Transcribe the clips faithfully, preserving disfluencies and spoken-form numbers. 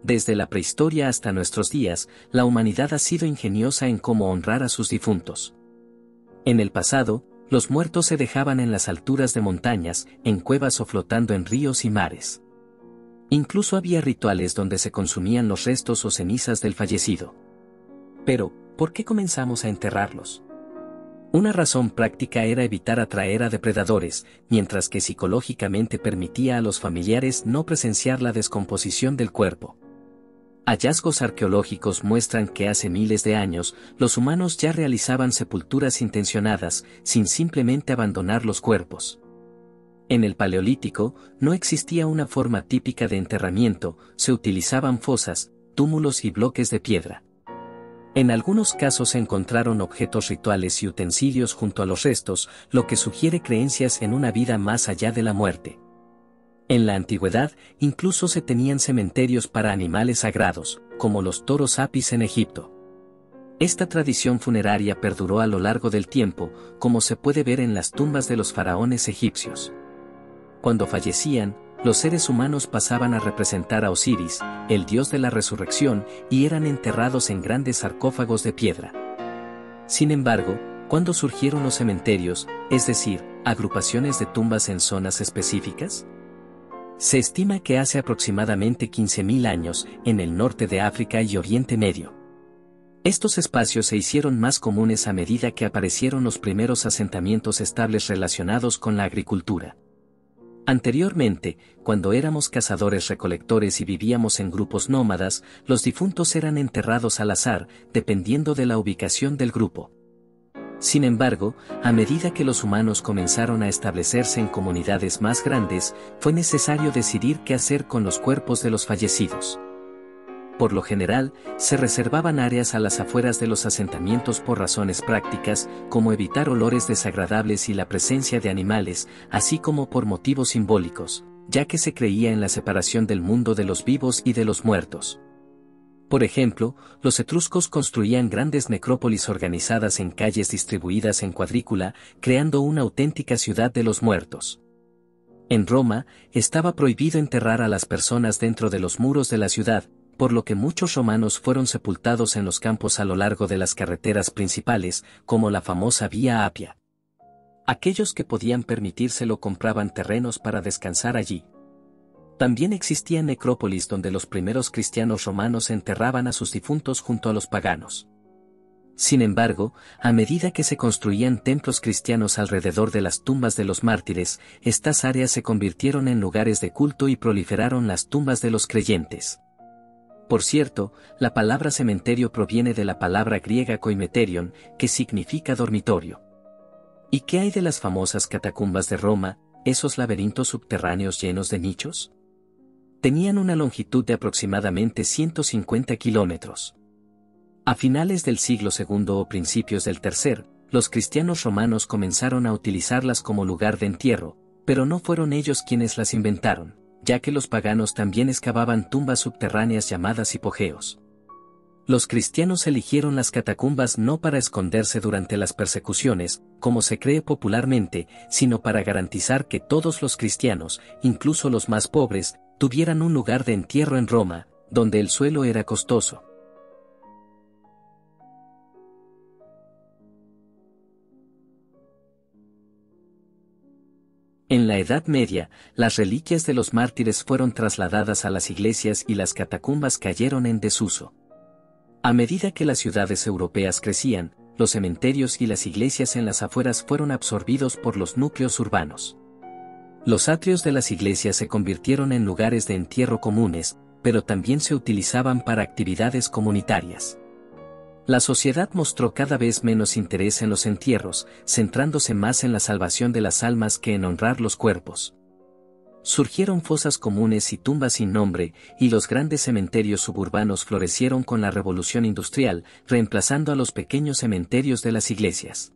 Desde la prehistoria hasta nuestros días, la humanidad ha sido ingeniosa en cómo honrar a sus difuntos. En el pasado, los muertos se dejaban en las alturas de montañas, en cuevas o flotando en ríos y mares. Incluso había rituales donde se consumían los restos o cenizas del fallecido. Pero, ¿por qué comenzamos a enterrarlos? Una razón práctica era evitar atraer a depredadores, mientras que psicológicamente permitía a los familiares no presenciar la descomposición del cuerpo. Hallazgos arqueológicos muestran que hace miles de años, los humanos ya realizaban sepulturas intencionadas, sin simplemente abandonar los cuerpos. En el Paleolítico, no existía una forma típica de enterramiento, se utilizaban fosas, túmulos y bloques de piedra. En algunos casos se encontraron objetos rituales y utensilios junto a los restos, lo que sugiere creencias en una vida más allá de la muerte. En la antigüedad, incluso se tenían cementerios para animales sagrados, como los toros apis en Egipto. Esta tradición funeraria perduró a lo largo del tiempo, como se puede ver en las tumbas de los faraones egipcios. Cuando fallecían, los seres humanos pasaban a representar a Osiris, el dios de la resurrección, y eran enterrados en grandes sarcófagos de piedra. Sin embargo, ¿cuándo surgieron los cementerios, es decir, agrupaciones de tumbas en zonas específicas? Se estima que hace aproximadamente quince mil años, en el norte de África y Oriente Medio. Estos espacios se hicieron más comunes a medida que aparecieron los primeros asentamientos estables relacionados con la agricultura. Anteriormente, cuando éramos cazadores-recolectores y vivíamos en grupos nómadas, los difuntos eran enterrados al azar, dependiendo de la ubicación del grupo. Sin embargo, a medida que los humanos comenzaron a establecerse en comunidades más grandes, fue necesario decidir qué hacer con los cuerpos de los fallecidos. Por lo general, se reservaban áreas a las afueras de los asentamientos por razones prácticas, como evitar olores desagradables y la presencia de animales, así como por motivos simbólicos, ya que se creía en la separación del mundo de los vivos y de los muertos. Por ejemplo, los etruscos construían grandes necrópolis organizadas en calles distribuidas en cuadrícula, creando una auténtica ciudad de los muertos. En Roma, estaba prohibido enterrar a las personas dentro de los muros de la ciudad, por lo que muchos romanos fueron sepultados en los campos a lo largo de las carreteras principales, como la famosa Vía Apia. Aquellos que podían permitírselo compraban terrenos para descansar allí. También existían necrópolis donde los primeros cristianos romanos enterraban a sus difuntos junto a los paganos. Sin embargo, a medida que se construían templos cristianos alrededor de las tumbas de los mártires, estas áreas se convirtieron en lugares de culto y proliferaron las tumbas de los creyentes. Por cierto, la palabra cementerio proviene de la palabra griega koimeterion, que significa dormitorio. ¿Y qué hay de las famosas catacumbas de Roma, esos laberintos subterráneos llenos de nichos? Tenían una longitud de aproximadamente ciento cincuenta kilómetros. A finales del siglo segundo o principios del tercer, los cristianos romanos comenzaron a utilizarlas como lugar de entierro, pero no fueron ellos quienes las inventaron, ya que los paganos también excavaban tumbas subterráneas llamadas hipogeos. Los cristianos eligieron las catacumbas no para esconderse durante las persecuciones, como se cree popularmente, sino para garantizar que todos los cristianos, incluso los más pobres, tuvieran un lugar de entierro en Roma, donde el suelo era costoso. En la Edad Media, las reliquias de los mártires fueron trasladadas a las iglesias y las catacumbas cayeron en desuso. A medida que las ciudades europeas crecían, los cementerios y las iglesias en las afueras fueron absorbidos por los núcleos urbanos. Los atrios de las iglesias se convirtieron en lugares de entierro comunes, pero también se utilizaban para actividades comunitarias. La sociedad mostró cada vez menos interés en los entierros, centrándose más en la salvación de las almas que en honrar los cuerpos. Surgieron fosas comunes y tumbas sin nombre, y los grandes cementerios suburbanos florecieron con la revolución industrial, reemplazando a los pequeños cementerios de las iglesias.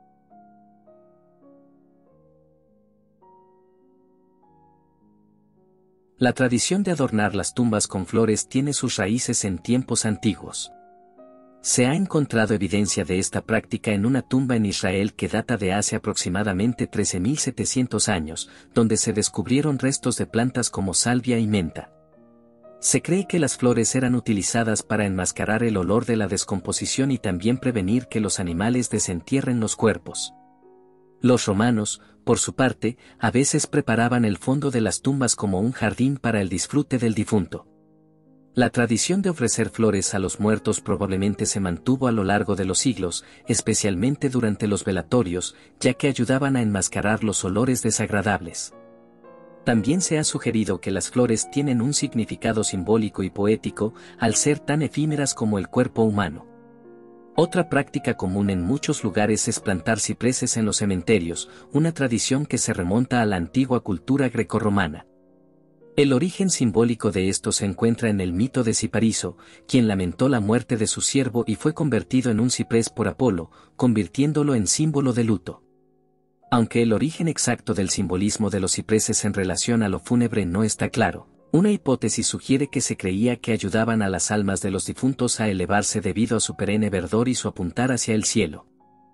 La tradición de adornar las tumbas con flores tiene sus raíces en tiempos antiguos. Se ha encontrado evidencia de esta práctica en una tumba en Israel que data de hace aproximadamente trece mil setecientos años, donde se descubrieron restos de plantas como salvia y menta. Se cree que las flores eran utilizadas para enmascarar el olor de la descomposición y también prevenir que los animales desentierren los cuerpos. Los romanos, por su parte, a veces preparaban el fondo de las tumbas como un jardín para el disfrute del difunto. La tradición de ofrecer flores a los muertos probablemente se mantuvo a lo largo de los siglos, especialmente durante los velatorios, ya que ayudaban a enmascarar los olores desagradables. También se ha sugerido que las flores tienen un significado simbólico y poético, al ser tan efímeras como el cuerpo humano. Otra práctica común en muchos lugares es plantar cipreses en los cementerios, una tradición que se remonta a la antigua cultura grecorromana. El origen simbólico de esto se encuentra en el mito de Cipariso, quien lamentó la muerte de su siervo y fue convertido en un ciprés por Apolo, convirtiéndolo en símbolo de luto. Aunque el origen exacto del simbolismo de los cipreses en relación a lo fúnebre no está claro, una hipótesis sugiere que se creía que ayudaban a las almas de los difuntos a elevarse debido a su perenne verdor y su apuntar hacia el cielo.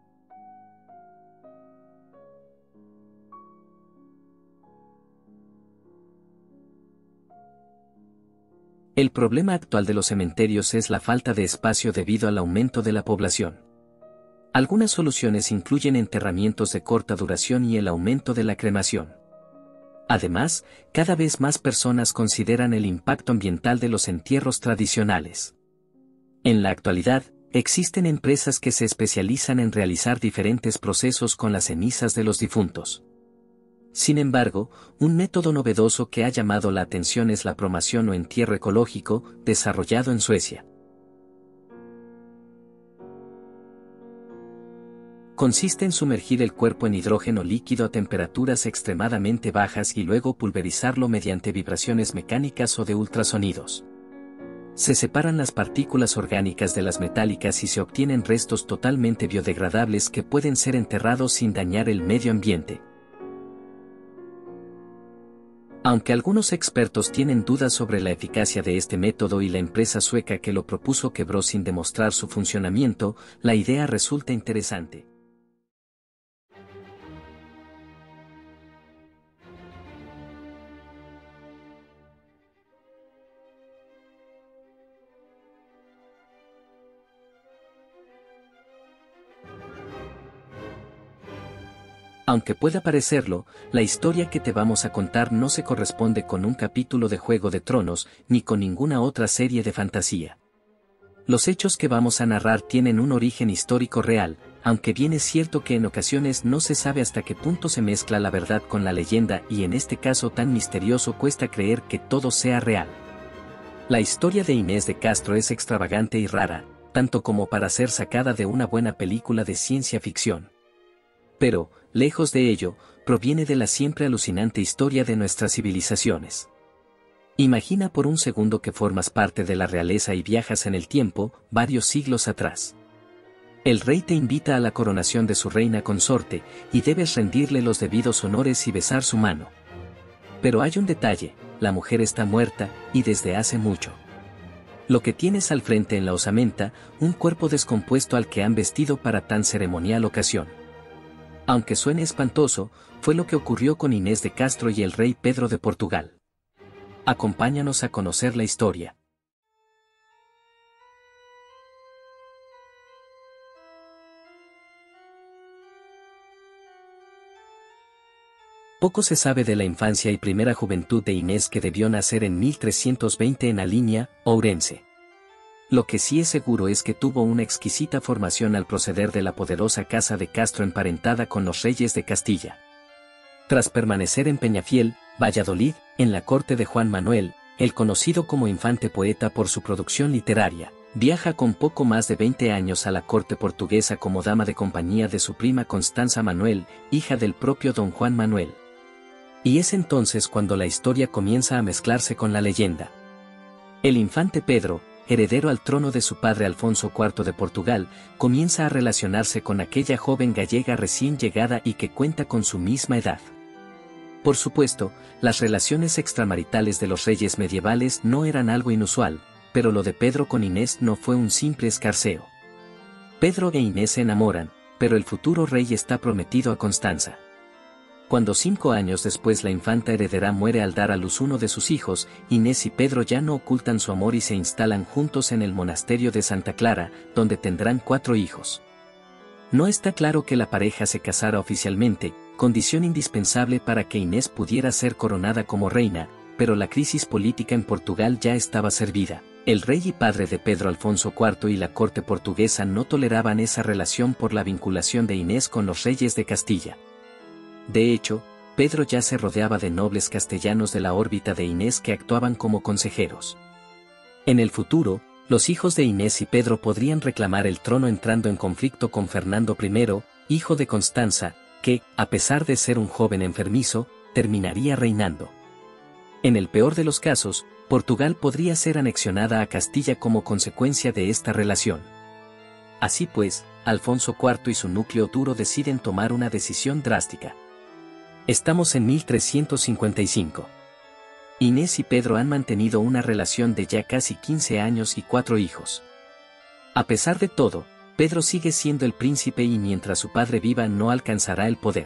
El problema actual de los cementerios es la falta de espacio debido al aumento de la población. Algunas soluciones incluyen enterramientos de corta duración y el aumento de la cremación. Además, cada vez más personas consideran el impacto ambiental de los entierros tradicionales. En la actualidad, existen empresas que se especializan en realizar diferentes procesos con las cenizas de los difuntos. Sin embargo, un método novedoso que ha llamado la atención es la promación o entierro ecológico, desarrollado en Suecia. Consiste en sumergir el cuerpo en hidrógeno líquido a temperaturas extremadamente bajas y luego pulverizarlo mediante vibraciones mecánicas o de ultrasonidos. Se separan las partículas orgánicas de las metálicas y se obtienen restos totalmente biodegradables que pueden ser enterrados sin dañar el medio ambiente. Aunque algunos expertos tienen dudas sobre la eficacia de este método y la empresa sueca que lo propuso quebró sin demostrar su funcionamiento, la idea resulta interesante. Aunque pueda parecerlo, la historia que te vamos a contar no se corresponde con un capítulo de Juego de Tronos, ni con ninguna otra serie de fantasía. Los hechos que vamos a narrar tienen un origen histórico real, aunque bien es cierto que en ocasiones no se sabe hasta qué punto se mezcla la verdad con la leyenda y en este caso tan misterioso cuesta creer que todo sea real. La historia de Inés de Castro es extravagante y rara, tanto como para ser sacada de una buena película de ciencia ficción. Pero, lejos de ello, proviene de la siempre alucinante historia de nuestras civilizaciones. Imagina por un segundo que formas parte de la realeza y viajas en el tiempo, varios siglos atrás. El rey te invita a la coronación de su reina consorte, y debes rendirle los debidos honores y besar su mano. Pero hay un detalle, la mujer está muerta, y desde hace mucho. Lo que tienes al frente en la osamenta, un cuerpo descompuesto al que han vestido para tan ceremonial ocasión. Aunque suene espantoso, fue lo que ocurrió con Inés de Castro y el rey Pedro de Portugal. Acompáñanos a conocer la historia. Poco se sabe de la infancia y primera juventud de Inés, que debió nacer en mil trescientos veinte en Aliña, Ourense. Lo que sí es seguro es que tuvo una exquisita formación al proceder de la poderosa casa de Castro emparentada con los reyes de Castilla. Tras permanecer en Peñafiel, Valladolid, en la corte de Juan Manuel, el conocido como infante poeta por su producción literaria, viaja con poco más de veinte años a la corte portuguesa como dama de compañía de su prima Constanza Manuel, hija del propio don Juan Manuel. Y es entonces cuando la historia comienza a mezclarse con la leyenda. El infante Pedro, heredero al trono de su padre Alfonso cuarto de Portugal, comienza a relacionarse con aquella joven gallega recién llegada y que cuenta con su misma edad. Por supuesto, las relaciones extramaritales de los reyes medievales no eran algo inusual, pero lo de Pedro con Inés no fue un simple escarceo. Pedro e Inés se enamoran, pero el futuro rey está prometido a Constanza. Cuando cinco años después la infanta heredera muere al dar a luz uno de sus hijos, Inés y Pedro ya no ocultan su amor y se instalan juntos en el monasterio de Santa Clara, donde tendrán cuatro hijos. No está claro que la pareja se casara oficialmente, condición indispensable para que Inés pudiera ser coronada como reina, pero la crisis política en Portugal ya estaba servida. El rey y padre de Pedro Alfonso cuarto y la corte portuguesa no toleraban esa relación por la vinculación de Inés con los reyes de Castilla. De hecho, Pedro ya se rodeaba de nobles castellanos de la órbita de Inés que actuaban como consejeros. En el futuro, los hijos de Inés y Pedro podrían reclamar el trono entrando en conflicto con Fernando primero, hijo de Constanza, que, a pesar de ser un joven enfermizo, terminaría reinando. En el peor de los casos, Portugal podría ser anexionada a Castilla como consecuencia de esta relación. Así pues, Alfonso cuarto y su núcleo duro deciden tomar una decisión drástica. Estamos en mil trescientos cincuenta y cinco. Inés y Pedro han mantenido una relación de ya casi quince años y cuatro hijos. A pesar de todo, Pedro sigue siendo el príncipe y mientras su padre viva no alcanzará el poder.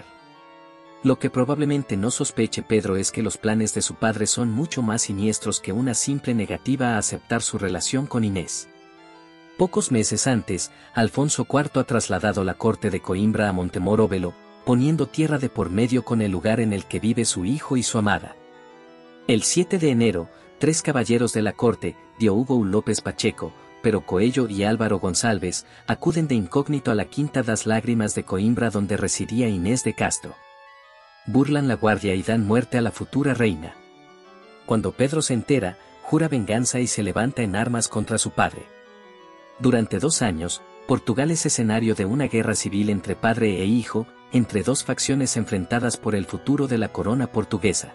Lo que probablemente no sospeche Pedro es que los planes de su padre son mucho más siniestros que una simple negativa a aceptar su relación con Inés. Pocos meses antes, Alfonso cuarto ha trasladado la corte de Coimbra a Montemor Velo, poniendo tierra de por medio con el lugar en el que vive su hijo y su amada. El siete de enero, tres caballeros de la corte, Diogo López Pacheco, Pero Coello y Álvaro González, acuden de incógnito a la Quinta das Lágrimas de Coimbra donde residía Inés de Castro. Burlan la guardia y dan muerte a la futura reina. Cuando Pedro se entera, jura venganza y se levanta en armas contra su padre. Durante dos años, Portugal es escenario de una guerra civil entre padre e hijo, entre dos facciones enfrentadas por el futuro de la corona portuguesa.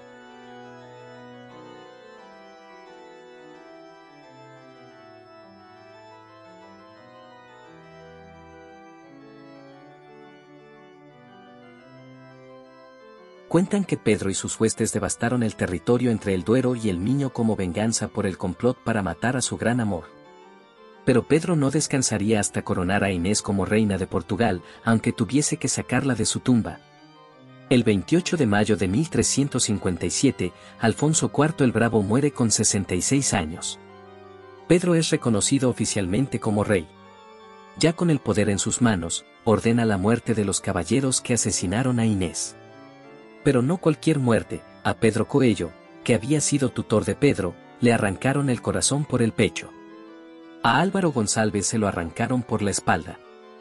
Cuentan que Pedro y sus huestes devastaron el territorio entre el Duero y el Miño como venganza por el complot para matar a su gran amor. Pero Pedro no descansaría hasta coronar a Inés como reina de Portugal, aunque tuviese que sacarla de su tumba. El veintiocho de mayo de mil trescientos cincuenta y siete, Alfonso cuarto el Bravo muere con sesenta y seis años. Pedro es reconocido oficialmente como rey. Ya con el poder en sus manos, ordena la muerte de los caballeros que asesinaron a Inés. Pero no cualquier muerte, a Pedro Coello, que había sido tutor de Pedro, le arrancaron el corazón por el pecho. A Álvaro González se lo arrancaron por la espalda.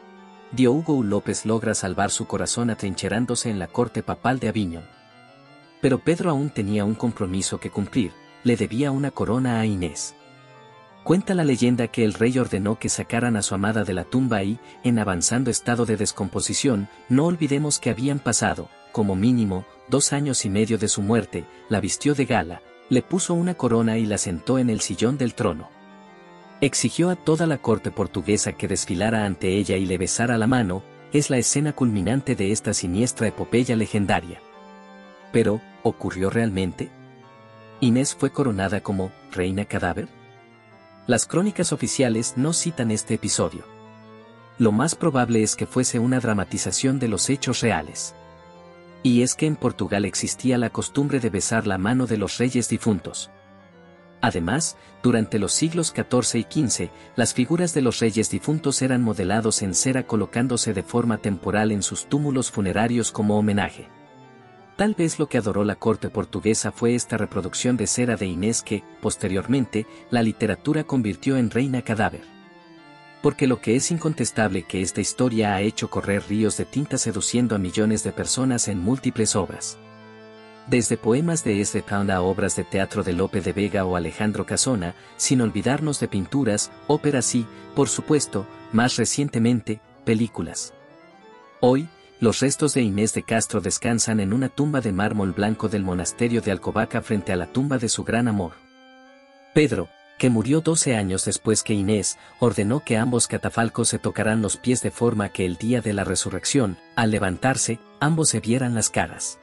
Diogo López logra salvar su corazón atrincherándose en la corte papal de Aviñón. Pero Pedro aún tenía un compromiso que cumplir, le debía una corona a Inés. Cuenta la leyenda que el rey ordenó que sacaran a su amada de la tumba y, en avanzando estado de descomposición, no olvidemos que habían pasado, como mínimo, dos años y medio de su muerte, la vistió de gala, le puso una corona y la sentó en el sillón del trono. Exigió a toda la corte portuguesa que desfilara ante ella y le besara la mano, es la escena culminante de esta siniestra epopeya legendaria. Pero, ¿ocurrió realmente? ¿Inés fue coronada como reina cadáver? Las crónicas oficiales no citan este episodio. Lo más probable es que fuese una dramatización de los hechos reales. Y es que en Portugal existía la costumbre de besar la mano de los reyes difuntos. Además, durante los siglos catorce y quince, las figuras de los reyes difuntos eran modelados en cera colocándose de forma temporal en sus túmulos funerarios como homenaje. Tal vez lo que adoró la corte portuguesa fue esta reproducción de cera de Inés que, posteriormente, la literatura convirtió en reina cadáver. Porque lo que es incontestable que esta historia ha hecho correr ríos de tinta seduciendo a millones de personas en múltiples obras. Desde poemas de S. Pound a obras de teatro de Lope de Vega o Alejandro Casona, sin olvidarnos de pinturas, óperas y, por supuesto, más recientemente, películas. Hoy, los restos de Inés de Castro descansan en una tumba de mármol blanco del monasterio de Alcobaca frente a la tumba de su gran amor. Pedro, que murió doce años después que Inés, ordenó que ambos catafalcos se tocaran los pies de forma que el día de la resurrección, al levantarse, ambos se vieran las caras.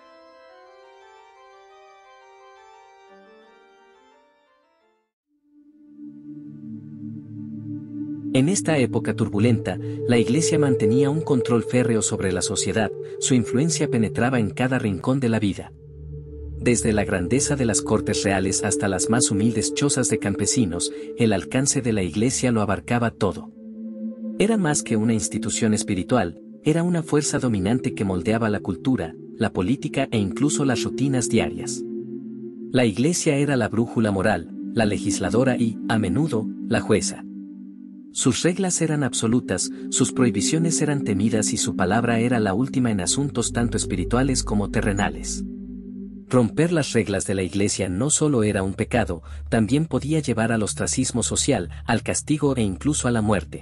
En esta época turbulenta, la Iglesia mantenía un control férreo sobre la sociedad, su influencia penetraba en cada rincón de la vida. Desde la grandeza de las cortes reales hasta las más humildes chozas de campesinos, el alcance de la Iglesia lo abarcaba todo. Era más que una institución espiritual, era una fuerza dominante que moldeaba la cultura, la política e incluso las rutinas diarias. La Iglesia era la brújula moral, la legisladora y, a menudo, la jueza. Sus reglas eran absolutas, sus prohibiciones eran temidas y su palabra era la última en asuntos tanto espirituales como terrenales. Romper las reglas de la Iglesia no solo era un pecado, también podía llevar al ostracismo social, al castigo e incluso a la muerte.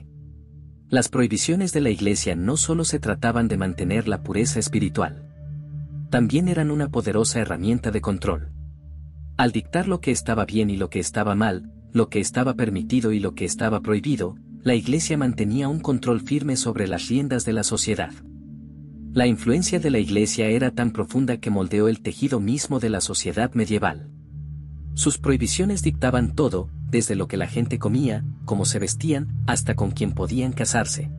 Las prohibiciones de la Iglesia no solo se trataban de mantener la pureza espiritual. También eran una poderosa herramienta de control. Al dictar lo que estaba bien y lo que estaba mal, lo que estaba permitido y lo que estaba prohibido, la Iglesia mantenía un control firme sobre las riendas de la sociedad. La influencia de la Iglesia era tan profunda que moldeó el tejido mismo de la sociedad medieval. Sus prohibiciones dictaban todo, desde lo que la gente comía, cómo se vestían, hasta con quién podían casarse.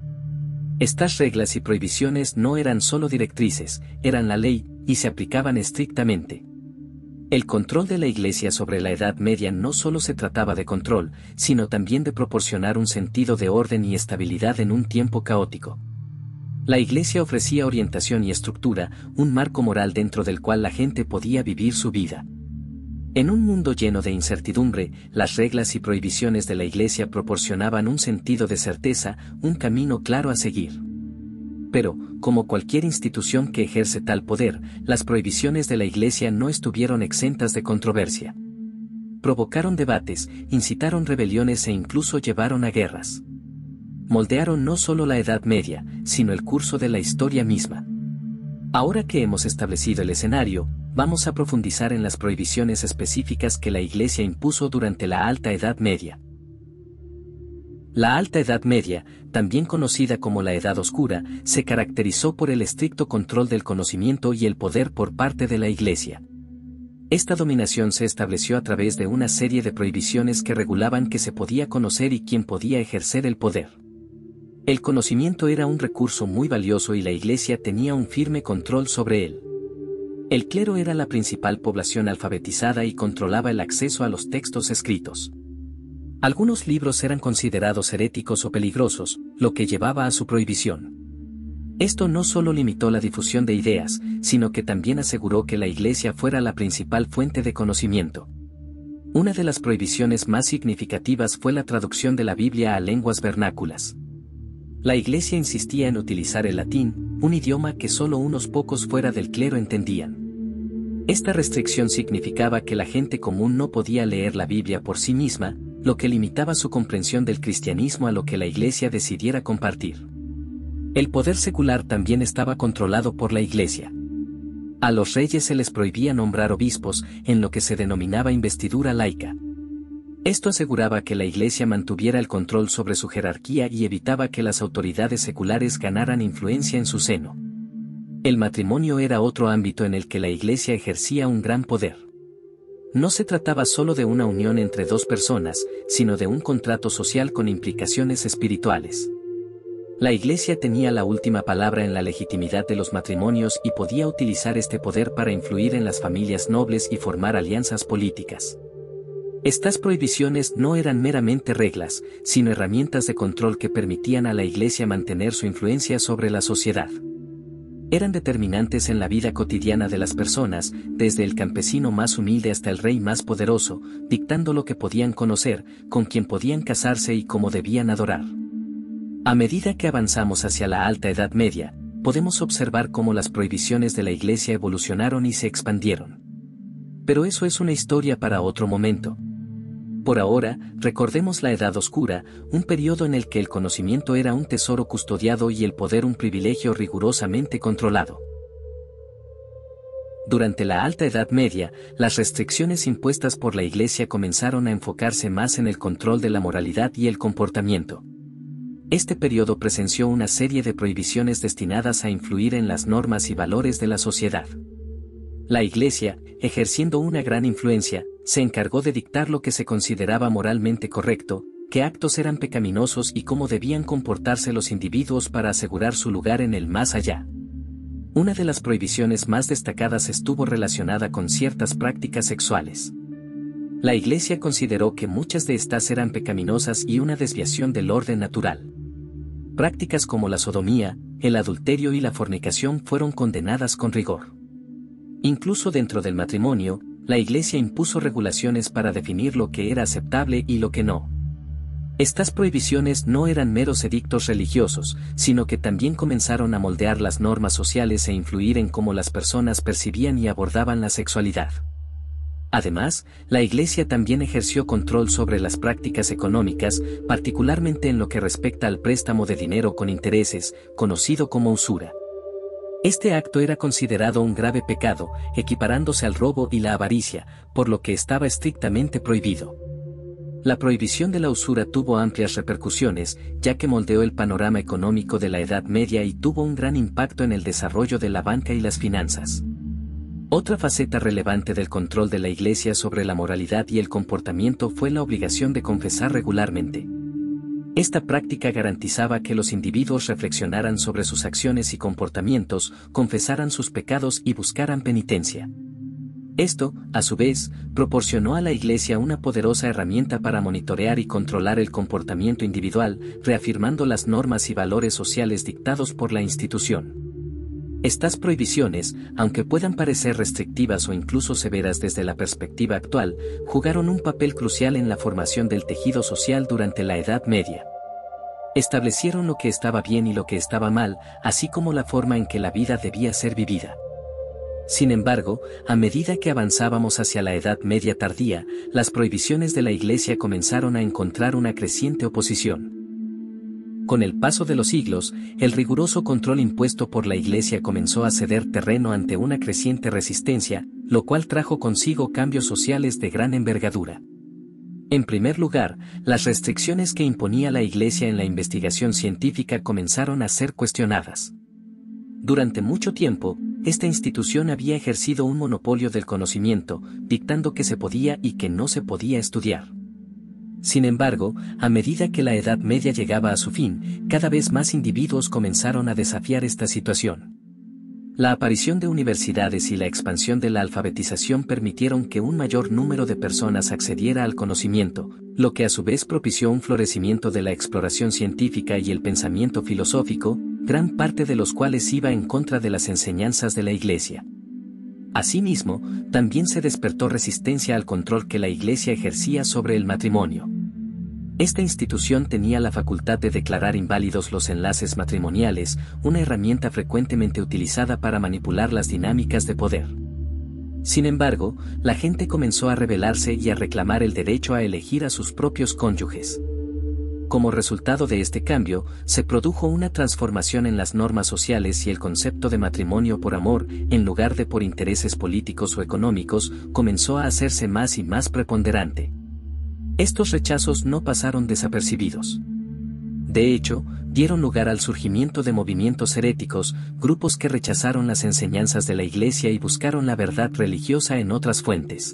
Estas reglas y prohibiciones no eran solo directrices, eran la ley, y se aplicaban estrictamente. El control de la Iglesia sobre la Edad Media no solo se trataba de control, sino también de proporcionar un sentido de orden y estabilidad en un tiempo caótico. La Iglesia ofrecía orientación y estructura, un marco moral dentro del cual la gente podía vivir su vida. En un mundo lleno de incertidumbre, las reglas y prohibiciones de la Iglesia proporcionaban un sentido de certeza, un camino claro a seguir. Pero, como cualquier institución que ejerce tal poder, las prohibiciones de la Iglesia no estuvieron exentas de controversia. Provocaron debates, incitaron rebeliones e incluso llevaron a guerras. Moldearon no solo la Edad Media, sino el curso de la historia misma. Ahora que hemos establecido el escenario, vamos a profundizar en las prohibiciones específicas que la Iglesia impuso durante la Alta Edad Media. La Alta Edad Media, también conocida como la Edad Oscura, se caracterizó por el estricto control del conocimiento y el poder por parte de la Iglesia. Esta dominación se estableció a través de una serie de prohibiciones que regulaban qué se podía conocer y quién podía ejercer el poder. El conocimiento era un recurso muy valioso y la Iglesia tenía un firme control sobre él. El clero era la principal población alfabetizada y controlaba el acceso a los textos escritos. Algunos libros eran considerados heréticos o peligrosos, lo que llevaba a su prohibición. Esto no solo limitó la difusión de ideas, sino que también aseguró que la Iglesia fuera la principal fuente de conocimiento. Una de las prohibiciones más significativas fue la traducción de la Biblia a lenguas vernáculas. La Iglesia insistía en utilizar el latín, un idioma que solo unos pocos fuera del clero entendían. Esta restricción significaba que la gente común no podía leer la Biblia por sí misma, lo que limitaba su comprensión del cristianismo a lo que la Iglesia decidiera compartir. El poder secular también estaba controlado por la Iglesia. A los reyes se les prohibía nombrar obispos, en lo que se denominaba investidura laica. Esto aseguraba que la Iglesia mantuviera el control sobre su jerarquía y evitaba que las autoridades seculares ganaran influencia en su seno. El matrimonio era otro ámbito en el que la Iglesia ejercía un gran poder. No se trataba solo de una unión entre dos personas, sino de un contrato social con implicaciones espirituales. La Iglesia tenía la última palabra en la legitimidad de los matrimonios y podía utilizar este poder para influir en las familias nobles y formar alianzas políticas. Estas prohibiciones no eran meramente reglas, sino herramientas de control que permitían a la Iglesia mantener su influencia sobre la sociedad. Eran determinantes en la vida cotidiana de las personas, desde el campesino más humilde hasta el rey más poderoso, dictando lo que podían conocer, con quién podían casarse y cómo debían adorar. A medida que avanzamos hacia la Alta Edad Media, podemos observar cómo las prohibiciones de la Iglesia evolucionaron y se expandieron. Pero eso es una historia para otro momento. Por ahora, recordemos la Edad Oscura, un periodo en el que el conocimiento era un tesoro custodiado y el poder un privilegio rigurosamente controlado. Durante la Alta Edad Media, las restricciones impuestas por la Iglesia comenzaron a enfocarse más en el control de la moralidad y el comportamiento. Este periodo presenció una serie de prohibiciones destinadas a influir en las normas y valores de la sociedad. La Iglesia, ejerciendo una gran influencia, se encargó de dictar lo que se consideraba moralmente correcto, qué actos eran pecaminosos y cómo debían comportarse los individuos para asegurar su lugar en el más allá. Una de las prohibiciones más destacadas estuvo relacionada con ciertas prácticas sexuales. La Iglesia consideró que muchas de estas eran pecaminosas y una desviación del orden natural. Prácticas como la sodomía, el adulterio y la fornicación fueron condenadas con rigor. Incluso dentro del matrimonio, la Iglesia impuso regulaciones para definir lo que era aceptable y lo que no. Estas prohibiciones no eran meros edictos religiosos, sino que también comenzaron a moldear las normas sociales e influir en cómo las personas percibían y abordaban la sexualidad. Además, la Iglesia también ejerció control sobre las prácticas económicas, particularmente en lo que respecta al préstamo de dinero con intereses, conocido como usura. Este acto era considerado un grave pecado, equiparándose al robo y la avaricia, por lo que estaba estrictamente prohibido. La prohibición de la usura tuvo amplias repercusiones, ya que moldeó el panorama económico de la Edad Media y tuvo un gran impacto en el desarrollo de la banca y las finanzas. Otra faceta relevante del control de la Iglesia sobre la moralidad y el comportamiento fue la obligación de confesar regularmente. Esta práctica garantizaba que los individuos reflexionaran sobre sus acciones y comportamientos, confesaran sus pecados y buscaran penitencia. Esto, a su vez, proporcionó a la Iglesia una poderosa herramienta para monitorear y controlar el comportamiento individual, reafirmando las normas y valores sociales dictados por la institución. Estas prohibiciones, aunque puedan parecer restrictivas o incluso severas desde la perspectiva actual, jugaron un papel crucial en la formación del tejido social durante la Edad Media. Establecieron lo que estaba bien y lo que estaba mal, así como la forma en que la vida debía ser vivida. Sin embargo, a medida que avanzábamos hacia la Edad Media tardía, las prohibiciones de la Iglesia comenzaron a encontrar una creciente oposición. Con el paso de los siglos, el riguroso control impuesto por la Iglesia comenzó a ceder terreno ante una creciente resistencia, lo cual trajo consigo cambios sociales de gran envergadura. En primer lugar, las restricciones que imponía la Iglesia en la investigación científica comenzaron a ser cuestionadas. Durante mucho tiempo, esta institución había ejercido un monopolio del conocimiento, dictando qué se podía y qué no se podía estudiar. Sin embargo, a medida que la Edad Media llegaba a su fin, cada vez más individuos comenzaron a desafiar esta situación. La aparición de universidades y la expansión de la alfabetización permitieron que un mayor número de personas accediera al conocimiento, lo que a su vez propició un florecimiento de la exploración científica y el pensamiento filosófico, gran parte de los cuales iba en contra de las enseñanzas de la Iglesia. Asimismo, también se despertó resistencia al control que la Iglesia ejercía sobre el matrimonio. Esta institución tenía la facultad de declarar inválidos los enlaces matrimoniales, una herramienta frecuentemente utilizada para manipular las dinámicas de poder. Sin embargo, la gente comenzó a rebelarse y a reclamar el derecho a elegir a sus propios cónyuges. Como resultado de este cambio, se produjo una transformación en las normas sociales y el concepto de matrimonio por amor, en lugar de por intereses políticos o económicos, comenzó a hacerse más y más preponderante. Estos rechazos no pasaron desapercibidos. De hecho, dieron lugar al surgimiento de movimientos heréticos, grupos que rechazaron las enseñanzas de la Iglesia y buscaron la verdad religiosa en otras fuentes.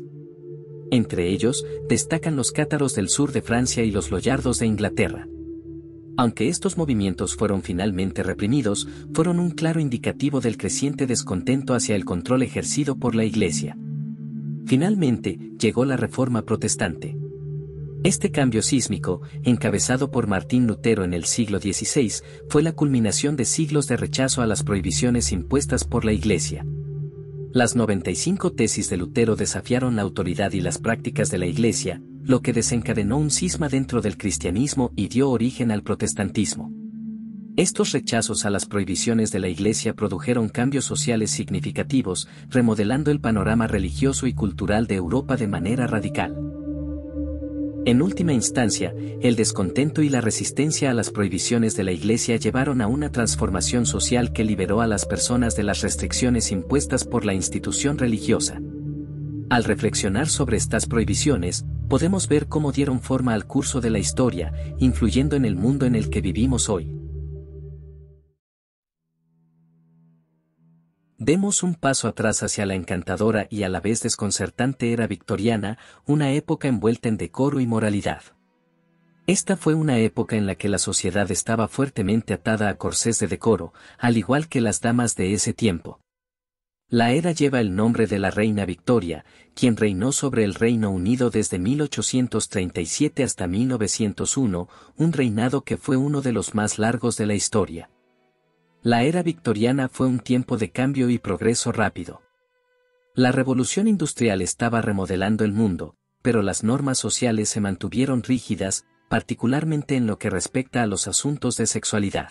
Entre ellos, destacan los cátaros del sur de Francia y los loyardos de Inglaterra. Aunque estos movimientos fueron finalmente reprimidos, fueron un claro indicativo del creciente descontento hacia el control ejercido por la Iglesia. Finalmente, llegó la Reforma Protestante. Este cambio sísmico, encabezado por Martín Lutero en el siglo dieciséis, fue la culminación de siglos de rechazo a las prohibiciones impuestas por la Iglesia. Las noventa y cinco tesis de Lutero desafiaron la autoridad y las prácticas de la Iglesia, lo que desencadenó un cisma dentro del cristianismo y dio origen al protestantismo. Estos rechazos a las prohibiciones de la Iglesia produjeron cambios sociales significativos, remodelando el panorama religioso y cultural de Europa de manera radical. En última instancia, el descontento y la resistencia a las prohibiciones de la Iglesia llevaron a una transformación social que liberó a las personas de las restricciones impuestas por la institución religiosa. Al reflexionar sobre estas prohibiciones, podemos ver cómo dieron forma al curso de la historia, influyendo en el mundo en el que vivimos hoy. Demos un paso atrás hacia la encantadora y a la vez desconcertante era victoriana, una época envuelta en decoro y moralidad. Esta fue una época en la que la sociedad estaba fuertemente atada a corsés de decoro, al igual que las damas de ese tiempo. La era lleva el nombre de la reina Victoria, quien reinó sobre el Reino Unido desde mil ochocientos treinta y siete hasta mil novecientos uno, un reinado que fue uno de los más largos de la historia. La era victoriana fue un tiempo de cambio y progreso rápido. La revolución industrial estaba remodelando el mundo, pero las normas sociales se mantuvieron rígidas, particularmente en lo que respecta a los asuntos de sexualidad.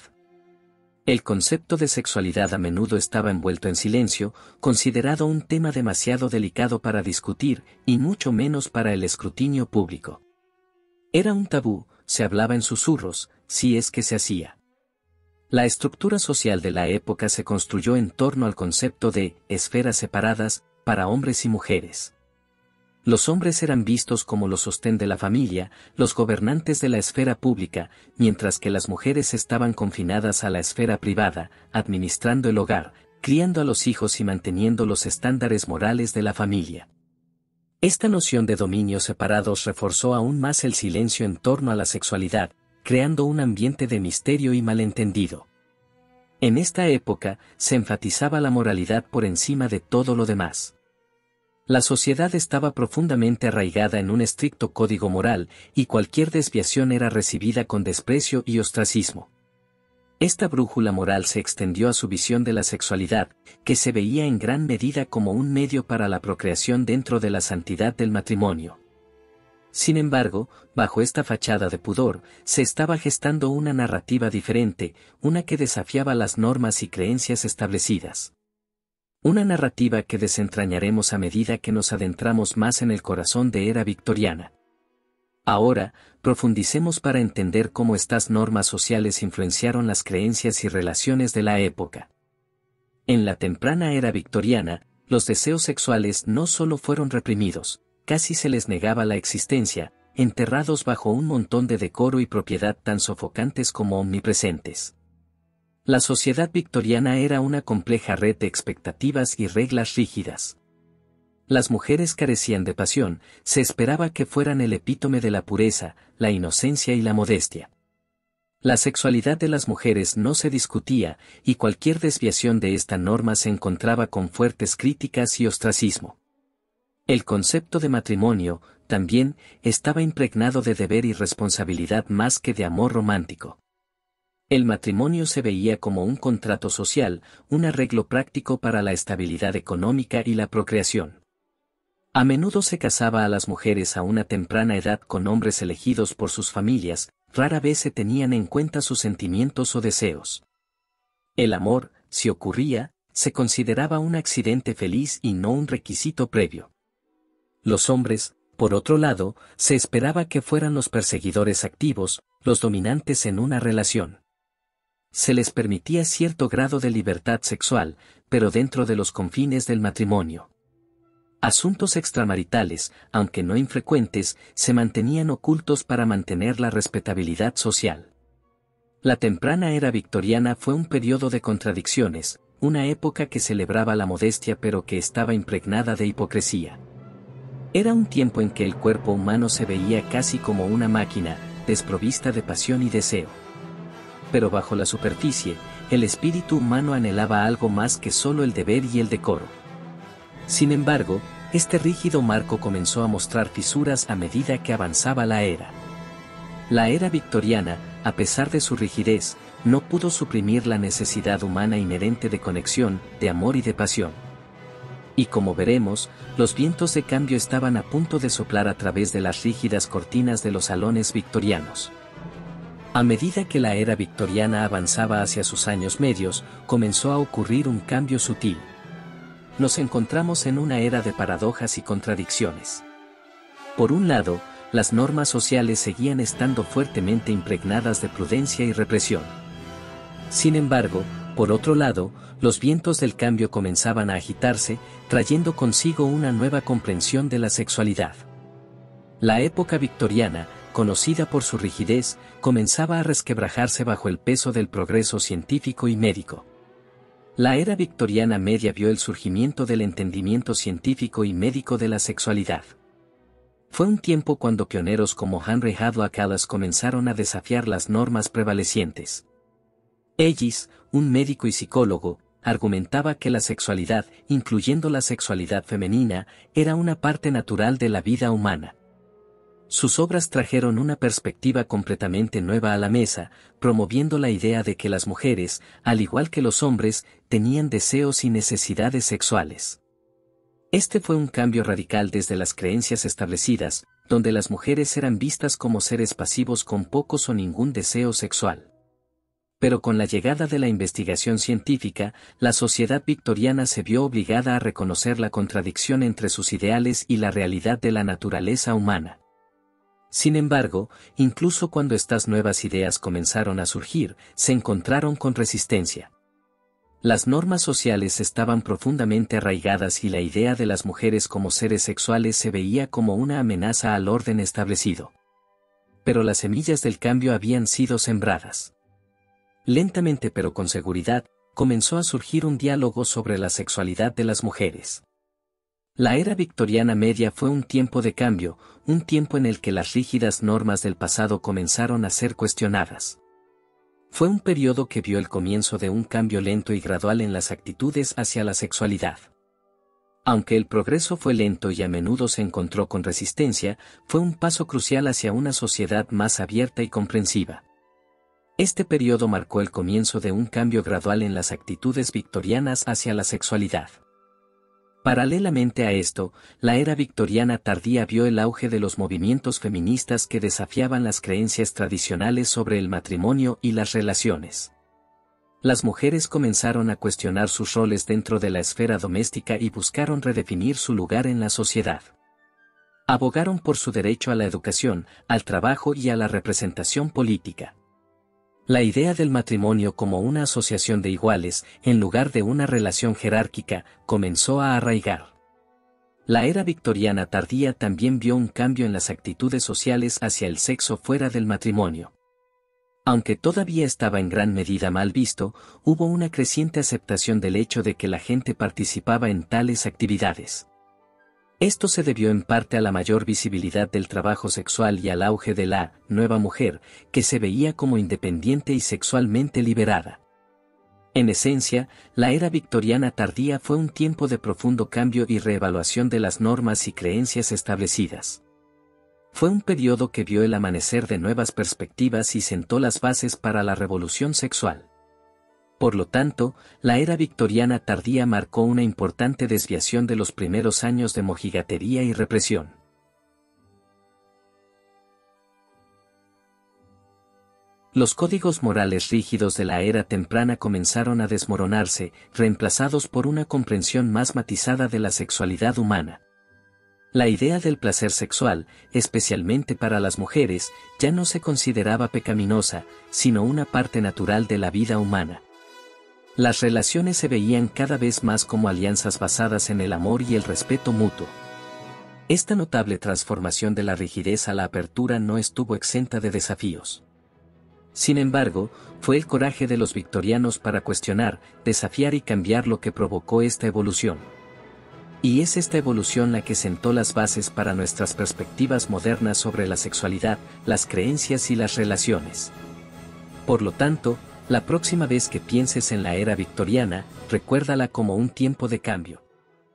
El concepto de sexualidad a menudo estaba envuelto en silencio, considerado un tema demasiado delicado para discutir, y mucho menos para el escrutinio público. Era un tabú, se hablaba en susurros, si es que se hacía. La estructura social de la época se construyó en torno al concepto de esferas separadas, para hombres y mujeres. Los hombres eran vistos como los sostén de la familia, los gobernantes de la esfera pública, mientras que las mujeres estaban confinadas a la esfera privada, administrando el hogar, criando a los hijos y manteniendo los estándares morales de la familia. Esta noción de dominios separados reforzó aún más el silencio en torno a la sexualidad, creando un ambiente de misterio y malentendido. En esta época, se enfatizaba la moralidad por encima de todo lo demás. La sociedad estaba profundamente arraigada en un estricto código moral, y cualquier desviación era recibida con desprecio y ostracismo. Esta brújula moral se extendió a su visión de la sexualidad, que se veía en gran medida como un medio para la procreación dentro de la santidad del matrimonio. Sin embargo, bajo esta fachada de pudor, se estaba gestando una narrativa diferente, una que desafiaba las normas y creencias establecidas. Una narrativa que desentrañaremos a medida que nos adentramos más en el corazón de era victoriana. Ahora, profundicemos para entender cómo estas normas sociales influenciaron las creencias y relaciones de la época. En la temprana era victoriana, los deseos sexuales no solo fueron reprimidos, casi se les negaba la existencia, enterrados bajo un montón de decoro y propiedad tan sofocantes como omnipresentes. La sociedad victoriana era una compleja red de expectativas y reglas rígidas. Las mujeres carecían de pasión, se esperaba que fueran el epítome de la pureza, la inocencia y la modestia. La sexualidad de las mujeres no se discutía, y cualquier desviación de esta norma se encontraba con fuertes críticas y ostracismo. El concepto de matrimonio, también, estaba impregnado de deber y responsabilidad más que de amor romántico. El matrimonio se veía como un contrato social, un arreglo práctico para la estabilidad económica y la procreación. A menudo se casaba a las mujeres a una temprana edad con hombres elegidos por sus familias, rara vez se tenían en cuenta sus sentimientos o deseos. El amor, si ocurría, se consideraba un accidente feliz y no un requisito previo. Los hombres, por otro lado, se esperaba que fueran los perseguidores activos, los dominantes en una relación. Se les permitía cierto grado de libertad sexual, pero dentro de los confines del matrimonio. Asuntos extramaritales, aunque no infrecuentes, se mantenían ocultos para mantener la respetabilidad social. La temprana era victoriana fue un periodo de contradicciones, una época que celebraba la modestia pero que estaba impregnada de hipocresía. Era un tiempo en que el cuerpo humano se veía casi como una máquina, desprovista de pasión y deseo. Pero bajo la superficie, el espíritu humano anhelaba algo más que solo el deber y el decoro. Sin embargo, este rígido marco comenzó a mostrar fisuras a medida que avanzaba la era. La era victoriana, a pesar de su rigidez, no pudo suprimir la necesidad humana inherente de conexión, de amor y de pasión. Y como veremos, los vientos de cambio estaban a punto de soplar a través de las rígidas cortinas de los salones victorianos. A medida que la era victoriana avanzaba hacia sus años medios, comenzó a ocurrir un cambio sutil. Nos encontramos en una era de paradojas y contradicciones. Por un lado, las normas sociales seguían estando fuertemente impregnadas de prudencia y represión. Sin embargo, por otro lado, los vientos del cambio comenzaban a agitarse, trayendo consigo una nueva comprensión de la sexualidad. La época victoriana, conocida por su rigidez, comenzaba a resquebrajarse bajo el peso del progreso científico y médico. La era victoriana media vio el surgimiento del entendimiento científico y médico de la sexualidad. Fue un tiempo cuando pioneros como Henry Havelock Ellis comenzaron a desafiar las normas prevalecientes. Ellis, un médico y psicólogo, argumentaba que la sexualidad, incluyendo la sexualidad femenina, era una parte natural de la vida humana. Sus obras trajeron una perspectiva completamente nueva a la mesa, promoviendo la idea de que las mujeres, al igual que los hombres, tenían deseos y necesidades sexuales. Este fue un cambio radical desde las creencias establecidas, donde las mujeres eran vistas como seres pasivos con pocos o ningún deseo sexual. Pero con la llegada de la investigación científica, la sociedad victoriana se vio obligada a reconocer la contradicción entre sus ideales y la realidad de la naturaleza humana. Sin embargo, incluso cuando estas nuevas ideas comenzaron a surgir, se encontraron con resistencia. Las normas sociales estaban profundamente arraigadas y la idea de las mujeres como seres sexuales se veía como una amenaza al orden establecido. Pero las semillas del cambio habían sido sembradas. Lentamente pero con seguridad, comenzó a surgir un diálogo sobre la sexualidad de las mujeres. La era victoriana media fue un tiempo de cambio, un tiempo en el que las rígidas normas del pasado comenzaron a ser cuestionadas. Fue un periodo que vio el comienzo de un cambio lento y gradual en las actitudes hacia la sexualidad. Aunque el progreso fue lento y a menudo se encontró con resistencia, fue un paso crucial hacia una sociedad más abierta y comprensiva. Este periodo marcó el comienzo de un cambio gradual en las actitudes victorianas hacia la sexualidad. Paralelamente a esto, la era victoriana tardía vio el auge de los movimientos feministas que desafiaban las creencias tradicionales sobre el matrimonio y las relaciones. Las mujeres comenzaron a cuestionar sus roles dentro de la esfera doméstica y buscaron redefinir su lugar en la sociedad. Abogaron por su derecho a la educación, al trabajo y a la representación política. La idea del matrimonio como una asociación de iguales, en lugar de una relación jerárquica, comenzó a arraigar. La era victoriana tardía también vio un cambio en las actitudes sociales hacia el sexo fuera del matrimonio. Aunque todavía estaba en gran medida mal visto, hubo una creciente aceptación del hecho de que la gente participaba en tales actividades. Esto se debió en parte a la mayor visibilidad del trabajo sexual y al auge de la nueva mujer, que se veía como independiente y sexualmente liberada. En esencia, la era victoriana tardía fue un tiempo de profundo cambio y reevaluación de las normas y creencias establecidas. Fue un periodo que vio el amanecer de nuevas perspectivas y sentó las bases para la revolución sexual. Por lo tanto, la era victoriana tardía marcó una importante desviación de los primeros años de mojigatería y represión. Los códigos morales rígidos de la era temprana comenzaron a desmoronarse, reemplazados por una comprensión más matizada de la sexualidad humana. La idea del placer sexual, especialmente para las mujeres, ya no se consideraba pecaminosa, sino una parte natural de la vida humana. Las relaciones se veían cada vez más como alianzas basadas en el amor y el respeto mutuo. Esta notable transformación de la rigidez a la apertura no estuvo exenta de desafíos. Sin embargo, fue el coraje de los victorianos para cuestionar, desafiar y cambiar lo que provocó esta evolución. Y es esta evolución la que sentó las bases para nuestras perspectivas modernas sobre la sexualidad, las creencias y las relaciones. Por lo tanto, la próxima vez que pienses en la era victoriana, recuérdala como un tiempo de cambio.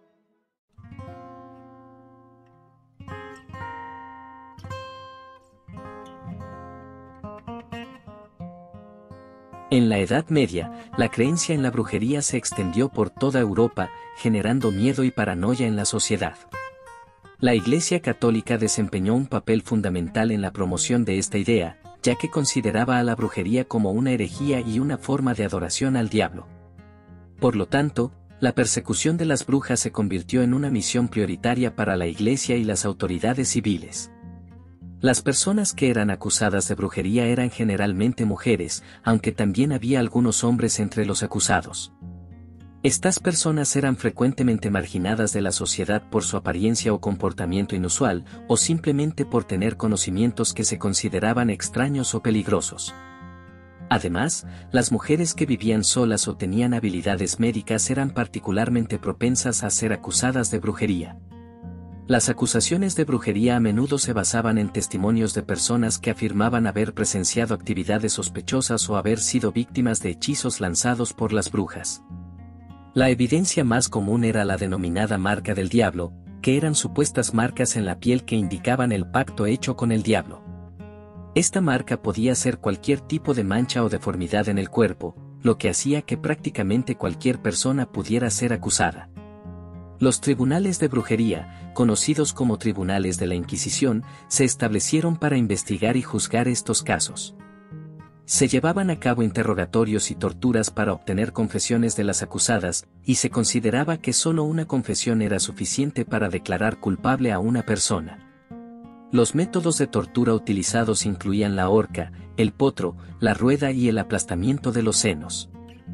En la Edad Media, la creencia en la brujería se extendió por toda Europa, generando miedo y paranoia en la sociedad. La Iglesia Católica desempeñó un papel fundamental en la promoción de esta idea, ya que consideraba a la brujería como una herejía y una forma de adoración al diablo. Por lo tanto, la persecución de las brujas se convirtió en una misión prioritaria para la Iglesia y las autoridades civiles. Las personas que eran acusadas de brujería eran generalmente mujeres, aunque también había algunos hombres entre los acusados. Estas personas eran frecuentemente marginadas de la sociedad por su apariencia o comportamiento inusual, o simplemente por tener conocimientos que se consideraban extraños o peligrosos. Además, las mujeres que vivían solas o tenían habilidades médicas eran particularmente propensas a ser acusadas de brujería. Las acusaciones de brujería a menudo se basaban en testimonios de personas que afirmaban haber presenciado actividades sospechosas o haber sido víctimas de hechizos lanzados por las brujas. La evidencia más común era la denominada marca del diablo, que eran supuestas marcas en la piel que indicaban el pacto hecho con el diablo. Esta marca podía ser cualquier tipo de mancha o deformidad en el cuerpo, lo que hacía que prácticamente cualquier persona pudiera ser acusada. Los tribunales de brujería, conocidos como tribunales de la Inquisición, se establecieron para investigar y juzgar estos casos. Se llevaban a cabo interrogatorios y torturas para obtener confesiones de las acusadas, y se consideraba que solo una confesión era suficiente para declarar culpable a una persona. Los métodos de tortura utilizados incluían la horca, el potro, la rueda y el aplastamiento de los senos.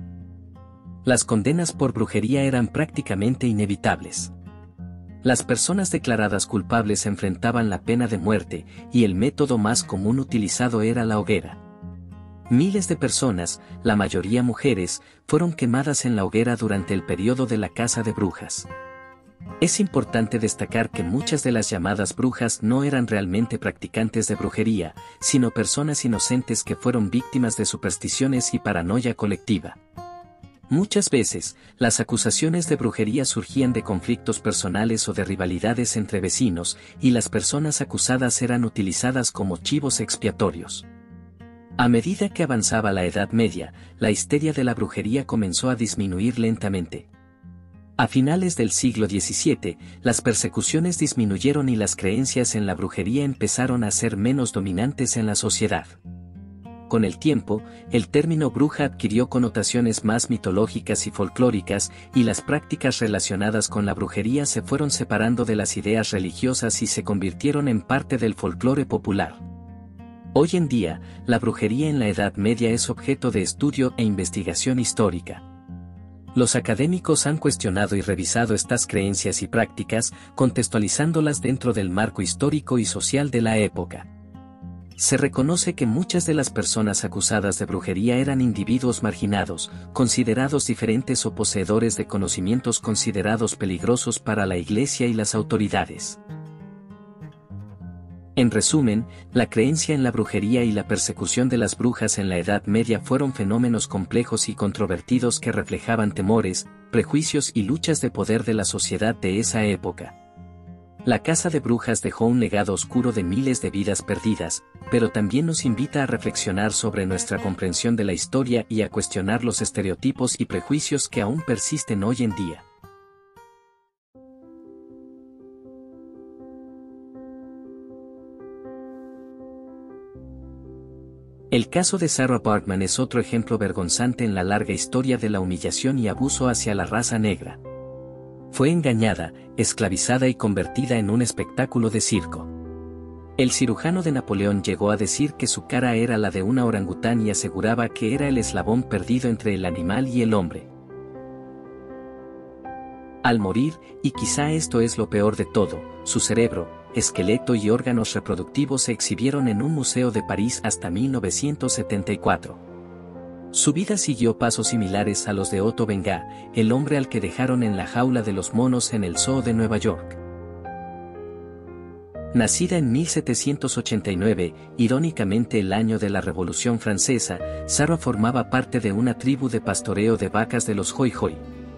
Las condenas por brujería eran prácticamente inevitables. Las personas declaradas culpables enfrentaban la pena de muerte, y el método más común utilizado era la hoguera. Miles de personas, la mayoría mujeres, fueron quemadas en la hoguera durante el periodo de la caza de brujas. Es importante destacar que muchas de las llamadas brujas no eran realmente practicantes de brujería, sino personas inocentes que fueron víctimas de supersticiones y paranoia colectiva. Muchas veces, las acusaciones de brujería surgían de conflictos personales o de rivalidades entre vecinos, y las personas acusadas eran utilizadas como chivos expiatorios. A medida que avanzaba la Edad Media, la histeria de la brujería comenzó a disminuir lentamente. A finales del siglo diecisiete, las persecuciones disminuyeron y las creencias en la brujería empezaron a ser menos dominantes en la sociedad. Con el tiempo, el término bruja adquirió connotaciones más mitológicas y folclóricas, y las prácticas relacionadas con la brujería se fueron separando de las ideas religiosas y se convirtieron en parte del folclore popular. Hoy en día, la brujería en la Edad Media es objeto de estudio e investigación histórica. Los académicos han cuestionado y revisado estas creencias y prácticas, contextualizándolas dentro del marco histórico y social de la época. Se reconoce que muchas de las personas acusadas de brujería eran individuos marginados, considerados diferentes o poseedores de conocimientos considerados peligrosos para la Iglesia y las autoridades. En resumen, la creencia en la brujería y la persecución de las brujas en la Edad Media fueron fenómenos complejos y controvertidos que reflejaban temores, prejuicios y luchas de poder de la sociedad de esa época. La caza de brujas dejó un legado oscuro de miles de vidas perdidas, pero también nos invita a reflexionar sobre nuestra comprensión de la historia y a cuestionar los estereotipos y prejuicios que aún persisten hoy en día. El caso de Sarah Baartman es otro ejemplo vergonzante en la larga historia de la humillación y abuso hacia la raza negra. Fue engañada, esclavizada y convertida en un espectáculo de circo. El cirujano de Napoleón llegó a decir que su cara era la de una orangután y aseguraba que era el eslabón perdido entre el animal y el hombre. Al morir, y quizá esto es lo peor de todo, su cerebro, esqueleto y órganos reproductivos se exhibieron en un museo de París hasta mil novecientos setenta y cuatro. Su vida siguió pasos similares a los de Otto Benga, el hombre al que dejaron en la jaula de los monos en el Zoo de Nueva York. Nacida en mil setecientos ochenta y nueve, irónicamente el año de la Revolución Francesa, Sarah formaba parte de una tribu de pastoreo de vacas de los Hoi Hoi.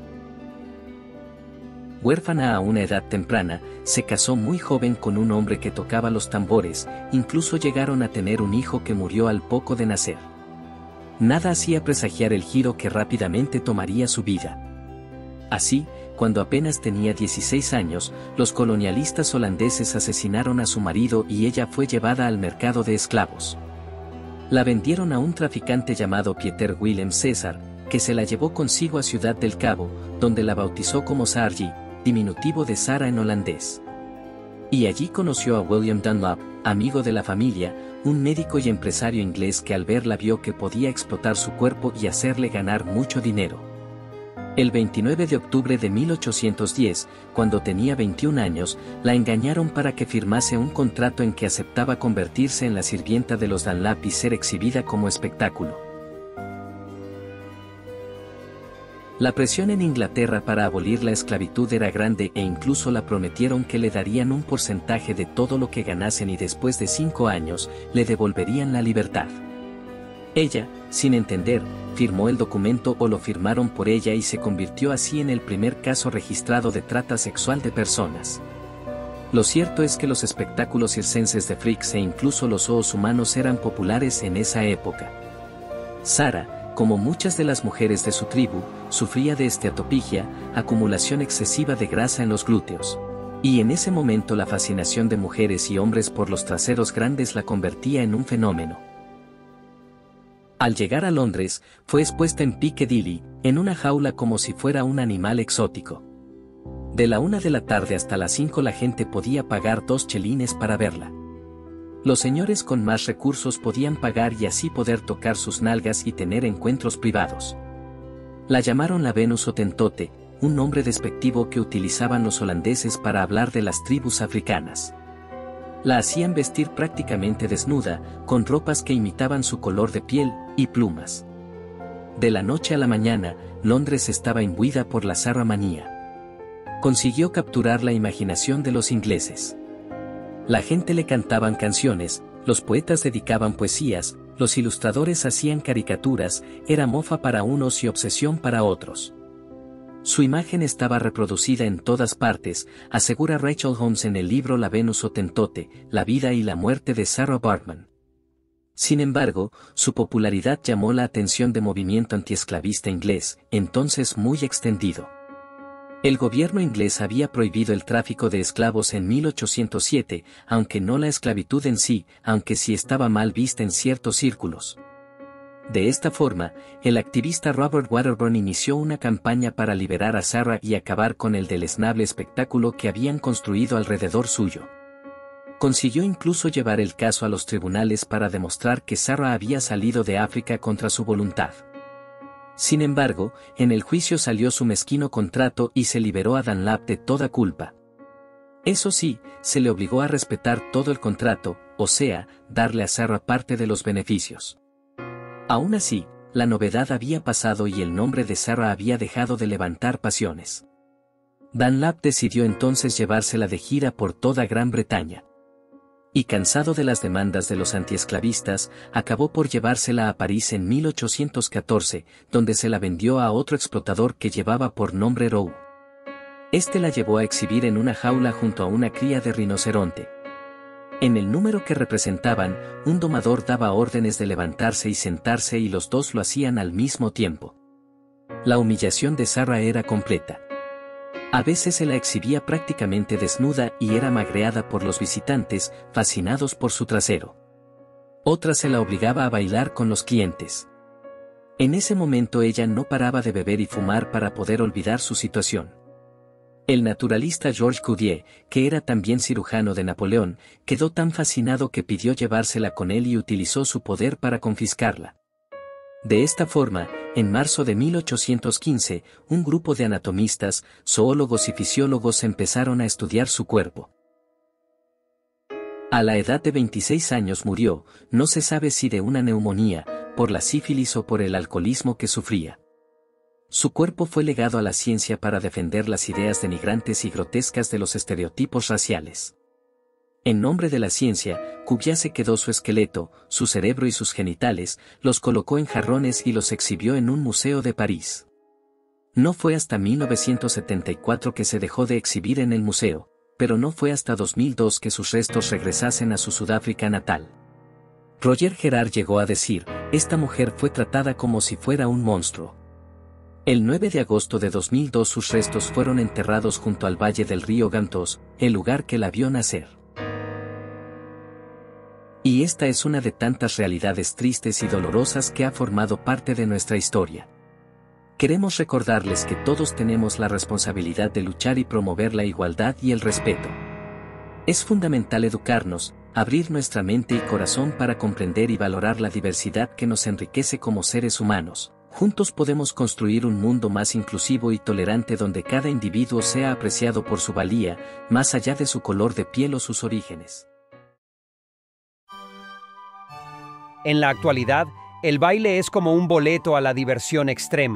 Huérfana a una edad temprana, se casó muy joven con un hombre que tocaba los tambores, incluso llegaron a tener un hijo que murió al poco de nacer. Nada hacía presagiar el giro que rápidamente tomaría su vida. Así, cuando apenas tenía dieciséis años, los colonialistas holandeses asesinaron a su marido y ella fue llevada al mercado de esclavos. La vendieron a un traficante llamado Pieter Willem César, que se la llevó consigo a Ciudad del Cabo, donde la bautizó como Sargi, diminutivo de Sara en holandés. Y allí conoció a William Dunlop, amigo de la familia, un médico y empresario inglés que al verla vio que podía explotar su cuerpo y hacerle ganar mucho dinero. El veintinueve de octubre de mil ochocientos diez, cuando tenía veintiún años, la engañaron para que firmase un contrato en que aceptaba convertirse en la sirvienta de los Dunlop y ser exhibida como espectáculo. La presión en Inglaterra para abolir la esclavitud era grande e incluso la prometieron que le darían un porcentaje de todo lo que ganasen y después de cinco años le devolverían la libertad. Ella, sin entender, firmó el documento o lo firmaron por ella y se convirtió así en el primer caso registrado de trata sexual de personas. Lo cierto es que los espectáculos circenses de freaks e incluso los zoos humanos eran populares en esa época. Sarah, como muchas de las mujeres de su tribu, sufría de esteatopigia, acumulación excesiva de grasa en los glúteos. Y en ese momento la fascinación de mujeres y hombres por los traseros grandes la convertía en un fenómeno. Al llegar a Londres, fue expuesta en Piccadilly, en una jaula como si fuera un animal exótico. De la una de la tarde hasta las cinco la gente podía pagar dos chelines para verla. Los señores con más recursos podían pagar y así poder tocar sus nalgas y tener encuentros privados. La llamaron la Venus Hotentote, un nombre despectivo que utilizaban los holandeses para hablar de las tribus africanas. La hacían vestir prácticamente desnuda, con ropas que imitaban su color de piel y plumas. De la noche a la mañana, Londres estaba imbuida por la zarramanía. Consiguió capturar la imaginación de los ingleses. La gente le cantaban canciones, los poetas dedicaban poesías, los ilustradores hacían caricaturas, era mofa para unos y obsesión para otros. Su imagen estaba reproducida en todas partes, asegura Rachel Holmes en el libro La Venus Hotentote, la vida y la muerte de Sarah Bartman. Sin embargo, su popularidad llamó la atención de movimiento antiesclavista inglés, entonces muy extendido. El gobierno inglés había prohibido el tráfico de esclavos en mil ochocientos siete, aunque no la esclavitud en sí, aunque sí estaba mal vista en ciertos círculos. De esta forma, el activista Robert Waterburn inició una campaña para liberar a Sarah y acabar con el deleznable espectáculo que habían construido alrededor suyo. Consiguió incluso llevar el caso a los tribunales para demostrar que Sarah había salido de África contra su voluntad. Sin embargo, en el juicio salió su mezquino contrato y se liberó a Dunlap de toda culpa. Eso sí, se le obligó a respetar todo el contrato, o sea, darle a Sarah parte de los beneficios. Aún así, la novedad había pasado y el nombre de Sarah había dejado de levantar pasiones. Dunlap decidió entonces llevársela de gira por toda Gran Bretaña. Y cansado de las demandas de los antiesclavistas, acabó por llevársela a París en mil ochocientos catorce, donde se la vendió a otro explotador que llevaba por nombre Rowe. Este la llevó a exhibir en una jaula junto a una cría de rinoceronte. En el número que representaban, un domador daba órdenes de levantarse y sentarse y los dos lo hacían al mismo tiempo. La humillación de Sarah era completa. A veces se la exhibía prácticamente desnuda y era magreada por los visitantes, fascinados por su trasero. Otras se la obligaba a bailar con los clientes. En ese momento ella no paraba de beber y fumar para poder olvidar su situación. El naturalista Georges Cuvier, que era también cirujano de Napoleón, quedó tan fascinado que pidió llevársela con él y utilizó su poder para confiscarla. De esta forma, en marzo de mil ochocientos quince, un grupo de anatomistas, zoólogos y fisiólogos empezaron a estudiar su cuerpo. A la edad de veintiséis años murió, no se sabe si de una neumonía, por la sífilis o por el alcoholismo que sufría. Su cuerpo fue legado a la ciencia para defender las ideas denigrantes y grotescas de los estereotipos raciales. En nombre de la ciencia, Cuvier se quedó su esqueleto, su cerebro y sus genitales, los colocó en jarrones y los exhibió en un museo de París. No fue hasta mil novecientos setenta y cuatro que se dejó de exhibir en el museo, pero no fue hasta dos mil dos que sus restos regresasen a su Sudáfrica natal. Roger Gerard llegó a decir, esta mujer fue tratada como si fuera un monstruo. El nueve de agosto de dos mil dos sus restos fueron enterrados junto al valle del río Gantos, el lugar que la vio nacer. Y esta es una de tantas realidades tristes y dolorosas que ha formado parte de nuestra historia. Queremos recordarles que todos tenemos la responsabilidad de luchar y promover la igualdad y el respeto. Es fundamental educarnos, abrir nuestra mente y corazón para comprender y valorar la diversidad que nos enriquece como seres humanos. Juntos podemos construir un mundo más inclusivo y tolerante donde cada individuo sea apreciado por su valía, más allá de su color de piel o sus orígenes. En la actualidad, el baile es como un boleto a la diversión extrema.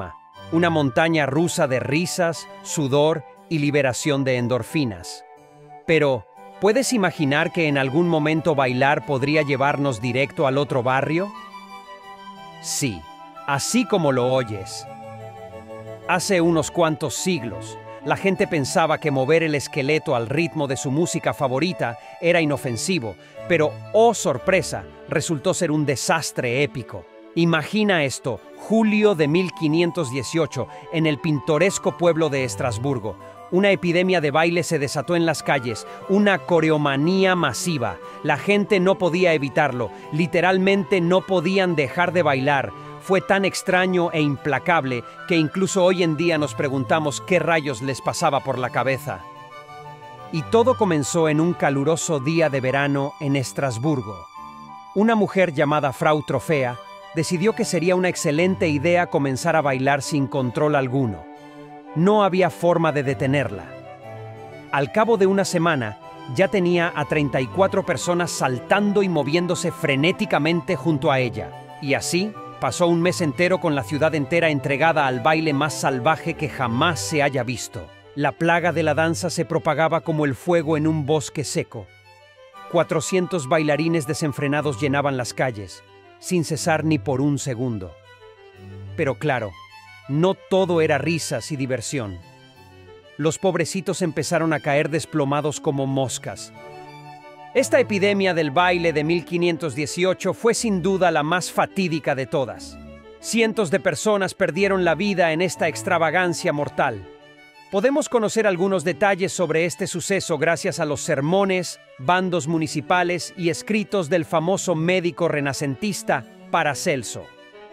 una montaña rusa de risas, sudor y liberación de endorfinas. Pero, ¿puedes imaginar que en algún momento bailar podría llevarnos directo al otro barrio? Sí, así como lo oyes. Hace unos cuantos siglos, la gente pensaba que mover el esqueleto al ritmo de su música favorita era inofensivo, pero, oh sorpresa, resultó ser un desastre épico. Imagina esto, julio de mil quinientos dieciocho, en el pintoresco pueblo de Estrasburgo. Una epidemia de baile se desató en las calles, una coreomanía masiva. La gente no podía evitarlo, literalmente no podían dejar de bailar. Fue tan extraño e implacable que incluso hoy en día nos preguntamos qué rayos les pasaba por la cabeza. Y todo comenzó en un caluroso día de verano en Estrasburgo. Una mujer llamada Frau Trofea decidió que sería una excelente idea comenzar a bailar sin control alguno. No había forma de detenerla. Al cabo de una semana, ya tenía a treinta y cuatro personas saltando y moviéndose frenéticamente junto a ella. Y así, pasó un mes entero con la ciudad entera entregada al baile más salvaje que jamás se haya visto. La plaga de la danza se propagaba como el fuego en un bosque seco. cuatrocientos bailarines desenfrenados llenaban las calles, sin cesar ni por un segundo. Pero claro, no todo era risas y diversión. Los pobrecitos empezaron a caer desplomados como moscas. Esta epidemia del baile de mil quinientos dieciocho fue sin duda la más fatídica de todas. Cientos de personas perdieron la vida en esta extravagancia mortal. Podemos conocer algunos detalles sobre este suceso gracias a los sermones, bandos municipales y escritos del famoso médico renacentista Paracelso.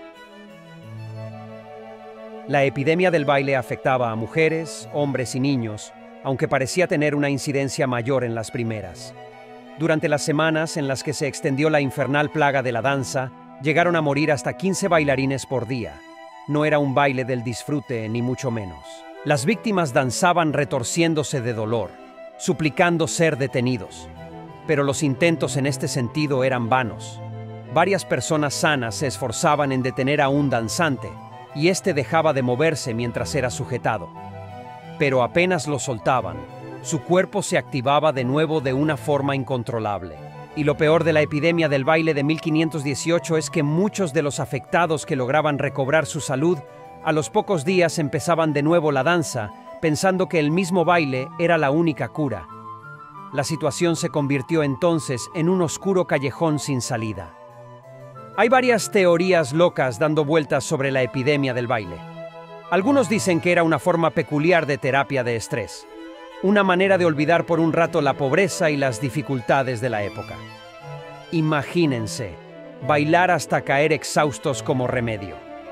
La epidemia del baile afectaba a mujeres, hombres y niños, aunque parecía tener una incidencia mayor en las primeras. Durante las semanas en las que se extendió la infernal plaga de la danza, llegaron a morir hasta quince bailarines por día. No era un baile del disfrute, ni mucho menos. Las víctimas danzaban retorciéndose de dolor, suplicando ser detenidos. Pero los intentos en este sentido eran vanos. Varias personas sanas se esforzaban en detener a un danzante, y éste dejaba de moverse mientras era sujetado. Pero apenas lo soltaban, su cuerpo se activaba de nuevo de una forma incontrolable. Y lo peor de la epidemia del baile de mil quinientos dieciocho es que muchos de los afectados que lograban recobrar su salud, a los pocos días empezaban de nuevo la danza, pensando que el mismo baile era la única cura. La situación se convirtió entonces en un oscuro callejón sin salida. Hay varias teorías locas dando vueltas sobre la epidemia del baile. Algunos dicen que era una forma peculiar de terapia de estrés, una manera de olvidar por un rato la pobreza y las dificultades de la época. Imagínense, bailar hasta caer exhaustos como remedio.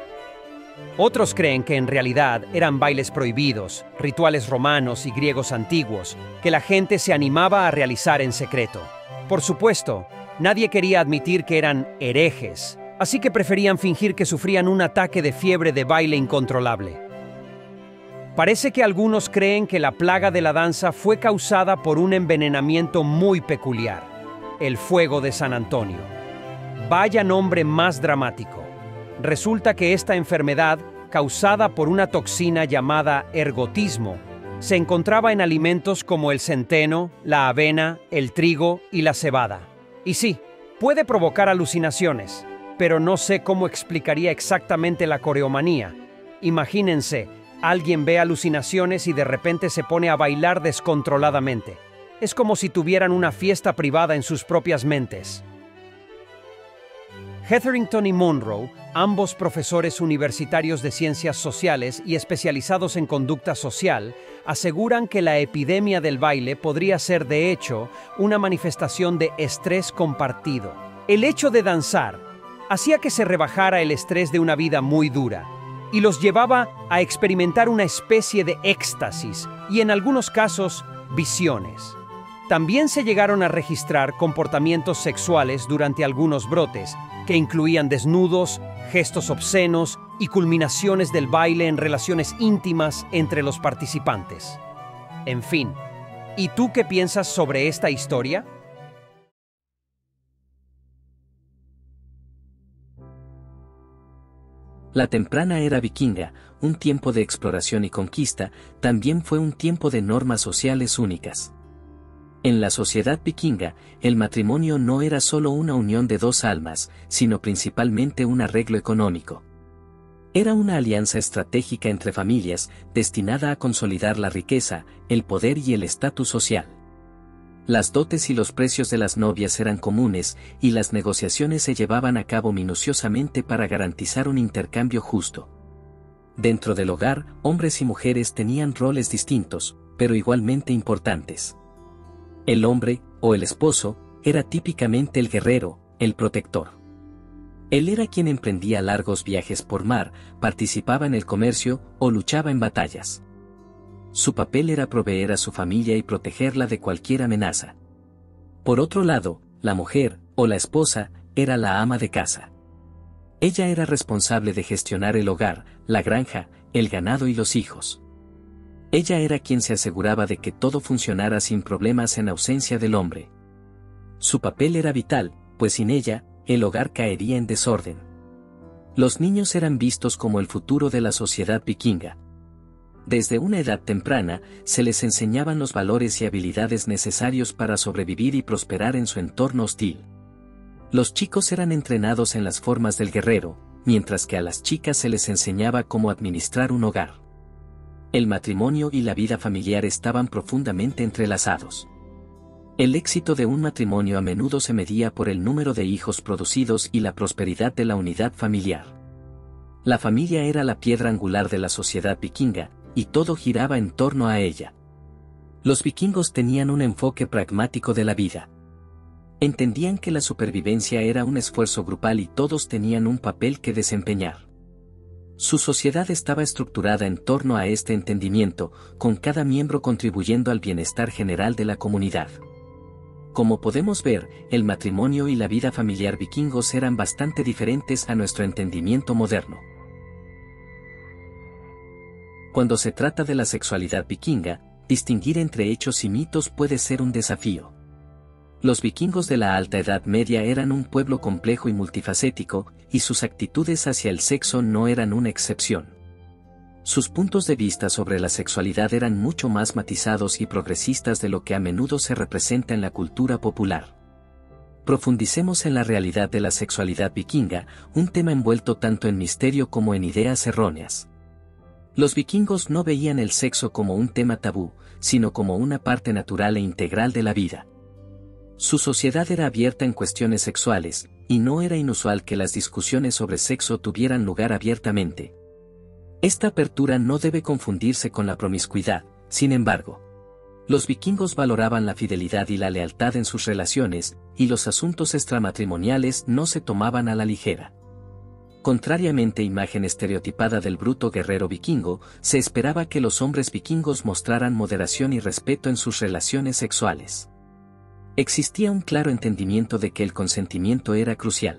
Otros creen que en realidad eran bailes prohibidos, rituales romanos y griegos antiguos, que la gente se animaba a realizar en secreto. Por supuesto, nadie quería admitir que eran herejes, así que preferían fingir que sufrían un ataque de fiebre de baile incontrolable. Parece que algunos creen que la plaga de la danza fue causada por un envenenamiento muy peculiar, el fuego de San Antonio. Vaya nombre más dramático. Resulta que esta enfermedad, causada por una toxina llamada ergotismo, se encontraba en alimentos como el centeno, la avena, el trigo y la cebada. Y sí, puede provocar alucinaciones, pero no sé cómo explicaría exactamente la coreomanía. Imagínense, alguien ve alucinaciones y de repente se pone a bailar descontroladamente. Es como si tuvieran una fiesta privada en sus propias mentes. Hetherington y Monroe, ambos profesores universitarios de ciencias sociales y especializados en conducta social, aseguran que la epidemia del baile podría ser, de hecho, una manifestación de estrés compartido. El hecho de danzar hacía que se rebajara el estrés de una vida muy dura y los llevaba a experimentar una especie de éxtasis y, en algunos casos, visiones. También se llegaron a registrar comportamientos sexuales durante algunos brotes, que incluían desnudos, gestos obscenos y culminaciones del baile en relaciones íntimas entre los participantes. En fin, ¿y tú qué piensas sobre esta historia? La temprana era vikinga, un tiempo de exploración y conquista, también fue un tiempo de normas sociales únicas. En la sociedad vikinga, el matrimonio no era solo una unión de dos almas, sino principalmente un arreglo económico. Era una alianza estratégica entre familias, destinada a consolidar la riqueza, el poder y el estatus social. Las dotes y los precios de las novias eran comunes, y las negociaciones se llevaban a cabo minuciosamente para garantizar un intercambio justo. Dentro del hogar, hombres y mujeres tenían roles distintos, pero igualmente importantes. El hombre, o el esposo, era típicamente el guerrero, el protector. Él era quien emprendía largos viajes por mar, participaba en el comercio o luchaba en batallas. Su papel era proveer a su familia y protegerla de cualquier amenaza. Por otro lado, la mujer, o la esposa, era la ama de casa. Ella era responsable de gestionar el hogar, la granja, el ganado y los hijos. Ella era quien se aseguraba de que todo funcionara sin problemas en ausencia del hombre. Su papel era vital, pues sin ella, el hogar caería en desorden. Los niños eran vistos como el futuro de la sociedad vikinga. Desde una edad temprana, se les enseñaban los valores y habilidades necesarios para sobrevivir y prosperar en su entorno hostil. Los chicos eran entrenados en las formas del guerrero, mientras que a las chicas se les enseñaba cómo administrar un hogar. El matrimonio y la vida familiar estaban profundamente entrelazados. El éxito de un matrimonio a menudo se medía por el número de hijos producidos y la prosperidad de la unidad familiar. La familia era la piedra angular de la sociedad vikinga, y todo giraba en torno a ella. Los vikingos tenían un enfoque pragmático de la vida. Entendían que la supervivencia era un esfuerzo grupal y todos tenían un papel que desempeñar. Su sociedad estaba estructurada en torno a este entendimiento, con cada miembro contribuyendo al bienestar general de la comunidad. Como podemos ver, el matrimonio y la vida familiar vikingos eran bastante diferentes a nuestro entendimiento moderno. Cuando se trata de la sexualidad vikinga, distinguir entre hechos y mitos puede ser un desafío. Los vikingos de la Alta Edad Media eran un pueblo complejo y multifacético, y sus actitudes hacia el sexo no eran una excepción. Sus puntos de vista sobre la sexualidad eran mucho más matizados y progresistas de lo que a menudo se representa en la cultura popular. Profundicemos en la realidad de la sexualidad vikinga, un tema envuelto tanto en misterio como en ideas erróneas. Los vikingos no veían el sexo como un tema tabú, sino como una parte natural e integral de la vida. Su sociedad era abierta en cuestiones sexuales, y no era inusual que las discusiones sobre sexo tuvieran lugar abiertamente. Esta apertura no debe confundirse con la promiscuidad, sin embargo. Los vikingos valoraban la fidelidad y la lealtad en sus relaciones, y los asuntos extramatrimoniales no se tomaban a la ligera. Contrariamente a imagen estereotipada del bruto guerrero vikingo, se esperaba que los hombres vikingos mostraran moderación y respeto en sus relaciones sexuales. Existía un claro entendimiento de que el consentimiento era crucial.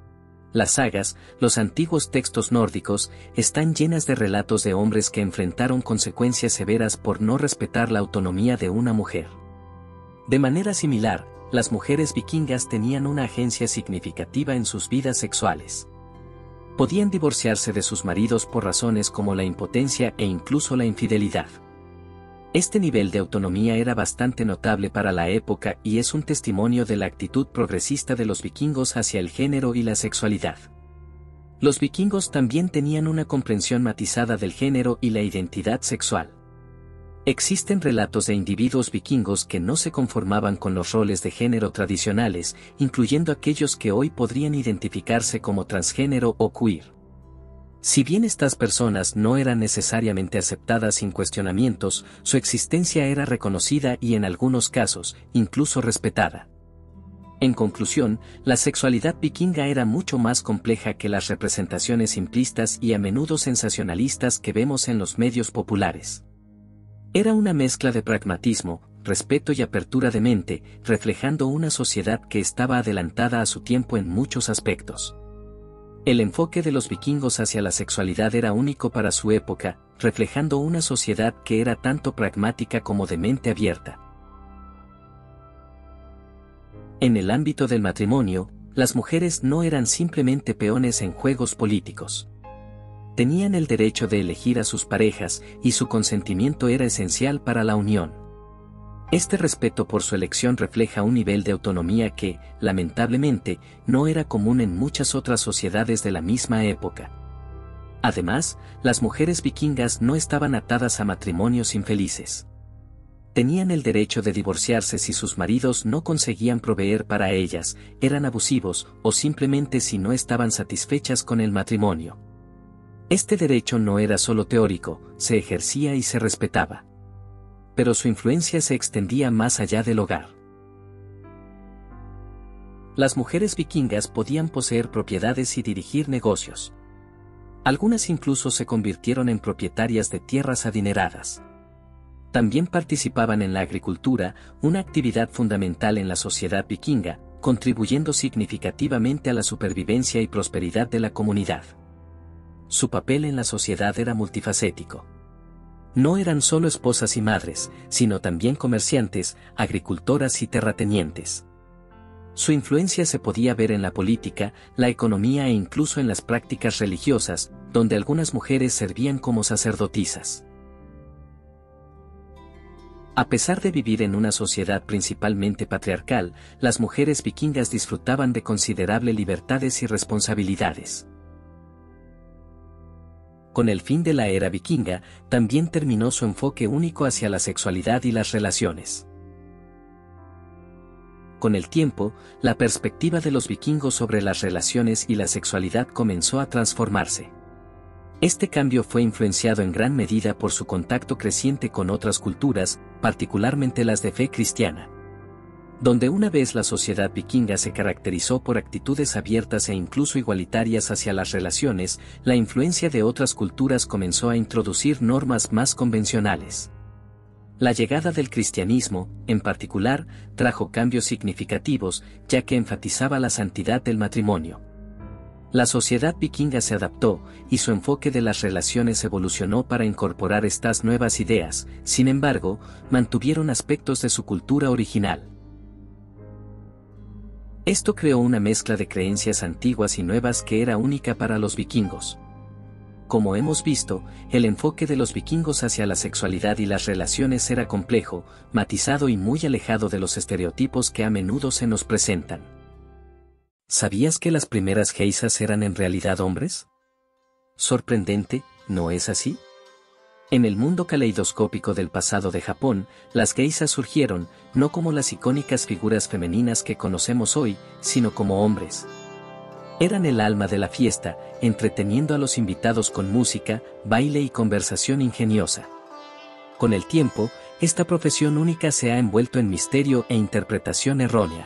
Las sagas, los antiguos textos nórdicos, están llenas de relatos de hombres que enfrentaron consecuencias severas por no respetar la autonomía de una mujer. De manera similar, las mujeres vikingas tenían una agencia significativa en sus vidas sexuales. Podían divorciarse de sus maridos por razones como la impotencia e incluso la infidelidad. Este nivel de autonomía era bastante notable para la época y es un testimonio de la actitud progresista de los vikingos hacia el género y la sexualidad. Los vikingos también tenían una comprensión matizada del género y la identidad sexual. Existen relatos de individuos vikingos que no se conformaban con los roles de género tradicionales, incluyendo aquellos que hoy podrían identificarse como transgénero o queer. Si bien estas personas no eran necesariamente aceptadas sin cuestionamientos, su existencia era reconocida y en algunos casos, incluso respetada. En conclusión, la sexualidad vikinga era mucho más compleja que las representaciones simplistas y a menudo sensacionalistas que vemos en los medios populares. Era una mezcla de pragmatismo, respeto y apertura de mente, reflejando una sociedad que estaba adelantada a su tiempo en muchos aspectos. El enfoque de los vikingos hacia la sexualidad era único para su época, reflejando una sociedad que era tanto pragmática como de mente abierta. En el ámbito del matrimonio, las mujeres no eran simplemente peones en juegos políticos. Tenían el derecho de elegir a sus parejas y su consentimiento era esencial para la unión. Este respeto por su elección refleja un nivel de autonomía que, lamentablemente, no era común en muchas otras sociedades de la misma época. Además, las mujeres vikingas no estaban atadas a matrimonios infelices. Tenían el derecho de divorciarse si sus maridos no conseguían proveer para ellas, eran abusivos o simplemente si no estaban satisfechas con el matrimonio. Este derecho no era solo teórico, se ejercía y se respetaba. Pero su influencia se extendía más allá del hogar. Las mujeres vikingas podían poseer propiedades y dirigir negocios. Algunas incluso se convirtieron en propietarias de tierras adineradas. También participaban en la agricultura, una actividad fundamental en la sociedad vikinga, contribuyendo significativamente a la supervivencia y prosperidad de la comunidad. Su papel en la sociedad era multifacético. No eran solo esposas y madres, sino también comerciantes, agricultoras y terratenientes. Su influencia se podía ver en la política, la economía e incluso en las prácticas religiosas, donde algunas mujeres servían como sacerdotisas. A pesar de vivir en una sociedad principalmente patriarcal, las mujeres vikingas disfrutaban de considerables libertades y responsabilidades. Con el fin de la era vikinga, también terminó su enfoque único hacia la sexualidad y las relaciones. Con el tiempo, la perspectiva de los vikingos sobre las relaciones y la sexualidad comenzó a transformarse. Este cambio fue influenciado en gran medida por su contacto creciente con otras culturas, particularmente las de fe cristiana. Donde una vez la sociedad vikinga se caracterizó por actitudes abiertas e incluso igualitarias hacia las relaciones, la influencia de otras culturas comenzó a introducir normas más convencionales. La llegada del cristianismo, en particular, trajo cambios significativos, ya que enfatizaba la santidad del matrimonio. La sociedad vikinga se adaptó, y su enfoque de las relaciones evolucionó para incorporar estas nuevas ideas, sin embargo, mantuvieron aspectos de su cultura original. Esto creó una mezcla de creencias antiguas y nuevas que era única para los vikingos. Como hemos visto, el enfoque de los vikingos hacia la sexualidad y las relaciones era complejo, matizado y muy alejado de los estereotipos que a menudo se nos presentan. ¿Sabías que las primeras geisas eran en realidad hombres? Sorprendente, ¿no es así? En el mundo caleidoscópico del pasado de Japón, las geisas surgieron, no como las icónicas figuras femeninas que conocemos hoy, sino como hombres. Eran el alma de la fiesta, entreteniendo a los invitados con música, baile y conversación ingeniosa. Con el tiempo, esta profesión única se ha envuelto en misterio e interpretación errónea.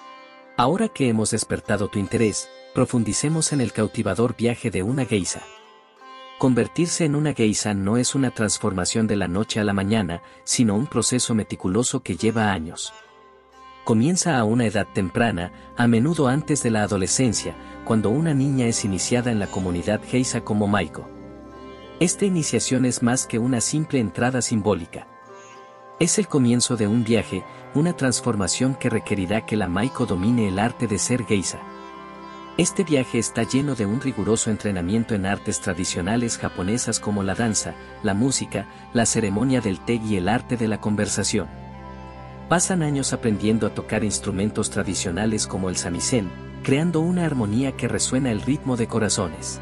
Ahora que hemos despertado tu interés, profundicemos en el cautivador viaje de una geisha. Convertirse en una geisha no es una transformación de la noche a la mañana, sino un proceso meticuloso que lleva años. Comienza a una edad temprana, a menudo antes de la adolescencia, cuando una niña es iniciada en la comunidad geisha como maiko. Esta iniciación es más que una simple entrada simbólica. Es el comienzo de un viaje, una transformación que requerirá que la maiko domine el arte de ser geisha. Este viaje está lleno de un riguroso entrenamiento en artes tradicionales japonesas como la danza, la música, la ceremonia del té y el arte de la conversación. Pasan años aprendiendo a tocar instrumentos tradicionales como el samisen, creando una armonía que resuena el ritmo de corazones.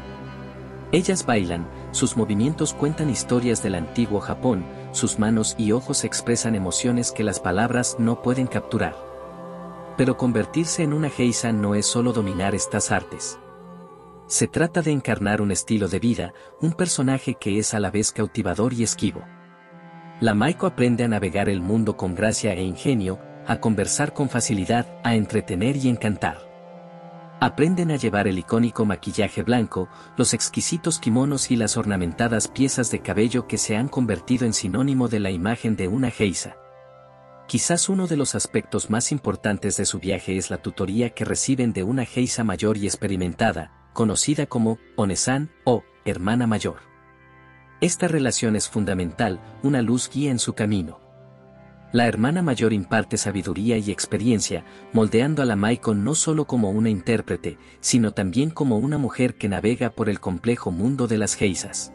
Ellas bailan, sus movimientos cuentan historias del antiguo Japón, sus manos y ojos expresan emociones que las palabras no pueden capturar. Pero convertirse en una geisha no es solo dominar estas artes. Se trata de encarnar un estilo de vida, un personaje que es a la vez cautivador y esquivo. La maiko aprende a navegar el mundo con gracia e ingenio, a conversar con facilidad, a entretener y encantar. Aprenden a llevar el icónico maquillaje blanco, los exquisitos kimonos y las ornamentadas piezas de cabello que se han convertido en sinónimo de la imagen de una geisha. Quizás uno de los aspectos más importantes de su viaje es la tutoría que reciben de una geisha mayor y experimentada, conocida como One-san o hermana mayor. Esta relación es fundamental, una luz guía en su camino. La hermana mayor imparte sabiduría y experiencia, moldeando a la Maiko no solo como una intérprete, sino también como una mujer que navega por el complejo mundo de las geisas.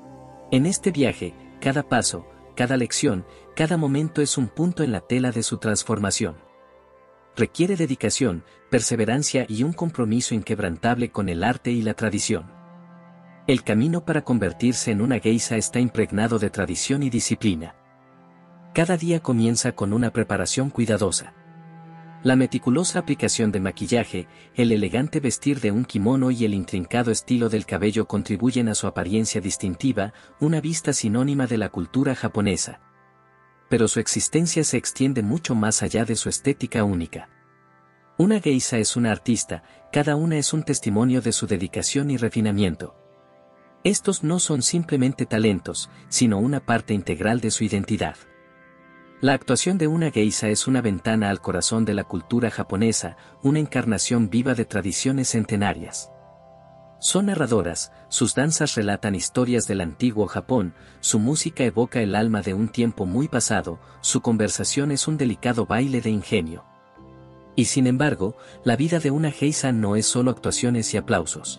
En este viaje, cada paso, cada lección, cada momento es un punto en la tela de su transformación. Requiere dedicación, perseverancia y un compromiso inquebrantable con el arte y la tradición. El camino para convertirse en una geisha está impregnado de tradición y disciplina. Cada día comienza con una preparación cuidadosa. La meticulosa aplicación de maquillaje, el elegante vestir de un kimono y el intrincado estilo del cabello contribuyen a su apariencia distintiva, una vista sinónima de la cultura japonesa. Pero su existencia se extiende mucho más allá de su estética única. Una geisha es una artista, cada una es un testimonio de su dedicación y refinamiento. Estos no son simplemente talentos, sino una parte integral de su identidad. La actuación de una geisha es una ventana al corazón de la cultura japonesa, una encarnación viva de tradiciones centenarias. Son narradoras, sus danzas relatan historias del antiguo Japón, su música evoca el alma de un tiempo muy pasado, su conversación es un delicado baile de ingenio. Y sin embargo, la vida de una geisha no es solo actuaciones y aplausos.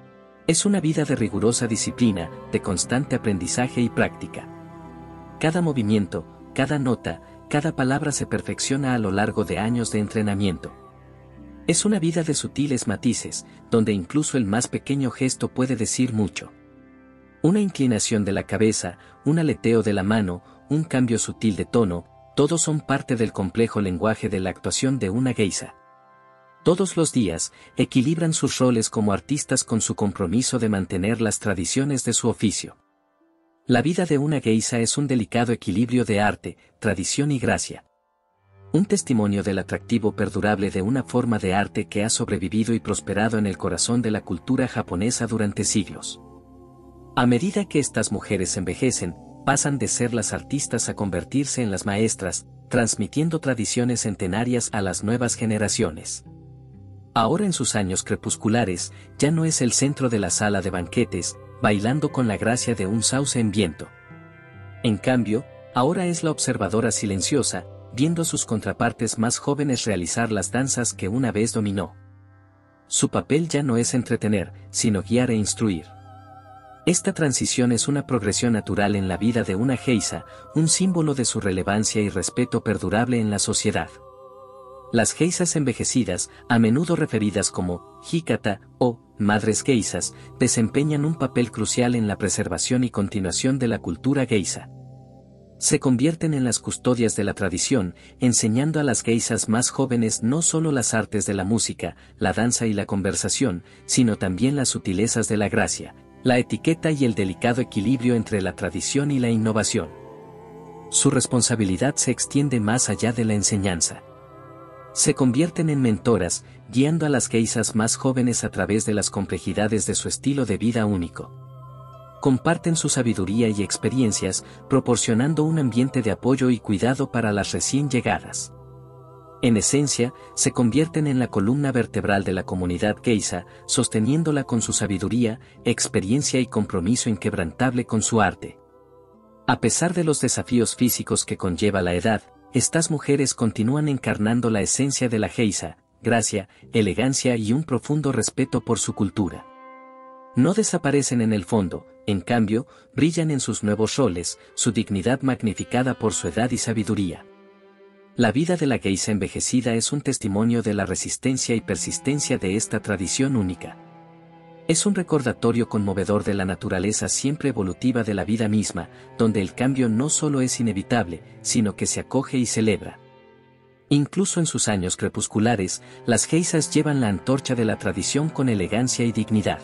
Es una vida de rigurosa disciplina, de constante aprendizaje y práctica. Cada movimiento, cada nota, cada palabra se perfecciona a lo largo de años de entrenamiento. Es una vida de sutiles matices, donde incluso el más pequeño gesto puede decir mucho. Una inclinación de la cabeza, un aleteo de la mano, un cambio sutil de tono, todos son parte del complejo lenguaje de la actuación de una geisha. Todos los días, equilibran sus roles como artistas con su compromiso de mantener las tradiciones de su oficio. La vida de una geisha es un delicado equilibrio de arte, tradición y gracia. Un testimonio del atractivo perdurable de una forma de arte que ha sobrevivido y prosperado en el corazón de la cultura japonesa durante siglos. A medida que estas mujeres envejecen, pasan de ser las artistas a convertirse en las maestras, transmitiendo tradiciones centenarias a las nuevas generaciones. Ahora en sus años crepusculares, ya no es el centro de la sala de banquetes, bailando con la gracia de un sauce en viento. En cambio, ahora es la observadora silenciosa, viendo a sus contrapartes más jóvenes realizar las danzas que una vez dominó. Su papel ya no es entretener, sino guiar e instruir. Esta transición es una progresión natural en la vida de una geisha, un símbolo de su relevancia y respeto perdurable en la sociedad. Las geishas envejecidas, a menudo referidas como hikata o madres geishas, desempeñan un papel crucial en la preservación y continuación de la cultura geisha. Se convierten en las custodias de la tradición, enseñando a las geishas más jóvenes no solo las artes de la música, la danza y la conversación, sino también las sutilezas de la gracia, la etiqueta y el delicado equilibrio entre la tradición y la innovación. Su responsabilidad se extiende más allá de la enseñanza. Se convierten en mentoras, guiando a las geishas más jóvenes a través de las complejidades de su estilo de vida único. Comparten su sabiduría y experiencias, proporcionando un ambiente de apoyo y cuidado para las recién llegadas. En esencia, se convierten en la columna vertebral de la comunidad geisha, sosteniéndola con su sabiduría, experiencia y compromiso inquebrantable con su arte. A pesar de los desafíos físicos que conlleva la edad, estas mujeres continúan encarnando la esencia de la geisha, gracia, elegancia y un profundo respeto por su cultura. No desaparecen en el fondo, en cambio, brillan en sus nuevos roles, su dignidad magnificada por su edad y sabiduría. La vida de la geisha envejecida es un testimonio de la resistencia y persistencia de esta tradición única. Es un recordatorio conmovedor de la naturaleza siempre evolutiva de la vida misma, donde el cambio no solo es inevitable, sino que se acoge y celebra. Incluso en sus años crepusculares, las geishas llevan la antorcha de la tradición con elegancia y dignidad.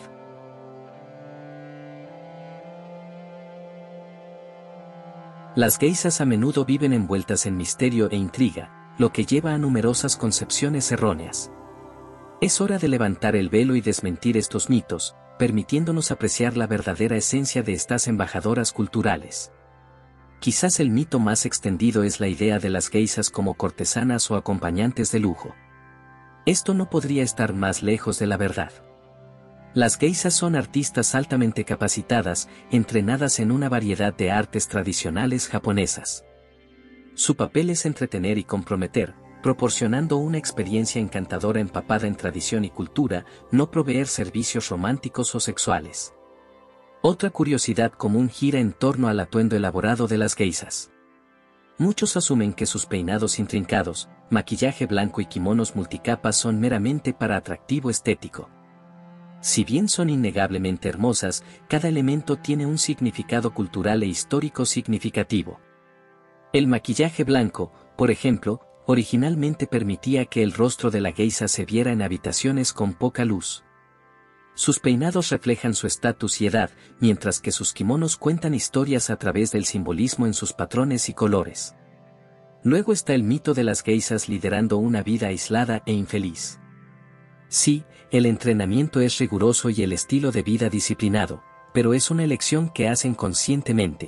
Las geishas a menudo viven envueltas en misterio e intriga, lo que lleva a numerosas concepciones erróneas. Es hora de levantar el velo y desmentir estos mitos, permitiéndonos apreciar la verdadera esencia de estas embajadoras culturales. Quizás el mito más extendido es la idea de las geishas como cortesanas o acompañantes de lujo. Esto no podría estar más lejos de la verdad. Las geishas son artistas altamente capacitadas, entrenadas en una variedad de artes tradicionales japonesas. Su papel es entretener y comprometer, proporcionando una experiencia encantadora empapada en tradición y cultura, no proveer servicios románticos o sexuales. Otra curiosidad común gira en torno al atuendo elaborado de las geisas. Muchos asumen que sus peinados intrincados, maquillaje blanco y kimonos multicapas son meramente para atractivo estético. Si bien son innegablemente hermosas, cada elemento tiene un significado cultural e histórico significativo. El maquillaje blanco, por ejemplo, originalmente permitía que el rostro de la geisa se viera en habitaciones con poca luz. Sus peinados reflejan su estatus y edad, mientras que sus kimonos cuentan historias a través del simbolismo en sus patrones y colores. Luego está el mito de las geisas liderando una vida aislada e infeliz. Sí, el entrenamiento es riguroso y el estilo de vida disciplinado, pero es una elección que hacen conscientemente.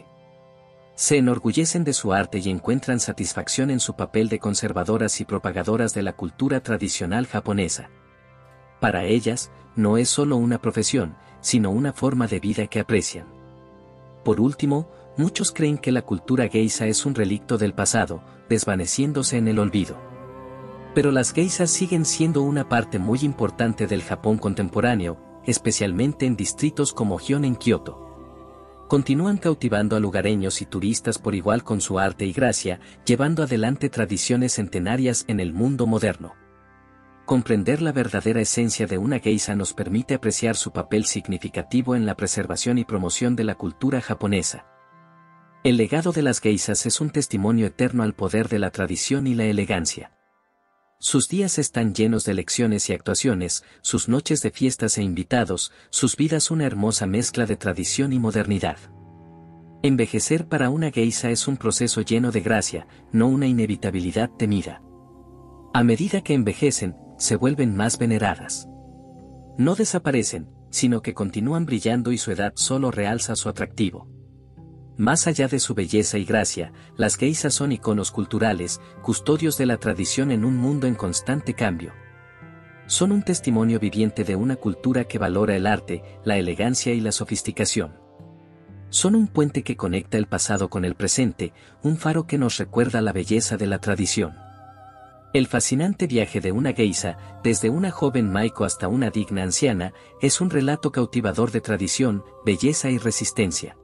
Se enorgullecen de su arte y encuentran satisfacción en su papel de conservadoras y propagadoras de la cultura tradicional japonesa. Para ellas, no es solo una profesión, sino una forma de vida que aprecian. Por último, muchos creen que la cultura geisa es un relicto del pasado, desvaneciéndose en el olvido. Pero las geisas siguen siendo una parte muy importante del Japón contemporáneo, especialmente en distritos como Gion en Kioto. Continúan cautivando a lugareños y turistas por igual con su arte y gracia, llevando adelante tradiciones centenarias en el mundo moderno. Comprender la verdadera esencia de una geisa nos permite apreciar su papel significativo en la preservación y promoción de la cultura japonesa. El legado de las geisas es un testimonio eterno al poder de la tradición y la elegancia. Sus días están llenos de lecciones y actuaciones, sus noches de fiestas e invitados, sus vidas una hermosa mezcla de tradición y modernidad. Envejecer para una geisa es un proceso lleno de gracia, no una inevitabilidad temida. A medida que envejecen, se vuelven más veneradas. No desaparecen, sino que continúan brillando y su edad solo realza su atractivo. Más allá de su belleza y gracia, las geisas son iconos culturales, custodios de la tradición en un mundo en constante cambio. Son un testimonio viviente de una cultura que valora el arte, la elegancia y la sofisticación. Son un puente que conecta el pasado con el presente, un faro que nos recuerda la belleza de la tradición. El fascinante viaje de una geisa, desde una joven maiko hasta una digna anciana, es un relato cautivador de tradición, belleza y resistencia.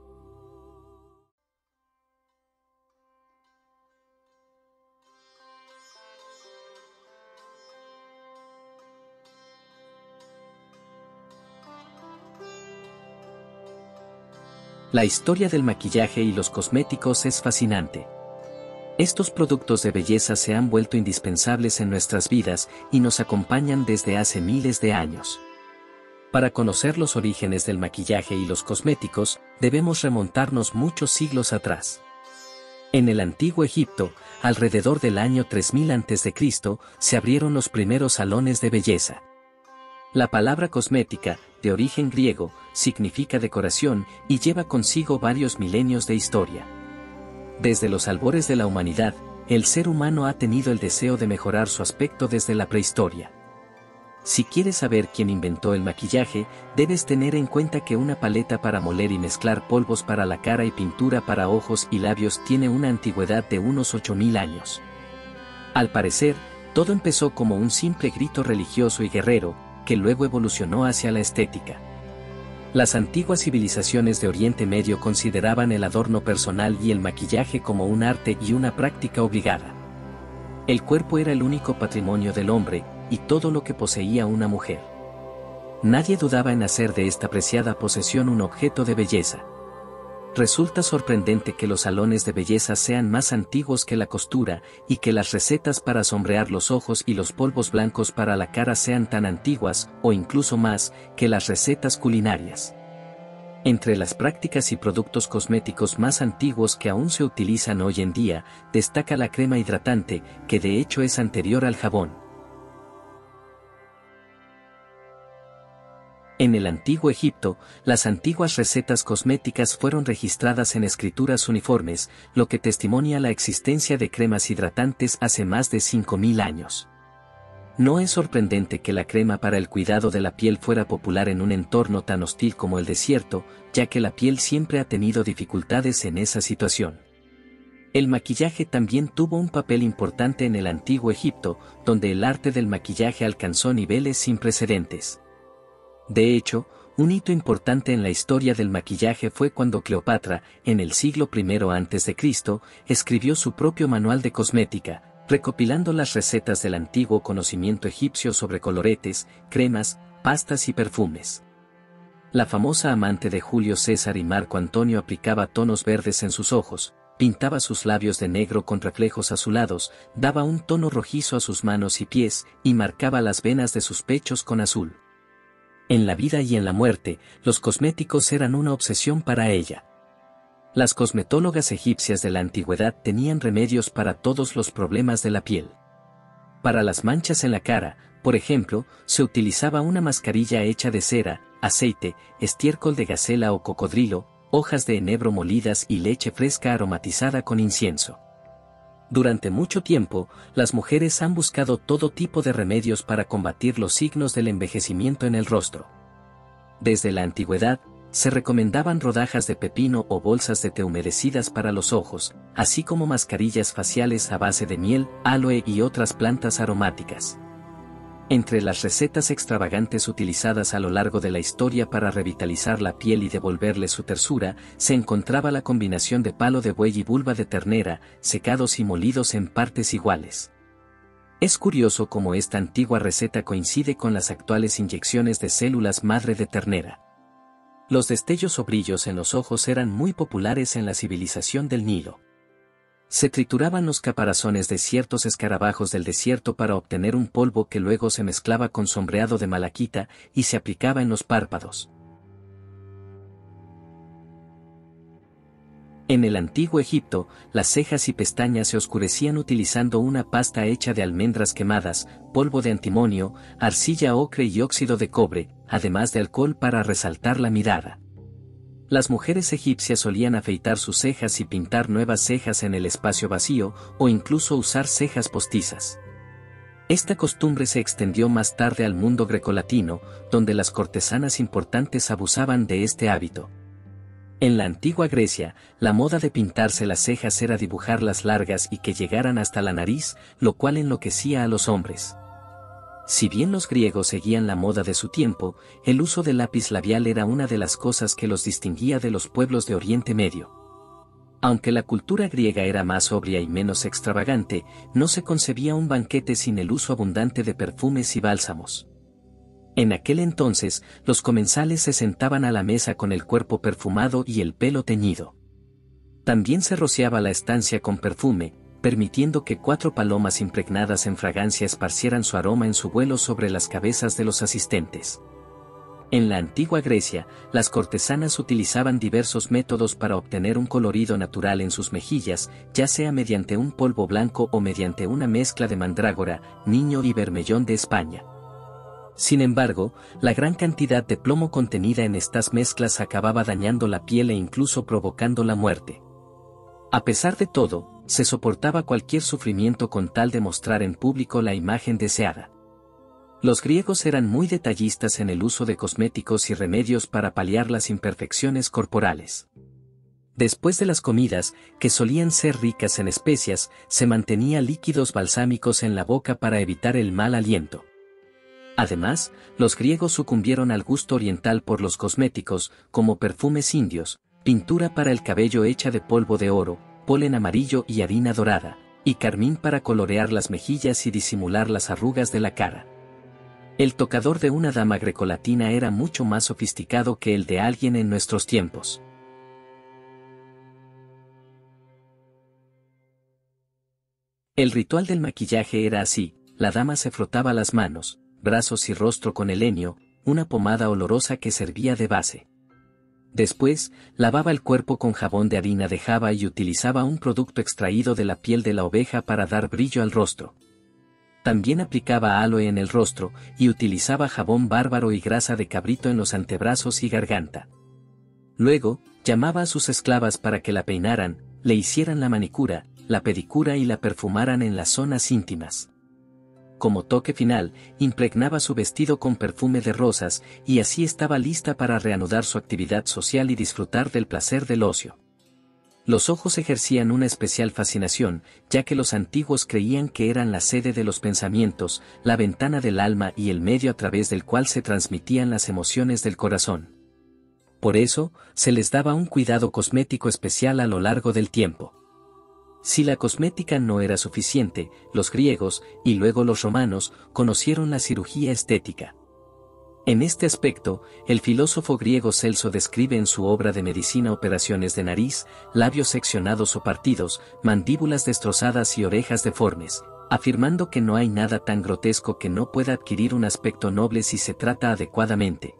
La historia del maquillaje y los cosméticos es fascinante. Estos productos de belleza se han vuelto indispensables en nuestras vidas y nos acompañan desde hace miles de años. Para conocer los orígenes del maquillaje y los cosméticos, debemos remontarnos muchos siglos atrás. En el antiguo Egipto, alrededor del año tres mil antes de Cristo, se abrieron los primeros salones de belleza. La palabra cosmética, de origen griego, significa decoración y lleva consigo varios milenios de historia. Desde los albores de la humanidad, el ser humano ha tenido el deseo de mejorar su aspecto desde la prehistoria. Si quieres saber quién inventó el maquillaje, debes tener en cuenta que una paleta para moler y mezclar polvos para la cara y pintura para ojos y labios tiene una antigüedad de unos ocho mil años. Al parecer, todo empezó como un simple grito religioso y guerrero, que luego evolucionó hacia la estética. Las antiguas civilizaciones de Oriente Medio consideraban el adorno personal y el maquillaje como un arte y una práctica obligada. El cuerpo era el único patrimonio del hombre, y todo lo que poseía una mujer. Nadie dudaba en hacer de esta preciada posesión un objeto de belleza. Resulta sorprendente que los salones de belleza sean más antiguos que la costura, y que las recetas para sombrear los ojos y los polvos blancos para la cara sean tan antiguas, o incluso más, que las recetas culinarias. Entre las prácticas y productos cosméticos más antiguos que aún se utilizan hoy en día, destaca la crema hidratante, que de hecho es anterior al jabón. En el antiguo Egipto, las antiguas recetas cosméticas fueron registradas en escrituras uniformes, lo que testimonia la existencia de cremas hidratantes hace más de cinco mil años. No es sorprendente que la crema para el cuidado de la piel fuera popular en un entorno tan hostil como el desierto, ya que la piel siempre ha tenido dificultades en esa situación. El maquillaje también tuvo un papel importante en el antiguo Egipto, donde el arte del maquillaje alcanzó niveles sin precedentes. De hecho, un hito importante en la historia del maquillaje fue cuando Cleopatra, en el siglo primero antes de Cristo, escribió su propio manual de cosmética, recopilando las recetas del antiguo conocimiento egipcio sobre coloretes, cremas, pastas y perfumes. La famosa amante de Julio César y Marco Antonio aplicaba tonos verdes en sus ojos, pintaba sus labios de negro con reflejos azulados, daba un tono rojizo a sus manos y pies, y marcaba las venas de sus pechos con azul. En la vida y en la muerte, los cosméticos eran una obsesión para ella. Las cosmetólogas egipcias de la antigüedad tenían remedios para todos los problemas de la piel. Para las manchas en la cara, por ejemplo, se utilizaba una mascarilla hecha de cera, aceite, estiércol de gacela o cocodrilo, hojas de enebro molidas y leche fresca aromatizada con incienso. Durante mucho tiempo, las mujeres han buscado todo tipo de remedios para combatir los signos del envejecimiento en el rostro. Desde la antigüedad, se recomendaban rodajas de pepino o bolsas de té humedecidas para los ojos, así como mascarillas faciales a base de miel, aloe y otras plantas aromáticas. Entre las recetas extravagantes utilizadas a lo largo de la historia para revitalizar la piel y devolverle su tersura, se encontraba la combinación de palo de buey y vulva de ternera, secados y molidos en partes iguales. Es curioso cómo esta antigua receta coincide con las actuales inyecciones de células madre de ternera. Los destellos o brillos en los ojos eran muy populares en la civilización del Nilo. Se trituraban los caparazones de ciertos escarabajos del desierto para obtener un polvo que luego se mezclaba con sombreado de malaquita y se aplicaba en los párpados. En el antiguo Egipto, las cejas y pestañas se oscurecían utilizando una pasta hecha de almendras quemadas, polvo de antimonio, arcilla ocre y óxido de cobre, además de alcohol para resaltar la mirada. Las mujeres egipcias solían afeitar sus cejas y pintar nuevas cejas en el espacio vacío, o incluso usar cejas postizas. Esta costumbre se extendió más tarde al mundo grecolatino, donde las cortesanas importantes abusaban de este hábito. En la antigua Grecia, la moda de pintarse las cejas era dibujarlas largas y que llegaran hasta la nariz, lo cual enloquecía a los hombres. Si bien los griegos seguían la moda de su tiempo, el uso del lápiz labial era una de las cosas que los distinguía de los pueblos de Oriente Medio. Aunque la cultura griega era más sobria y menos extravagante, no se concebía un banquete sin el uso abundante de perfumes y bálsamos. En aquel entonces, los comensales se sentaban a la mesa con el cuerpo perfumado y el pelo teñido. También se rociaba la estancia con perfume, permitiendo que cuatro palomas impregnadas en fragancia esparcieran su aroma en su vuelo sobre las cabezas de los asistentes. En la antigua Grecia, las cortesanas utilizaban diversos métodos para obtener un colorido natural en sus mejillas, ya sea mediante un polvo blanco o mediante una mezcla de mandrágora, niño y bermellón de España. Sin embargo, la gran cantidad de plomo contenida en estas mezclas acababa dañando la piel e incluso provocando la muerte. A pesar de todo, se soportaba cualquier sufrimiento con tal de mostrar en público la imagen deseada. Los griegos eran muy detallistas en el uso de cosméticos y remedios para paliar las imperfecciones corporales. Después de las comidas, que solían ser ricas en especias, se mantenía líquidos balsámicos en la boca para evitar el mal aliento. Además, los griegos sucumbieron al gusto oriental por los cosméticos, como perfumes indios, pintura para el cabello hecha de polvo de oro, polen amarillo y harina dorada, y carmín para colorear las mejillas y disimular las arrugas de la cara. El tocador de una dama grecolatina era mucho más sofisticado que el de alguien en nuestros tiempos. El ritual del maquillaje era así: la dama se frotaba las manos, brazos y rostro con helenio, una pomada olorosa que servía de base. Después, lavaba el cuerpo con jabón de harina de java y utilizaba un producto extraído de la piel de la oveja para dar brillo al rostro. También aplicaba aloe en el rostro, y utilizaba jabón bárbaro y grasa de cabrito en los antebrazos y garganta. Luego, llamaba a sus esclavas para que la peinaran, le hicieran la manicura, la pedicura y la perfumaran en las zonas íntimas. Como toque final, impregnaba su vestido con perfume de rosas, y así estaba lista para reanudar su actividad social y disfrutar del placer del ocio. Los ojos ejercían una especial fascinación, ya que los antiguos creían que eran la sede de los pensamientos, la ventana del alma y el medio a través del cual se transmitían las emociones del corazón. Por eso, se les daba un cuidado cosmético especial a lo largo del tiempo. Si la cosmética no era suficiente, los griegos, y luego los romanos, conocieron la cirugía estética. En este aspecto, el filósofo griego Celso describe en su obra de medicina operaciones de nariz, labios seccionados o partidos, mandíbulas destrozadas y orejas deformes, afirmando que no hay nada tan grotesco que no pueda adquirir un aspecto noble si se trata adecuadamente.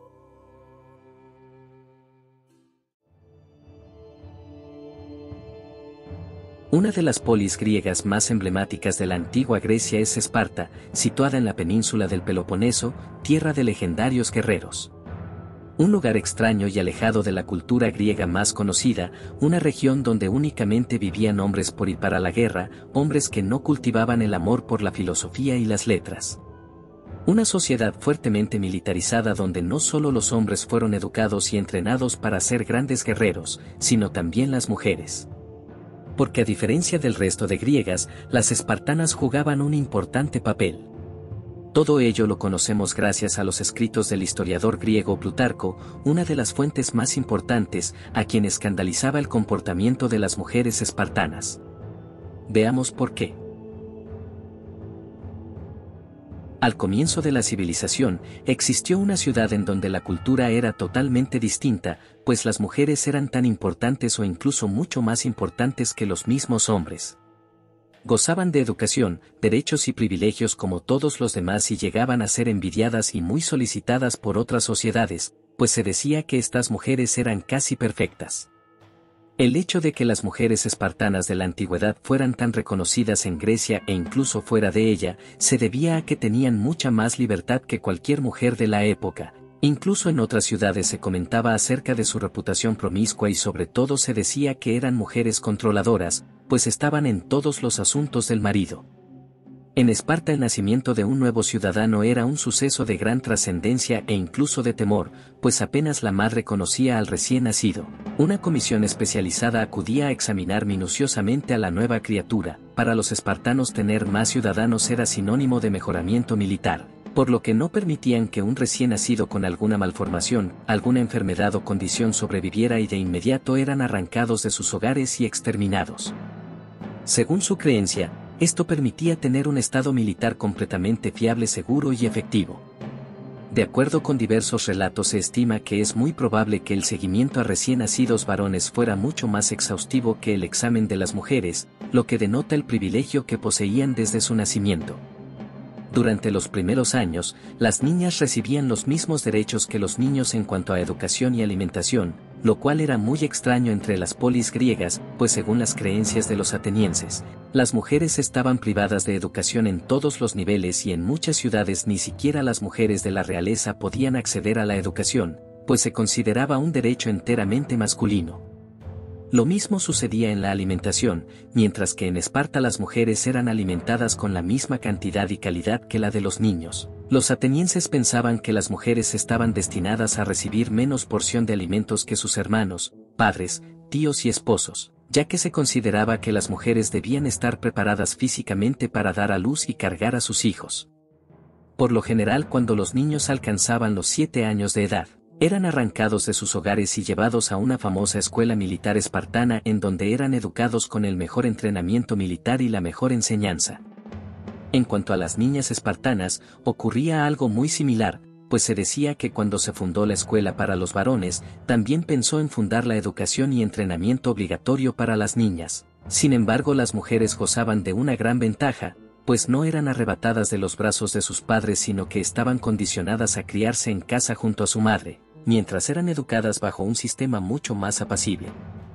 Una de las polis griegas más emblemáticas de la antigua Grecia es Esparta, situada en la península del Peloponeso, tierra de legendarios guerreros. Un lugar extraño y alejado de la cultura griega más conocida, una región donde únicamente vivían hombres por y para la guerra, hombres que no cultivaban el amor por la filosofía y las letras. Una sociedad fuertemente militarizada donde no solo los hombres fueron educados y entrenados para ser grandes guerreros, sino también las mujeres. Porque a diferencia del resto de griegas, las espartanas jugaban un importante papel. Todo ello lo conocemos gracias a los escritos del historiador griego Plutarco, una de las fuentes más importantes, a quien escandalizaba el comportamiento de las mujeres espartanas. Veamos por qué. Al comienzo de la civilización, existió una ciudad en donde la cultura era totalmente distinta, pues las mujeres eran tan importantes o incluso mucho más importantes que los mismos hombres. Gozaban de educación, derechos y privilegios como todos los demás y llegaban a ser envidiadas y muy solicitadas por otras sociedades, pues se decía que estas mujeres eran casi perfectas. El hecho de que las mujeres espartanas de la antigüedad fueran tan reconocidas en Grecia e incluso fuera de ella, se debía a que tenían mucha más libertad que cualquier mujer de la época. Incluso en otras ciudades se comentaba acerca de su reputación promiscua y sobre todo se decía que eran mujeres controladoras, pues estaban en todos los asuntos del marido. En Esparta el nacimiento de un nuevo ciudadano era un suceso de gran trascendencia e incluso de temor, pues apenas la madre conocía al recién nacido. Una comisión especializada acudía a examinar minuciosamente a la nueva criatura. Para los espartanos tener más ciudadanos era sinónimo de mejoramiento militar, por lo que no permitían que un recién nacido con alguna malformación, alguna enfermedad o condición sobreviviera y de inmediato eran arrancados de sus hogares y exterminados. Según su creencia, esto permitía tener un estado militar completamente fiable, seguro y efectivo. De acuerdo con diversos relatos se estima que es muy probable que el seguimiento a recién nacidos varones fuera mucho más exhaustivo que el examen de las mujeres, lo que denota el privilegio que poseían desde su nacimiento. Durante los primeros años, las niñas recibían los mismos derechos que los niños en cuanto a educación y alimentación, lo cual era muy extraño entre las polis griegas, pues según las creencias de los atenienses, las mujeres estaban privadas de educación en todos los niveles y en muchas ciudades ni siquiera las mujeres de la realeza podían acceder a la educación, pues se consideraba un derecho enteramente masculino. Lo mismo sucedía en la alimentación, mientras que en Esparta las mujeres eran alimentadas con la misma cantidad y calidad que la de los niños. Los atenienses pensaban que las mujeres estaban destinadas a recibir menos porción de alimentos que sus hermanos, padres, tíos y esposos, ya que se consideraba que las mujeres debían estar preparadas físicamente para dar a luz y cargar a sus hijos. Por lo general, cuando los niños alcanzaban los siete años de edad, eran arrancados de sus hogares y llevados a una famosa escuela militar espartana en donde eran educados con el mejor entrenamiento militar y la mejor enseñanza. En cuanto a las niñas espartanas, ocurría algo muy similar, pues se decía que cuando se fundó la escuela para los varones, también pensó en fundar la educación y entrenamiento obligatorio para las niñas. Sin embargo, las mujeres gozaban de una gran ventaja, pues no eran arrebatadas de los brazos de sus padres sino que estaban condicionadas a criarse en casa junto a su madre, mientras eran educadas bajo un sistema mucho más apacible.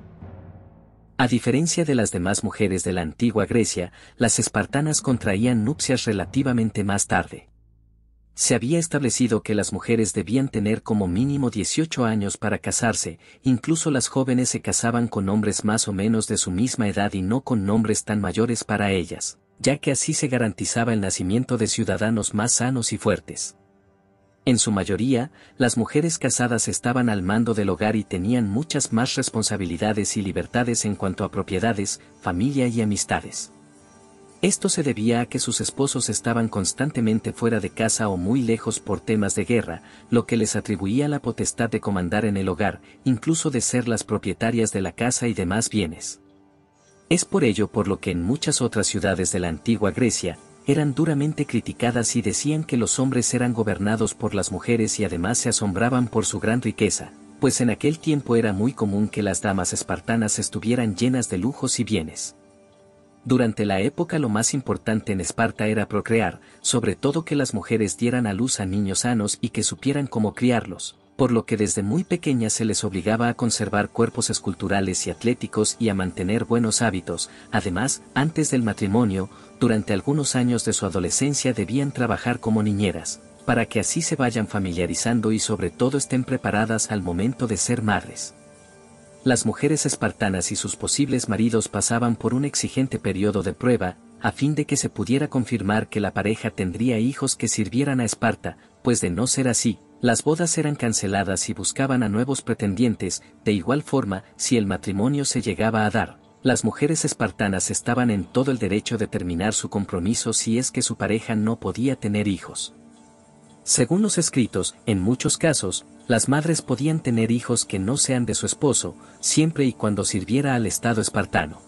A diferencia de las demás mujeres de la antigua Grecia, las espartanas contraían nupcias relativamente más tarde. Se había establecido que las mujeres debían tener como mínimo dieciocho años para casarse, incluso las jóvenes se casaban con hombres más o menos de su misma edad y no con hombres tan mayores para ellas, ya que así se garantizaba el nacimiento de ciudadanos más sanos y fuertes. En su mayoría, las mujeres casadas estaban al mando del hogar y tenían muchas más responsabilidades y libertades en cuanto a propiedades, familia y amistades. Esto se debía a que sus esposos estaban constantemente fuera de casa o muy lejos por temas de guerra, lo que les atribuía la potestad de comandar en el hogar, incluso de ser las propietarias de la casa y demás bienes. Es por ello por lo que en muchas otras ciudades de la antigua Grecia, eran duramente criticadas y decían que los hombres eran gobernados por las mujeres y además se asombraban por su gran riqueza, pues en aquel tiempo era muy común que las damas espartanas estuvieran llenas de lujos y bienes. Durante la época lo más importante en Esparta era procrear, sobre todo que las mujeres dieran a luz a niños sanos y que supieran cómo criarlos, por lo que desde muy pequeñas se les obligaba a conservar cuerpos esculturales y atléticos y a mantener buenos hábitos. Además, antes del matrimonio, durante algunos años de su adolescencia debían trabajar como niñeras, para que así se vayan familiarizando y sobre todo estén preparadas al momento de ser madres. Las mujeres espartanas y sus posibles maridos pasaban por un exigente periodo de prueba, a fin de que se pudiera confirmar que la pareja tendría hijos que sirvieran a Esparta, pues de no ser así, las bodas eran canceladas y buscaban a nuevos pretendientes. De igual forma, si el matrimonio se llegaba a dar, las mujeres espartanas estaban en todo el derecho de terminar su compromiso si es que su pareja no podía tener hijos. Según los escritos, en muchos casos, las madres podían tener hijos que no sean de su esposo, siempre y cuando sirviera al Estado espartano.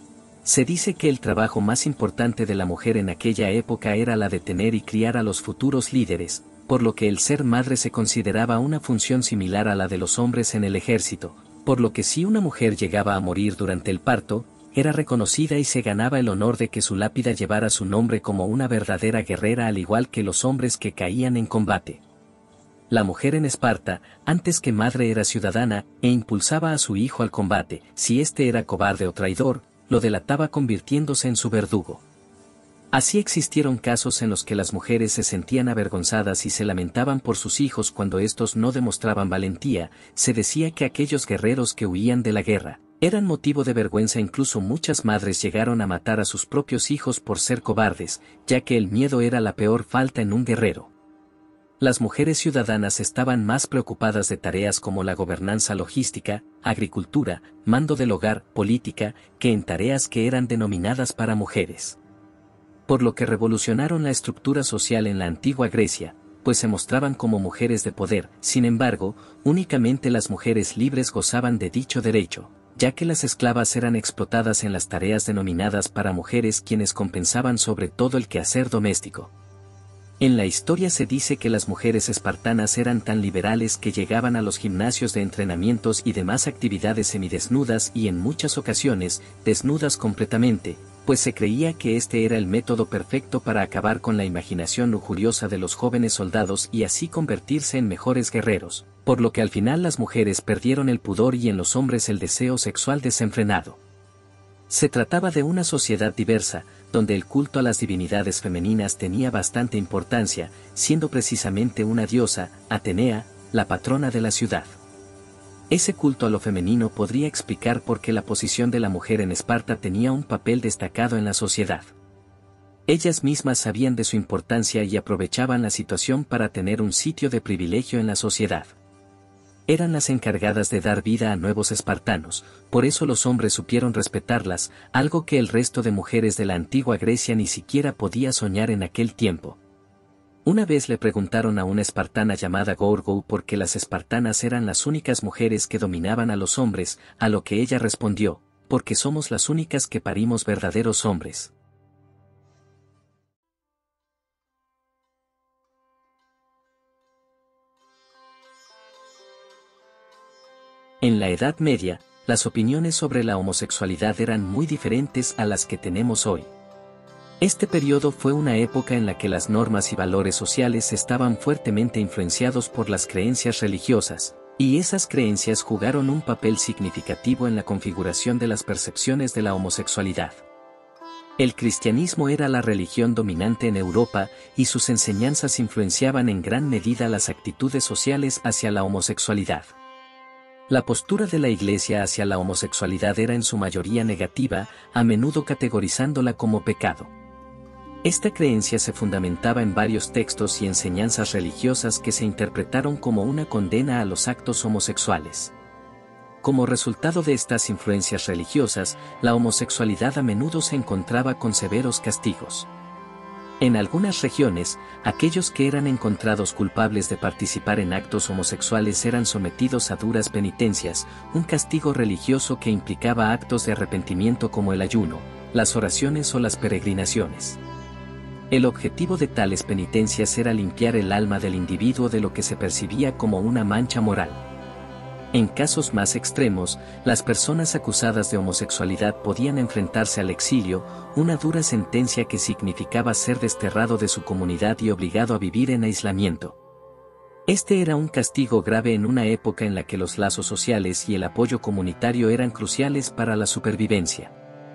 Se dice que el trabajo más importante de la mujer en aquella época era la de tener y criar a los futuros líderes, por lo que el ser madre se consideraba una función similar a la de los hombres en el ejército, por lo que si una mujer llegaba a morir durante el parto, era reconocida y se ganaba el honor de que su lápida llevara su nombre como una verdadera guerrera al igual que los hombres que caían en combate. La mujer en Esparta, antes que madre era ciudadana, e impulsaba a su hijo al combate. Si éste era cobarde o traidor, lo delataba convirtiéndose en su verdugo. Así existieron casos en los que las mujeres se sentían avergonzadas y se lamentaban por sus hijos cuando estos no demostraban valentía. Se decía que aquellos guerreros que huían de la guerra eran motivo de vergüenza. Incluso muchas madres llegaron a matar a sus propios hijos por ser cobardes, ya que el miedo era la peor falta en un guerrero. Las mujeres ciudadanas estaban más preocupadas de tareas como la gobernanza logística, agricultura, mando del hogar, política, que en tareas que eran denominadas para mujeres. Por lo que revolucionaron la estructura social en la antigua Grecia, pues se mostraban como mujeres de poder. Sin embargo, únicamente las mujeres libres gozaban de dicho derecho, ya que las esclavas eran explotadas en las tareas denominadas para mujeres, quienes compensaban sobre todo el quehacer doméstico. En la historia se dice que las mujeres espartanas eran tan liberales que llegaban a los gimnasios de entrenamientos y demás actividades semidesnudas y en muchas ocasiones, desnudas completamente, pues se creía que este era el método perfecto para acabar con la imaginación lujuriosa de los jóvenes soldados y así convertirse en mejores guerreros, por lo que al final las mujeres perdieron el pudor y en los hombres el deseo sexual desenfrenado. Se trataba de una sociedad diversa, donde el culto a las divinidades femeninas tenía bastante importancia, siendo precisamente una diosa, Atenea, la patrona de la ciudad. Ese culto a lo femenino podría explicar por qué la posición de la mujer en Esparta tenía un papel destacado en la sociedad. Ellas mismas sabían de su importancia y aprovechaban la situación para tener un sitio de privilegio en la sociedad. Eran las encargadas de dar vida a nuevos espartanos, por eso los hombres supieron respetarlas, algo que el resto de mujeres de la antigua Grecia ni siquiera podía soñar en aquel tiempo. Una vez le preguntaron a una espartana llamada Gorgo por qué las espartanas eran las únicas mujeres que dominaban a los hombres, a lo que ella respondió: porque somos las únicas que parimos verdaderos hombres. En la Edad Media, las opiniones sobre la homosexualidad eran muy diferentes a las que tenemos hoy. Este periodo fue una época en la que las normas y valores sociales estaban fuertemente influenciados por las creencias religiosas, y esas creencias jugaron un papel significativo en la configuración de las percepciones de la homosexualidad. El cristianismo era la religión dominante en Europa y sus enseñanzas influenciaban en gran medida las actitudes sociales hacia la homosexualidad. La postura de la Iglesia hacia la homosexualidad era en su mayoría negativa, a menudo categorizándola como pecado. Esta creencia se fundamentaba en varios textos y enseñanzas religiosas que se interpretaron como una condena a los actos homosexuales. Como resultado de estas influencias religiosas, la homosexualidad a menudo se encontraba con severos castigos. En algunas regiones, aquellos que eran encontrados culpables de participar en actos homosexuales eran sometidos a duras penitencias, un castigo religioso que implicaba actos de arrepentimiento como el ayuno, las oraciones o las peregrinaciones. El objetivo de tales penitencias era limpiar el alma del individuo de lo que se percibía como una mancha moral. En casos más extremos, las personas acusadas de homosexualidad podían enfrentarse al exilio, una dura sentencia que significaba ser desterrado de su comunidad y obligado a vivir en aislamiento. Este era un castigo grave en una época en la que los lazos sociales y el apoyo comunitario eran cruciales para la supervivencia.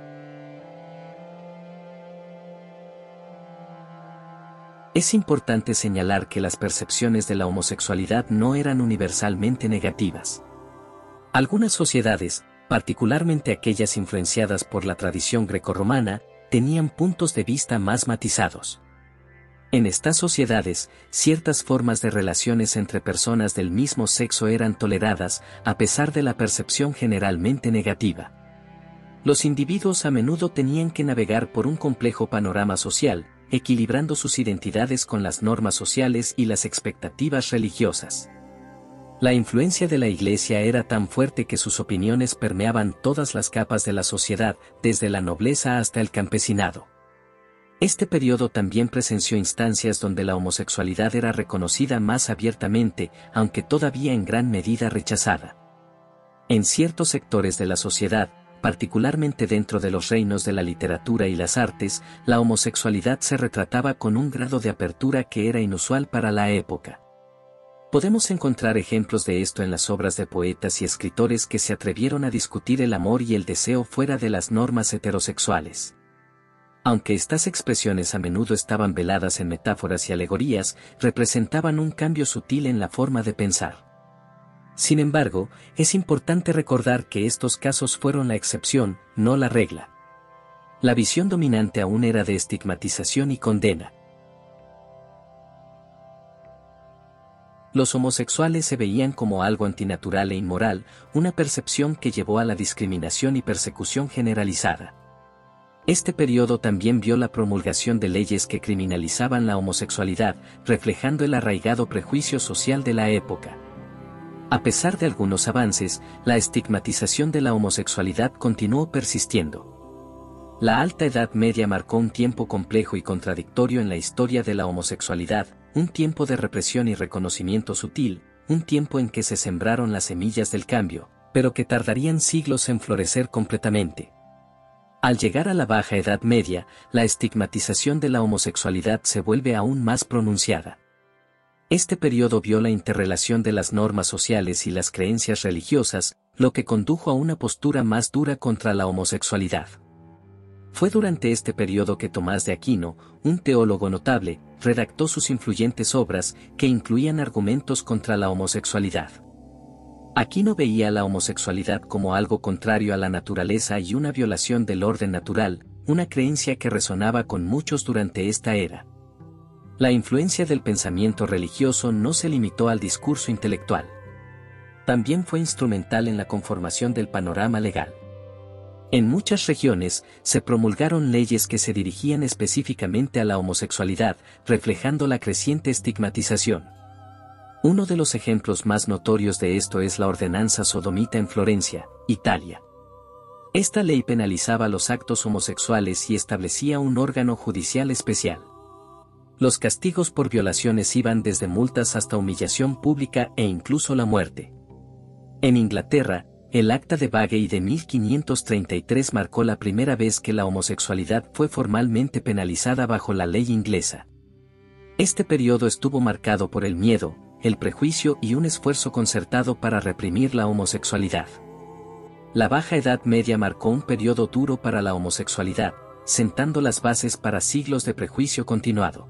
Es importante señalar que las percepciones de la homosexualidad no eran universalmente negativas. Algunas sociedades, particularmente aquellas influenciadas por la tradición grecorromana, tenían puntos de vista más matizados. En estas sociedades, ciertas formas de relaciones entre personas del mismo sexo eran toleradas, a pesar de la percepción generalmente negativa. Los individuos a menudo tenían que navegar por un complejo panorama social, equilibrando sus identidades con las normas sociales y las expectativas religiosas. La influencia de la Iglesia era tan fuerte que sus opiniones permeaban todas las capas de la sociedad, desde la nobleza hasta el campesinado. Este periodo también presenció instancias donde la homosexualidad era reconocida más abiertamente, aunque todavía en gran medida rechazada. En ciertos sectores de la sociedad, particularmente dentro de los reinos de la literatura y las artes, la homosexualidad se retrataba con un grado de apertura que era inusual para la época. Podemos encontrar ejemplos de esto en las obras de poetas y escritores que se atrevieron a discutir el amor y el deseo fuera de las normas heterosexuales. Aunque estas expresiones a menudo estaban veladas en metáforas y alegorías, representaban un cambio sutil en la forma de pensar. Sin embargo, es importante recordar que estos casos fueron la excepción, no la regla. La visión dominante aún era de estigmatización y condena. Los homosexuales se veían como algo antinatural e inmoral, una percepción que llevó a la discriminación y persecución generalizada. Este periodo también vio la promulgación de leyes que criminalizaban la homosexualidad, reflejando el arraigado prejuicio social de la época. A pesar de algunos avances, la estigmatización de la homosexualidad continuó persistiendo. La Alta Edad Media marcó un tiempo complejo y contradictorio en la historia de la homosexualidad, un tiempo de represión y reconocimiento sutil, un tiempo en que se sembraron las semillas del cambio, pero que tardarían siglos en florecer completamente. Al llegar a la Baja Edad Media, la estigmatización de la homosexualidad se vuelve aún más pronunciada. Este periodo vio la interrelación de las normas sociales y las creencias religiosas, lo que condujo a una postura más dura contra la homosexualidad. Fue durante este periodo que Tomás de Aquino, un teólogo notable, redactó sus influyentes obras, que incluían argumentos contra la homosexualidad. Aquino veía la homosexualidad como algo contrario a la naturaleza y una violación del orden natural, una creencia que resonaba con muchos durante esta era. La influencia del pensamiento religioso no se limitó al discurso intelectual. También fue instrumental en la conformación del panorama legal. En muchas regiones, se promulgaron leyes que se dirigían específicamente a la homosexualidad, reflejando la creciente estigmatización. Uno de los ejemplos más notorios de esto es la Ordenanza Sodomita en Florencia, Italia. Esta ley penalizaba los actos homosexuales y establecía un órgano judicial especial. Los castigos por violaciones iban desde multas hasta humillación pública e incluso la muerte. En Inglaterra, el Acta de Bagey de mil quinientos treinta y tres marcó la primera vez que la homosexualidad fue formalmente penalizada bajo la ley inglesa. Este periodo estuvo marcado por el miedo, el prejuicio y un esfuerzo concertado para reprimir la homosexualidad. La Baja Edad Media marcó un periodo duro para la homosexualidad, sentando las bases para siglos de prejuicio continuado.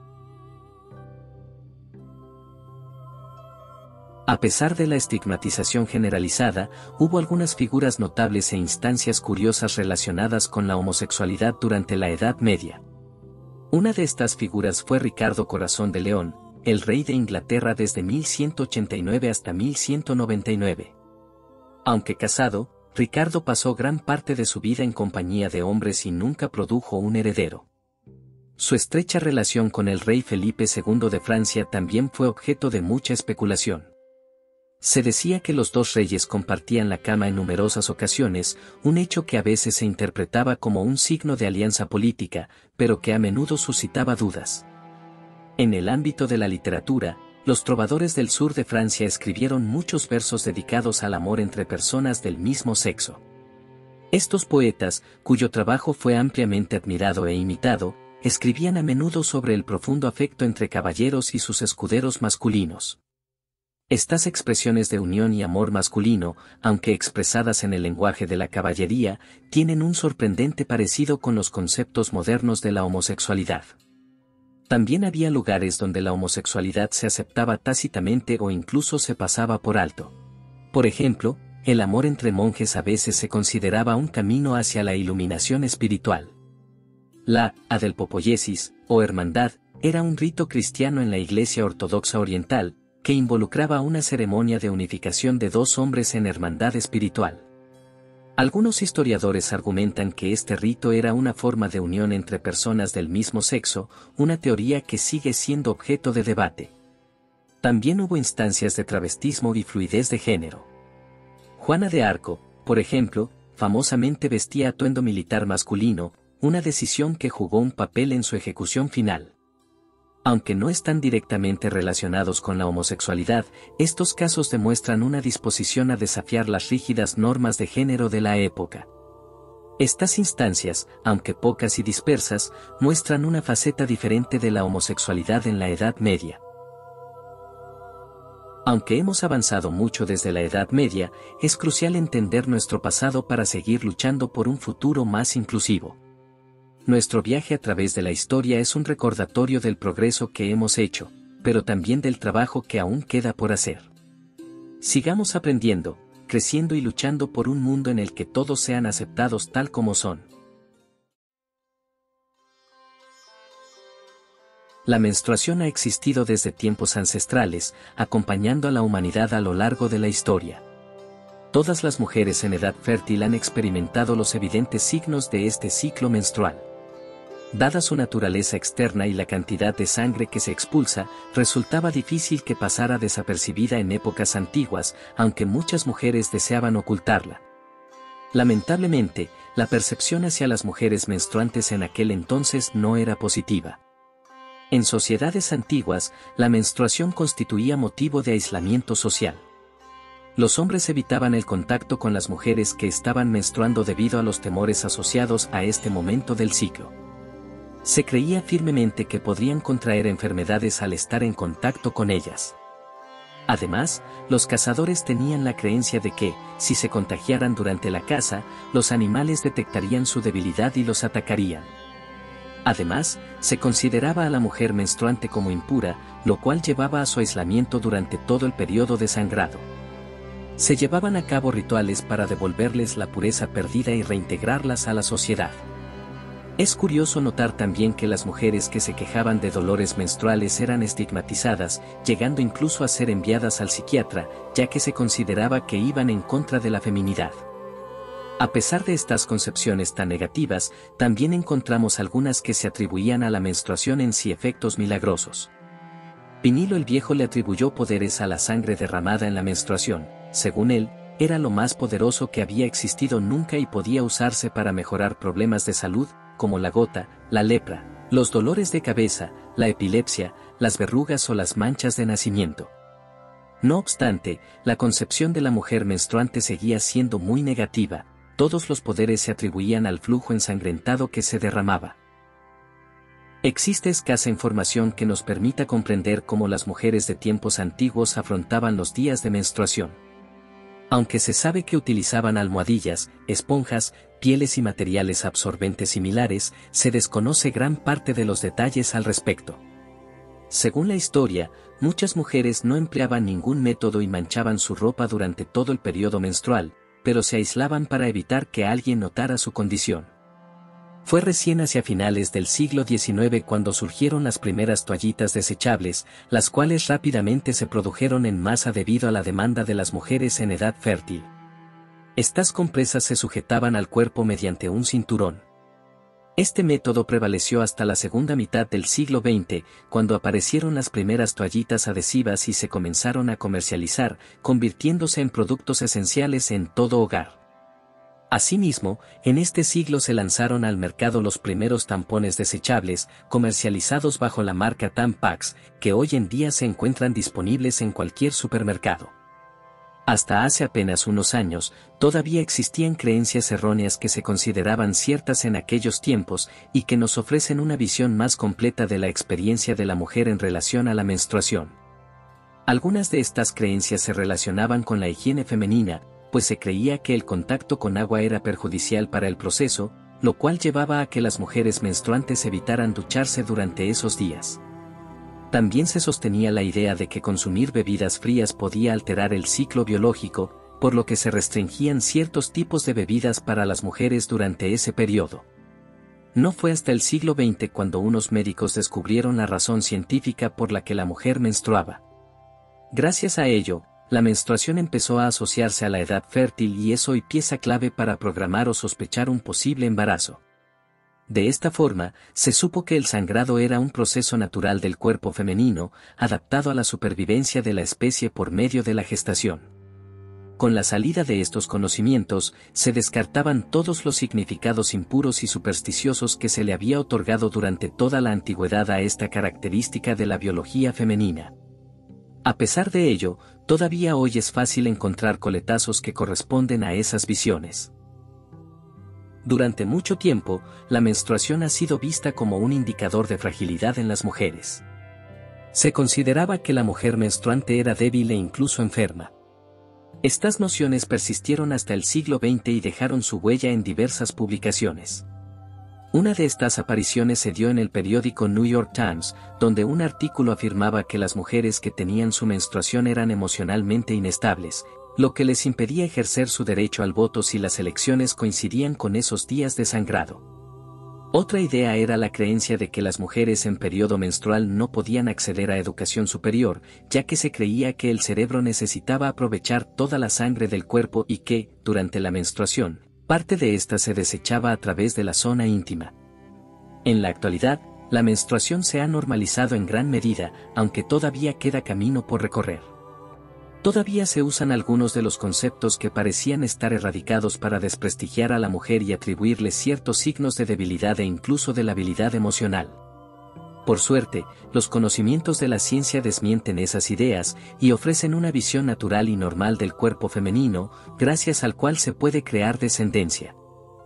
A pesar de la estigmatización generalizada, hubo algunas figuras notables e instancias curiosas relacionadas con la homosexualidad durante la Edad Media. Una de estas figuras fue Ricardo Corazón de León, el rey de Inglaterra desde mil ciento ochenta y nueve hasta mil ciento noventa y nueve. Aunque casado, Ricardo pasó gran parte de su vida en compañía de hombres y nunca produjo un heredero. Su estrecha relación con el rey Felipe segundo de Francia también fue objeto de mucha especulación. Se decía que los dos reyes compartían la cama en numerosas ocasiones, un hecho que a veces se interpretaba como un signo de alianza política, pero que a menudo suscitaba dudas. En el ámbito de la literatura, los trovadores del sur de Francia escribieron muchos versos dedicados al amor entre personas del mismo sexo. Estos poetas, cuyo trabajo fue ampliamente admirado e imitado, escribían a menudo sobre el profundo afecto entre caballeros y sus escuderos masculinos. Estas expresiones de unión y amor masculino, aunque expresadas en el lenguaje de la caballería, tienen un sorprendente parecido con los conceptos modernos de la homosexualidad. También había lugares donde la homosexualidad se aceptaba tácitamente o incluso se pasaba por alto. Por ejemplo, el amor entre monjes a veces se consideraba un camino hacia la iluminación espiritual. La adelpopoiesis, o hermandad, era un rito cristiano en la Iglesia Ortodoxa Oriental, que involucraba una ceremonia de unificación de dos hombres en hermandad espiritual. Algunos historiadores argumentan que este rito era una forma de unión entre personas del mismo sexo, una teoría que sigue siendo objeto de debate. También hubo instancias de travestismo y fluidez de género. Juana de Arco, por ejemplo, famosamente vestía atuendo militar masculino, una decisión que jugó un papel en su ejecución final. Aunque no están directamente relacionados con la homosexualidad, estos casos demuestran una disposición a desafiar las rígidas normas de género de la época. Estas instancias, aunque pocas y dispersas, muestran una faceta diferente de la homosexualidad en la Edad Media. Aunque hemos avanzado mucho desde la Edad Media, es crucial entender nuestro pasado para seguir luchando por un futuro más inclusivo. Nuestro viaje a través de la historia es un recordatorio del progreso que hemos hecho, pero también del trabajo que aún queda por hacer. Sigamos aprendiendo, creciendo y luchando por un mundo en el que todos sean aceptados tal como son. La menstruación ha existido desde tiempos ancestrales, acompañando a la humanidad a lo largo de la historia. Todas las mujeres en edad fértil han experimentado los evidentes signos de este ciclo menstrual. Dada su naturaleza externa y la cantidad de sangre que se expulsa, resultaba difícil que pasara desapercibida en épocas antiguas, aunque muchas mujeres deseaban ocultarla. Lamentablemente, la percepción hacia las mujeres menstruantes en aquel entonces no era positiva. En sociedades antiguas, la menstruación constituía motivo de aislamiento social. Los hombres evitaban el contacto con las mujeres que estaban menstruando debido a los temores asociados a este momento del ciclo. Se creía firmemente que podrían contraer enfermedades al estar en contacto con ellas. Además, los cazadores tenían la creencia de que, si se contagiaran durante la caza, los animales detectarían su debilidad y los atacarían. Además, se consideraba a la mujer menstruante como impura, lo cual llevaba a su aislamiento durante todo el periodo de sangrado. Se llevaban a cabo rituales para devolverles la pureza perdida y reintegrarlas a la sociedad. Es curioso notar también que las mujeres que se quejaban de dolores menstruales eran estigmatizadas, llegando incluso a ser enviadas al psiquiatra, ya que se consideraba que iban en contra de la feminidad. A pesar de estas concepciones tan negativas, también encontramos algunas que se atribuían a la menstruación en sí efectos milagrosos. Pinilo el Viejo le atribuyó poderes a la sangre derramada en la menstruación. Según él, era lo más poderoso que había existido nunca y podía usarse para mejorar problemas de salud, como la gota, la lepra, los dolores de cabeza, la epilepsia, las verrugas o las manchas de nacimiento. No obstante, la concepción de la mujer menstruante seguía siendo muy negativa, todos los poderes se atribuían al flujo ensangrentado que se derramaba. Existe escasa información que nos permita comprender cómo las mujeres de tiempos antiguos afrontaban los días de menstruación. Aunque se sabe que utilizaban almohadillas, esponjas, pieles y materiales absorbentes similares, se desconoce gran parte de los detalles al respecto. Según la historia, muchas mujeres no empleaban ningún método y manchaban su ropa durante todo el periodo menstrual, pero se aislaban para evitar que alguien notara su condición. Fue recién hacia finales del siglo diecinueve cuando surgieron las primeras toallitas desechables, las cuales rápidamente se produjeron en masa debido a la demanda de las mujeres en edad fértil. Estas compresas se sujetaban al cuerpo mediante un cinturón. Este método prevaleció hasta la segunda mitad del siglo veinte, cuando aparecieron las primeras toallitas adhesivas y se comenzaron a comercializar, convirtiéndose en productos esenciales en todo hogar. Asimismo, en este siglo se lanzaron al mercado los primeros tampones desechables, comercializados bajo la marca Tampax, que hoy en día se encuentran disponibles en cualquier supermercado. Hasta hace apenas unos años, todavía existían creencias erróneas que se consideraban ciertas en aquellos tiempos y que nos ofrecen una visión más completa de la experiencia de la mujer en relación a la menstruación. Algunas de estas creencias se relacionaban con la higiene femenina, pues se creía que el contacto con agua era perjudicial para el proceso, lo cual llevaba a que las mujeres menstruantes evitaran ducharse durante esos días. También se sostenía la idea de que consumir bebidas frías podía alterar el ciclo biológico, por lo que se restringían ciertos tipos de bebidas para las mujeres durante ese periodo. No fue hasta el siglo veinte cuando unos médicos descubrieron la razón científica por la que la mujer menstruaba. Gracias a ello, la menstruación empezó a asociarse a la edad fértil y es hoy pieza clave para programar o sospechar un posible embarazo. De esta forma, se supo que el sangrado era un proceso natural del cuerpo femenino, adaptado a la supervivencia de la especie por medio de la gestación. Con la salida de estos conocimientos, se descartaban todos los significados impuros y supersticiosos que se le había otorgado durante toda la antigüedad a esta característica de la biología femenina. A pesar de ello, todavía hoy es fácil encontrar coletazos que corresponden a esas visiones. Durante mucho tiempo, la menstruación ha sido vista como un indicador de fragilidad en las mujeres. Se consideraba que la mujer menstruante era débil e incluso enferma. Estas nociones persistieron hasta el siglo veinte y dejaron su huella en diversas publicaciones. Una de estas apariciones se dio en el periódico New York Times, donde un artículo afirmaba que las mujeres que tenían su menstruación eran emocionalmente inestables, lo que les impedía ejercer su derecho al voto si las elecciones coincidían con esos días de sangrado. Otra idea era la creencia de que las mujeres en periodo menstrual no podían acceder a educación superior, ya que se creía que el cerebro necesitaba aprovechar toda la sangre del cuerpo y que, durante la menstruación, parte de ésta se desechaba a través de la zona íntima. En la actualidad, la menstruación se ha normalizado en gran medida, aunque todavía queda camino por recorrer. Todavía se usan algunos de los conceptos que parecían estar erradicados para desprestigiar a la mujer y atribuirle ciertos signos de debilidad e incluso de la habilidad emocional. Por suerte, los conocimientos de la ciencia desmienten esas ideas y ofrecen una visión natural y normal del cuerpo femenino, gracias al cual se puede crear descendencia.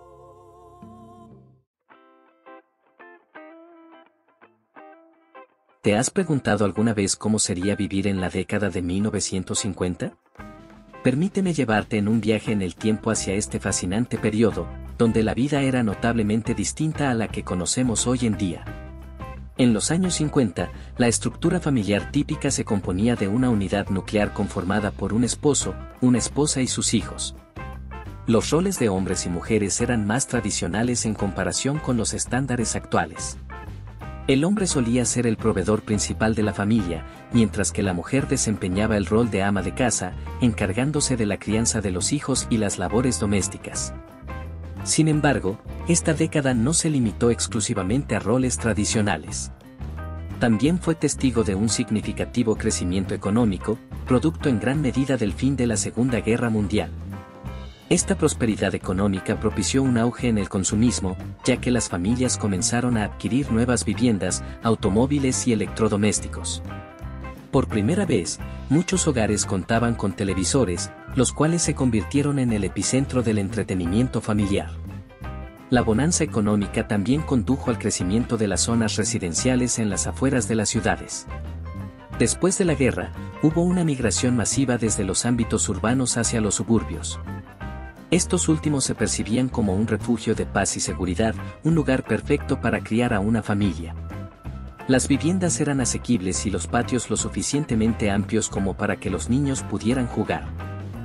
¿Te has preguntado alguna vez cómo sería vivir en la década de mil novecientos cincuenta? Permíteme llevarte en un viaje en el tiempo hacia este fascinante periodo, donde la vida era notablemente distinta a la que conocemos hoy en día. En los años cincuenta, la estructura familiar típica se componía de una unidad nuclear conformada por un esposo, una esposa y sus hijos. Los roles de hombres y mujeres eran más tradicionales en comparación con los estándares actuales. El hombre solía ser el proveedor principal de la familia, mientras que la mujer desempeñaba el rol de ama de casa, encargándose de la crianza de los hijos y las labores domésticas. Sin embargo, esta década no se limitó exclusivamente a roles tradicionales. También fue testigo de un significativo crecimiento económico, producto en gran medida del fin de la Segunda Guerra Mundial. Esta prosperidad económica propició un auge en el consumismo, ya que las familias comenzaron a adquirir nuevas viviendas, automóviles y electrodomésticos. Por primera vez, muchos hogares contaban con televisores, los cuales se convirtieron en el epicentro del entretenimiento familiar. La bonanza económica también condujo al crecimiento de las zonas residenciales en las afueras de las ciudades. Después de la guerra, hubo una migración masiva desde los ámbitos urbanos hacia los suburbios. Estos últimos se percibían como un refugio de paz y seguridad, un lugar perfecto para criar a una familia. Las viviendas eran asequibles y los patios lo suficientemente amplios como para que los niños pudieran jugar.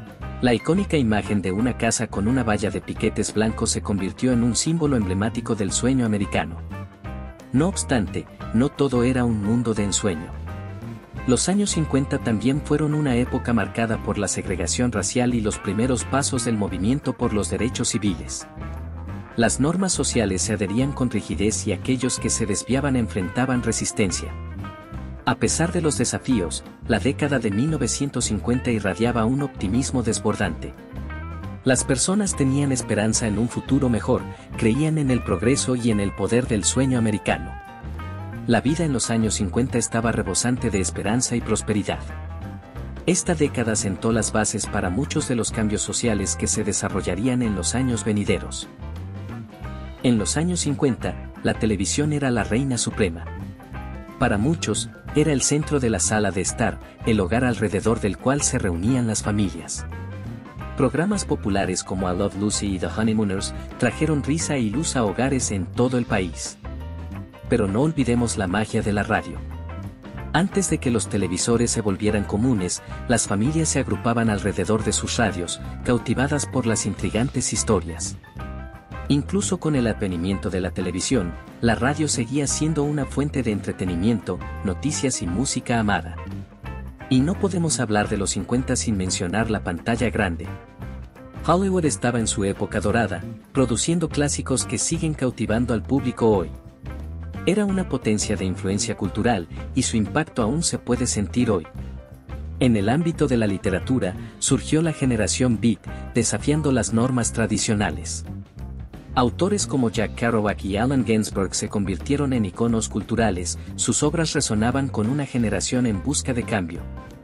La icónica imagen de una casa con una valla de piquetes blancos se convirtió en un símbolo emblemático del sueño americano. No obstante, no todo era un mundo de ensueño. Los años cincuenta también fueron una época marcada por la segregación racial y los primeros pasos del movimiento por los derechos civiles. Las normas sociales se adherían con rigidez y aquellos que se desviaban enfrentaban resistencia. A pesar de los desafíos, la década de mil novecientos cincuenta irradiaba un optimismo desbordante. Las personas tenían esperanza en un futuro mejor, creían en el progreso y en el poder del sueño americano. La vida en los años cincuenta estaba rebosante de esperanza y prosperidad. Esta década sentó las bases para muchos de los cambios sociales que se desarrollarían en los años venideros. En los años cincuenta, la televisión era la reina suprema. Para muchos, era el centro de la sala de estar, el hogar alrededor del cual se reunían las familias. Programas populares como I Love Lucy y The Honeymooners trajeron risa y luz a hogares en todo el país. Pero no olvidemos la magia de la radio. Antes de que los televisores se volvieran comunes, las familias se agrupaban alrededor de sus radios, cautivadas por las intrigantes historias. Incluso con el advenimiento de la televisión, la radio seguía siendo una fuente de entretenimiento, noticias y música amada. Y no podemos hablar de los cincuenta sin mencionar la pantalla grande. Hollywood estaba en su época dorada, produciendo clásicos que siguen cautivando al público hoy. Era una potencia de influencia cultural, y su impacto aún se puede sentir hoy. En el ámbito de la literatura, surgió la generación Beat, desafiando las normas tradicionales. Autores como Jack Kerouac y Allen Ginsberg se convirtieron en iconos culturales, sus obras resonaban con una generación en busca de cambio.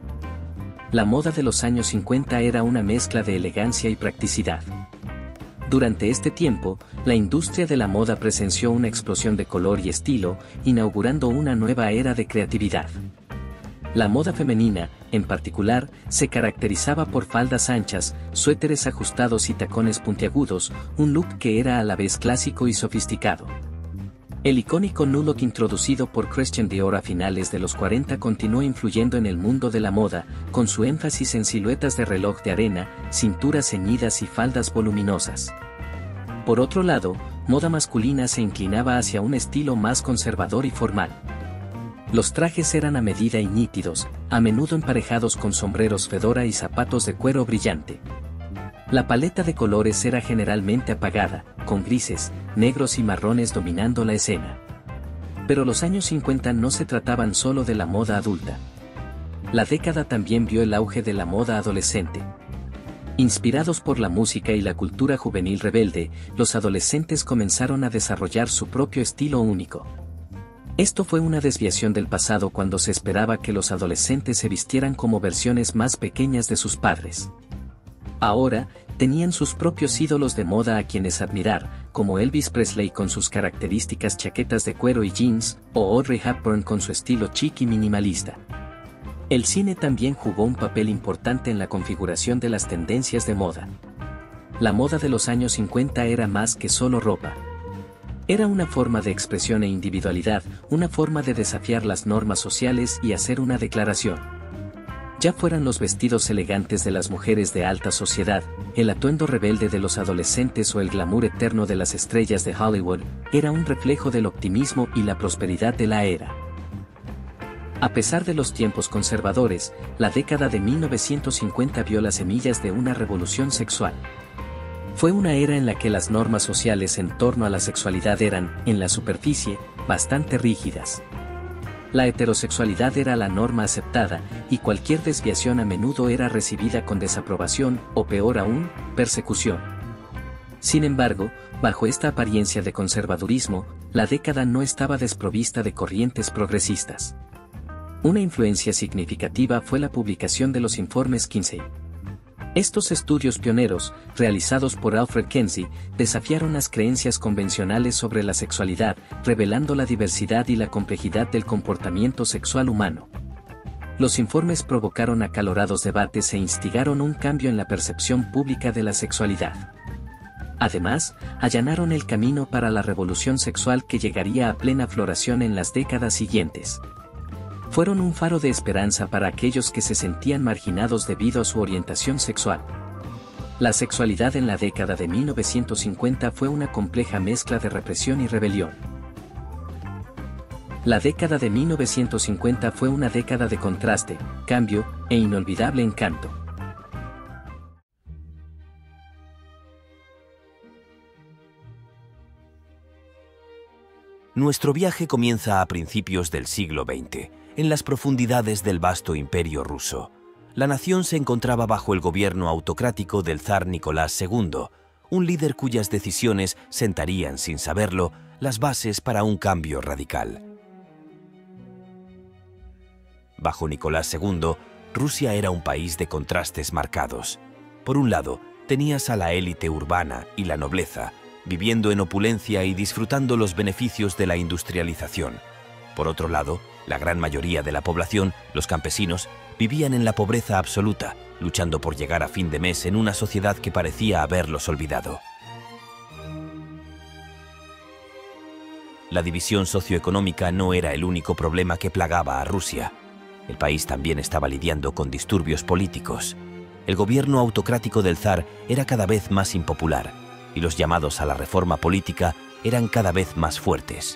La moda de los años cincuenta era una mezcla de elegancia y practicidad. Durante este tiempo, la industria de la moda presenció una explosión de color y estilo, inaugurando una nueva era de creatividad. La moda femenina, en particular, se caracterizaba por faldas anchas, suéteres ajustados y tacones puntiagudos, un look que era a la vez clásico y sofisticado. El icónico New Look introducido por Christian Dior a finales de los cuarenta continuó influyendo en el mundo de la moda, con su énfasis en siluetas de reloj de arena, cinturas ceñidas y faldas voluminosas. Por otro lado, moda masculina se inclinaba hacia un estilo más conservador y formal. Los trajes eran a medida y nítidos, a menudo emparejados con sombreros fedora y zapatos de cuero brillante. La paleta de colores era generalmente apagada, con grises, negros y marrones dominando la escena. Pero los años cincuenta no se trataban solo de la moda adulta. La década también vio el auge de la moda adolescente. Inspirados por la música y la cultura juvenil rebelde, los adolescentes comenzaron a desarrollar su propio estilo único. Esto fue una desviación del pasado cuando se esperaba que los adolescentes se vistieran como versiones más pequeñas de sus padres. Ahora, tenían sus propios ídolos de moda a quienes admirar, como Elvis Presley con sus características chaquetas de cuero y jeans, o Audrey Hepburn con su estilo chic y minimalista. El cine también jugó un papel importante en la configuración de las tendencias de moda. La moda de los años cincuenta era más que solo ropa. Era una forma de expresión e individualidad, una forma de desafiar las normas sociales y hacer una declaración. Ya fueran los vestidos elegantes de las mujeres de alta sociedad, el atuendo rebelde de los adolescentes o el glamour eterno de las estrellas de Hollywood, era un reflejo del optimismo y la prosperidad de la era. A pesar de los tiempos conservadores, la década de mil novecientos cincuenta vio las semillas de una revolución sexual. Fue una era en la que las normas sociales en torno a la sexualidad eran, en la superficie, bastante rígidas. La heterosexualidad era la norma aceptada, y cualquier desviación a menudo era recibida con desaprobación, o peor aún, persecución. Sin embargo, bajo esta apariencia de conservadurismo, la década no estaba desprovista de corrientes progresistas. Una influencia significativa fue la publicación de los informes Kinsey. Estos estudios pioneros, realizados por Alfred Kinsey, desafiaron las creencias convencionales sobre la sexualidad, revelando la diversidad y la complejidad del comportamiento sexual humano. Los informes provocaron acalorados debates e instigaron un cambio en la percepción pública de la sexualidad. Además, allanaron el camino para la revolución sexual que llegaría a plena floración en las décadas siguientes. Fueron un faro de esperanza para aquellos que se sentían marginados debido a su orientación sexual. La sexualidad en la década de mil novecientos cincuenta fue una compleja mezcla de represión y rebelión. La década de mil novecientos cincuenta fue una década de contraste, cambio e inolvidable encanto. Nuestro viaje comienza a principios del siglo veinte, en las profundidades del vasto imperio ruso. La nación se encontraba bajo el gobierno autocrático del zar Nicolás segundo, un líder cuyas decisiones sentarían, sin saberlo, las bases para un cambio radical. Bajo Nicolás segundo, Rusia era un país de contrastes marcados. Por un lado, tenías a la élite urbana y la nobleza, viviendo en opulencia y disfrutando los beneficios de la industrialización. Por otro lado, la gran mayoría de la población, los campesinos, vivían en la pobreza absoluta, luchando por llegar a fin de mes en una sociedad que parecía haberlos olvidado. La división socioeconómica no era el único problema que plagaba a Rusia. El país también estaba lidiando con disturbios políticos. El gobierno autocrático del zar era cada vez más impopular, y los llamados a la reforma política eran cada vez más fuertes.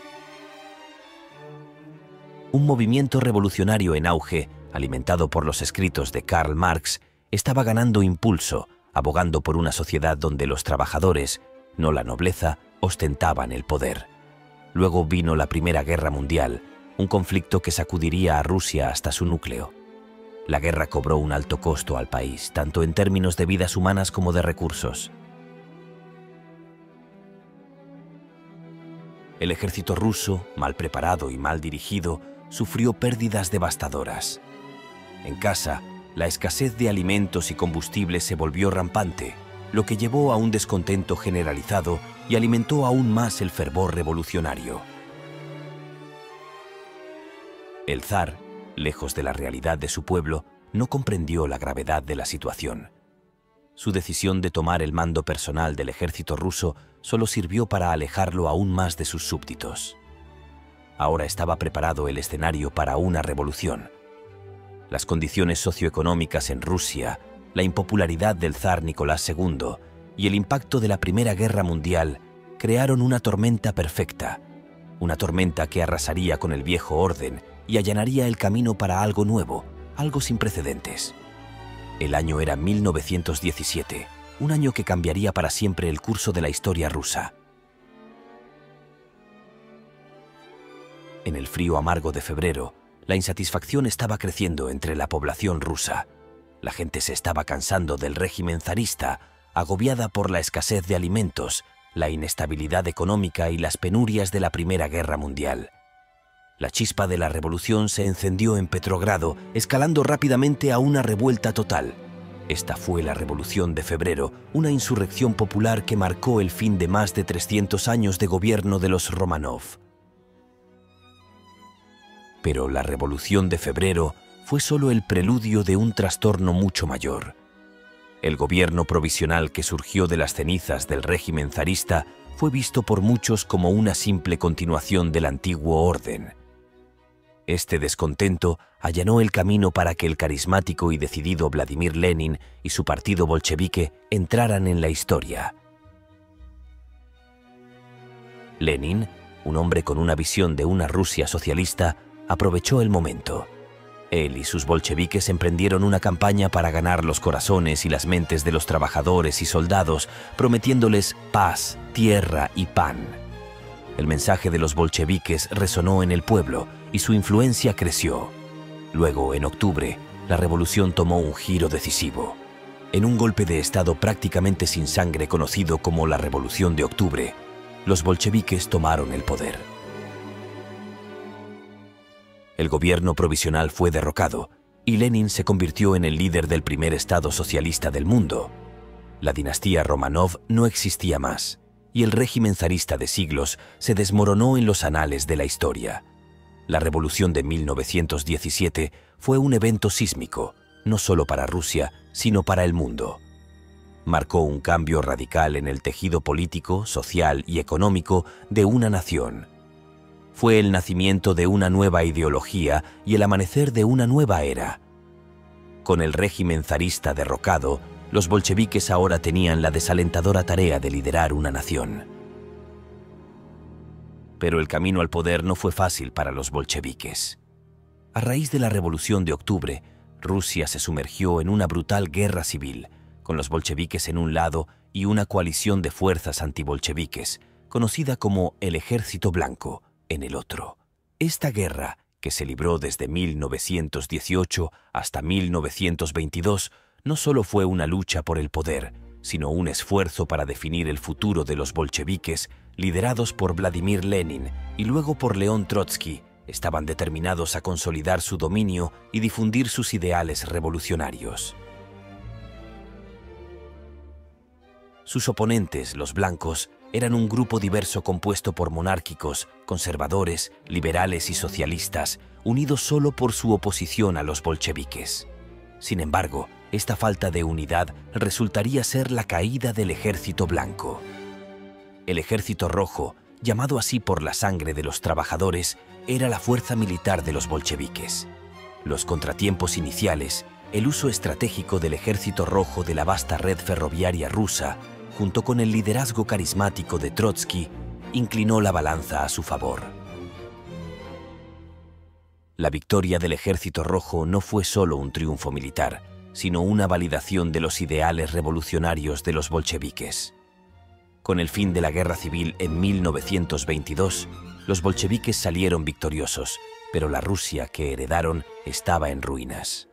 Un movimiento revolucionario en auge, alimentado por los escritos de Karl Marx, estaba ganando impulso, abogando por una sociedad donde los trabajadores, no la nobleza, ostentaban el poder. Luego vino la Primera Guerra Mundial, un conflicto que sacudiría a Rusia hasta su núcleo. La guerra cobró un alto costo al país, tanto en términos de vidas humanas como de recursos. El ejército ruso, mal preparado y mal dirigido, sufrió pérdidas devastadoras. En casa, la escasez de alimentos y combustible se volvió rampante, lo que llevó a un descontento generalizado y alimentó aún más el fervor revolucionario. El zar, lejos de la realidad de su pueblo, no comprendió la gravedad de la situación. Su decisión de tomar el mando personal del ejército ruso solo sirvió para alejarlo aún más de sus súbditos. Ahora estaba preparado el escenario para una revolución. Las condiciones socioeconómicas en Rusia, la impopularidad del zar Nicolás segundo y el impacto de la Primera Guerra Mundial crearon una tormenta perfecta, una tormenta que arrasaría con el viejo orden y allanaría el camino para algo nuevo, algo sin precedentes. El año era mil novecientos diecisiete, un año que cambiaría para siempre el curso de la historia rusa. En el frío amargo de febrero, la insatisfacción estaba creciendo entre la población rusa. La gente se estaba cansando del régimen zarista, agobiada por la escasez de alimentos, la inestabilidad económica y las penurias de la Primera Guerra Mundial. La chispa de la revolución se encendió en Petrogrado, escalando rápidamente a una revuelta total. Esta fue la Revolución de Febrero, una insurrección popular que marcó el fin de más de trescientos años de gobierno de los Románov. Pero la Revolución de Febrero fue solo el preludio de un trastorno mucho mayor. El gobierno provisional que surgió de las cenizas del régimen zarista fue visto por muchos como una simple continuación del antiguo orden. Este descontento allanó el camino para que el carismático y decidido Vladimir Lenin y su partido bolchevique entraran en la historia. Lenin, un hombre con una visión de una Rusia socialista, aprovechó el momento. Él y sus bolcheviques emprendieron una campaña para ganar los corazones y las mentes de los trabajadores y soldados, prometiéndoles paz, tierra y pan. El mensaje de los bolcheviques resonó en el pueblo y su influencia creció. Luego, en octubre, la revolución tomó un giro decisivo. En un golpe de estado prácticamente sin sangre conocido como la Revolución de Octubre, los bolcheviques tomaron el poder. El gobierno provisional fue derrocado y Lenin se convirtió en el líder del primer estado socialista del mundo. La dinastía Románov no existía más y el régimen zarista de siglos se desmoronó en los anales de la historia. La revolución de mil novecientos diecisiete fue un evento sísmico, no solo para Rusia, sino para el mundo. Marcó un cambio radical en el tejido político, social y económico de una nación. Fue el nacimiento de una nueva ideología y el amanecer de una nueva era. Con el régimen zarista derrocado, los bolcheviques ahora tenían la desalentadora tarea de liderar una nación. Pero el camino al poder no fue fácil para los bolcheviques. A raíz de la Revolución de Octubre, Rusia se sumergió en una brutal guerra civil, con los bolcheviques en un lado y una coalición de fuerzas antibolcheviques, conocida como el Ejército Blanco, en el otro. Esta guerra, que se libró desde mil novecientos dieciocho hasta mil novecientos veintidós, no solo fue una lucha por el poder, sino un esfuerzo para definir el futuro de los bolcheviques, liderados por Vladimir Lenin y luego por León Trotsky. Estaban determinados a consolidar su dominio y difundir sus ideales revolucionarios. Sus oponentes, los blancos, eran un grupo diverso compuesto por monárquicos, conservadores, liberales y socialistas, unidos solo por su oposición a los bolcheviques. Sin embargo, esta falta de unidad resultaría ser la caída del Ejército Blanco. El Ejército Rojo, llamado así por la sangre de los trabajadores, era la fuerza militar de los bolcheviques. Los contratiempos iniciales, el uso estratégico del Ejército Rojo de la vasta red ferroviaria rusa, junto con el liderazgo carismático de Trotsky, inclinó la balanza a su favor. La victoria del Ejército Rojo no fue solo un triunfo militar, sino una validación de los ideales revolucionarios de los bolcheviques. Con el fin de la guerra civil en mil novecientos veintidós, los bolcheviques salieron victoriosos, pero la Rusia que heredaron estaba en ruinas.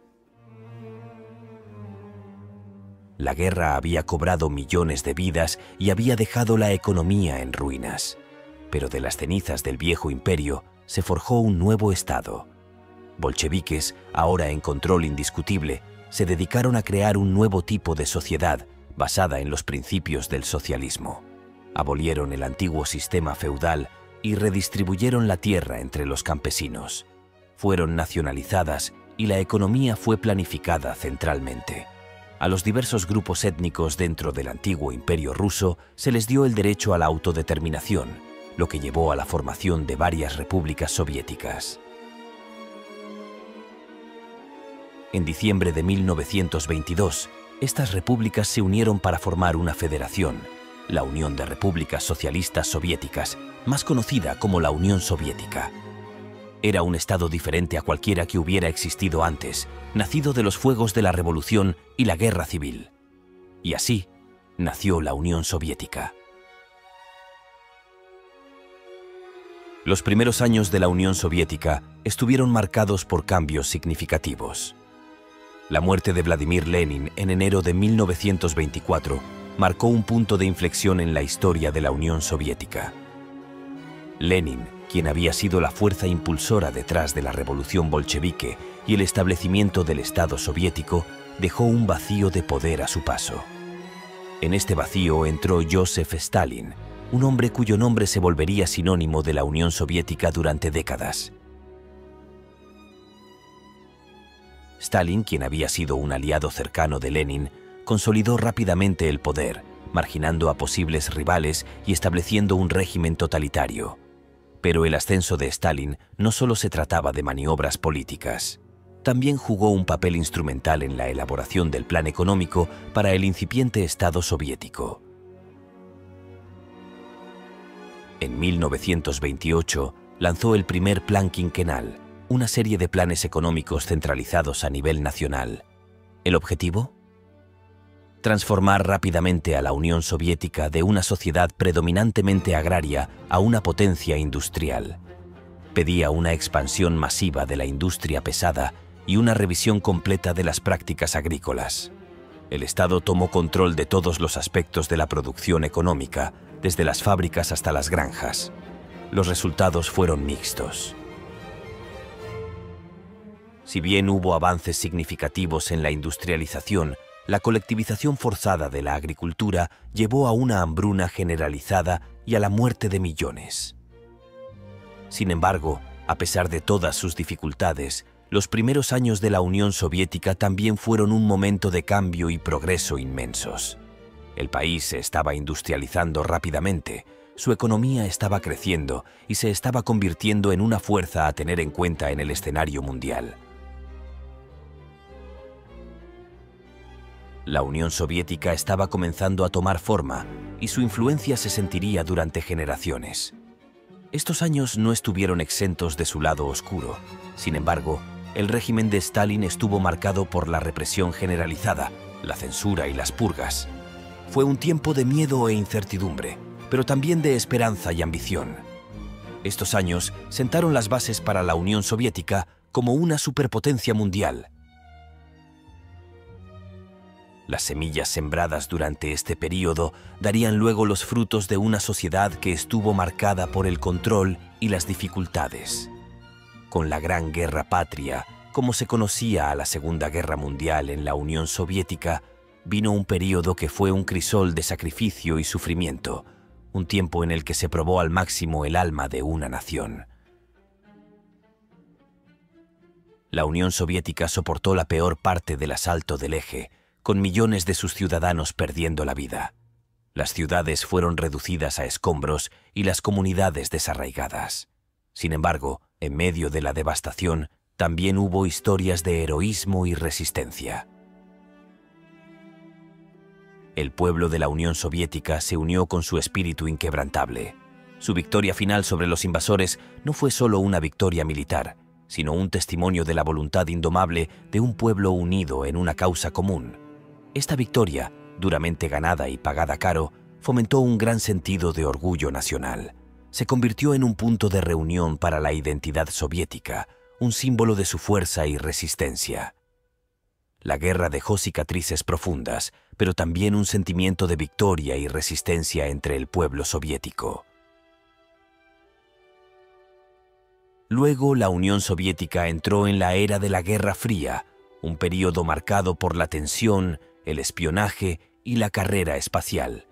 La guerra había cobrado millones de vidas y había dejado la economía en ruinas. Pero de las cenizas del viejo imperio se forjó un nuevo estado. Bolcheviques, ahora en control indiscutible, se dedicaron a crear un nuevo tipo de sociedad basada en los principios del socialismo. Abolieron el antiguo sistema feudal y redistribuyeron la tierra entre los campesinos. Fueron nacionalizadas y la economía fue planificada centralmente. A los diversos grupos étnicos dentro del antiguo imperio ruso se les dio el derecho a la autodeterminación, lo que llevó a la formación de varias repúblicas soviéticas. En diciembre de mil novecientos veintidós, estas repúblicas se unieron para formar una federación, la Unión de Repúblicas Socialistas Soviéticas, más conocida como la Unión Soviética. Era un estado diferente a cualquiera que hubiera existido antes, nacido de los fuegos de la Revolución y la Guerra Civil. Y así nació la Unión Soviética. Los primeros años de la Unión Soviética estuvieron marcados por cambios significativos. La muerte de Vladimir Lenin en enero de mil novecientos veinticuatro marcó un punto de inflexión en la historia de la Unión Soviética. Lenin, quien había sido la fuerza impulsora detrás de la revolución bolchevique y el establecimiento del Estado soviético, dejó un vacío de poder a su paso. En este vacío entró Joseph Stalin, un hombre cuyo nombre se volvería sinónimo de la Unión Soviética durante décadas. Stalin, quien había sido un aliado cercano de Lenin, consolidó rápidamente el poder, marginando a posibles rivales y estableciendo un régimen totalitario. Pero el ascenso de Stalin no solo se trataba de maniobras políticas. También jugó un papel instrumental en la elaboración del plan económico para el incipiente Estado soviético. En mil novecientos veintiocho lanzó el primer Plan Quinquenal, una serie de planes económicos centralizados a nivel nacional. ¿El objetivo? Transformar rápidamente a la Unión Soviética de una sociedad predominantemente agraria a una potencia industrial. Pedía una expansión masiva de la industria pesada y una revisión completa de las prácticas agrícolas. El Estado tomó control de todos los aspectos de la producción económica, desde las fábricas hasta las granjas. Los resultados fueron mixtos. Si bien hubo avances significativos en la industrialización, la colectivización forzada de la agricultura llevó a una hambruna generalizada y a la muerte de millones. Sin embargo, a pesar de todas sus dificultades, los primeros años de la Unión Soviética también fueron un momento de cambio y progreso inmensos. El país se estaba industrializando rápidamente, su economía estaba creciendo y se estaba convirtiendo en una fuerza a tener en cuenta en el escenario mundial. La Unión Soviética estaba comenzando a tomar forma y su influencia se sentiría durante generaciones. Estos años no estuvieron exentos de su lado oscuro. Sin embargo, el régimen de Stalin estuvo marcado por la represión generalizada, la censura y las purgas. Fue un tiempo de miedo e incertidumbre, pero también de esperanza y ambición. Estos años sentaron las bases para la Unión Soviética como una superpotencia mundial. Las semillas sembradas durante este período darían luego los frutos de una sociedad que estuvo marcada por el control y las dificultades. Con la Gran Guerra Patria, como se conocía a la Segunda Guerra Mundial en la Unión Soviética, vino un período que fue un crisol de sacrificio y sufrimiento, un tiempo en el que se probó al máximo el alma de una nación. La Unión Soviética soportó la peor parte del asalto del Eje, con millones de sus ciudadanos perdiendo la vida. Las ciudades fueron reducidas a escombros y las comunidades desarraigadas. Sin embargo, en medio de la devastación, también hubo historias de heroísmo y resistencia. El pueblo de la Unión Soviética se unió con su espíritu inquebrantable. Su victoria final sobre los invasores no fue solo una victoria militar, sino un testimonio de la voluntad indomable de un pueblo unido en una causa común. Esta victoria, duramente ganada y pagada caro, fomentó un gran sentido de orgullo nacional. Se convirtió en un punto de reunión para la identidad soviética, un símbolo de su fuerza y resistencia. La guerra dejó cicatrices profundas, pero también un sentimiento de victoria y resistencia entre el pueblo soviético. Luego, la Unión Soviética entró en la era de la Guerra Fría, un período marcado por la tensión, el espionaje y la carrera espacial.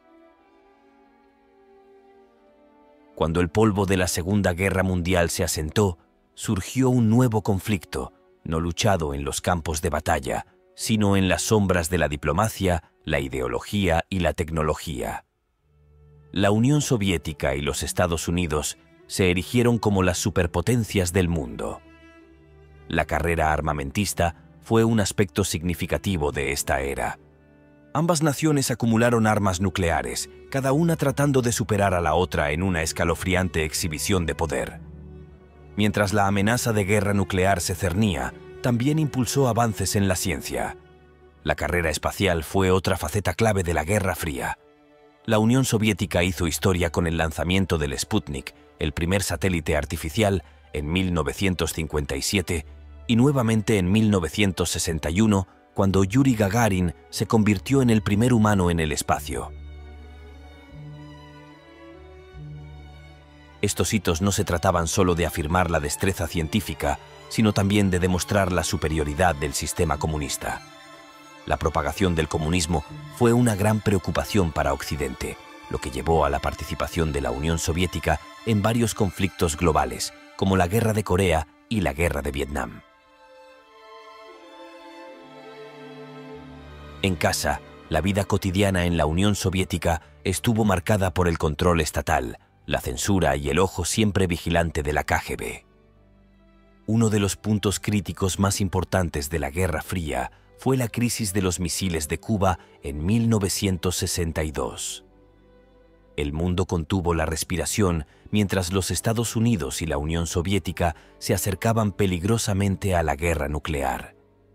Cuando el polvo de la Segunda Guerra Mundial se asentó, surgió un nuevo conflicto, no luchado en los campos de batalla, sino en las sombras de la diplomacia, la ideología y la tecnología. La Unión Soviética y los Estados Unidos se erigieron como las superpotencias del mundo. La carrera armamentista fue un aspecto significativo de esta era. Ambas naciones acumularon armas nucleares, cada una tratando de superar a la otra en una escalofriante exhibición de poder. Mientras la amenaza de guerra nuclear se cernía, también impulsó avances en la ciencia. La carrera espacial fue otra faceta clave de la Guerra Fría. La Unión Soviética hizo historia con el lanzamiento del Sputnik, el primer satélite artificial, en mil novecientos cincuenta y siete, y nuevamente en mil novecientos sesenta y uno, cuando Yuri Gagarin se convirtió en el primer humano en el espacio. Estos hitos no se trataban solo de afirmar la destreza científica, sino también de demostrar la superioridad del sistema comunista. La propagación del comunismo fue una gran preocupación para Occidente, lo que llevó a la participación de la Unión Soviética en varios conflictos globales, como la Guerra de Corea y la Guerra de Vietnam. En casa, la vida cotidiana en la Unión Soviética estuvo marcada por el control estatal, la censura y el ojo siempre vigilante de la K G B. Uno de los puntos críticos más importantes de la Guerra Fría fue la crisis de los misiles de Cuba en mil novecientos sesenta y dos. El mundo contuvo la respiración mientras los Estados Unidos y la Unión Soviética se acercaban peligrosamente a la guerra nuclear.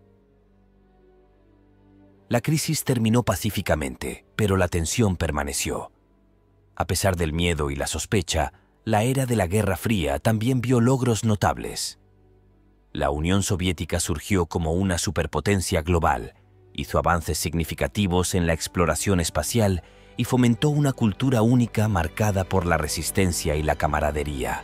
La crisis terminó pacíficamente, pero la tensión permaneció. A pesar del miedo y la sospecha, la era de la Guerra Fría también vio logros notables. La Unión Soviética surgió como una superpotencia global, hizo avances significativos en la exploración espacial y fomentó una cultura única marcada por la resistencia y la camaradería.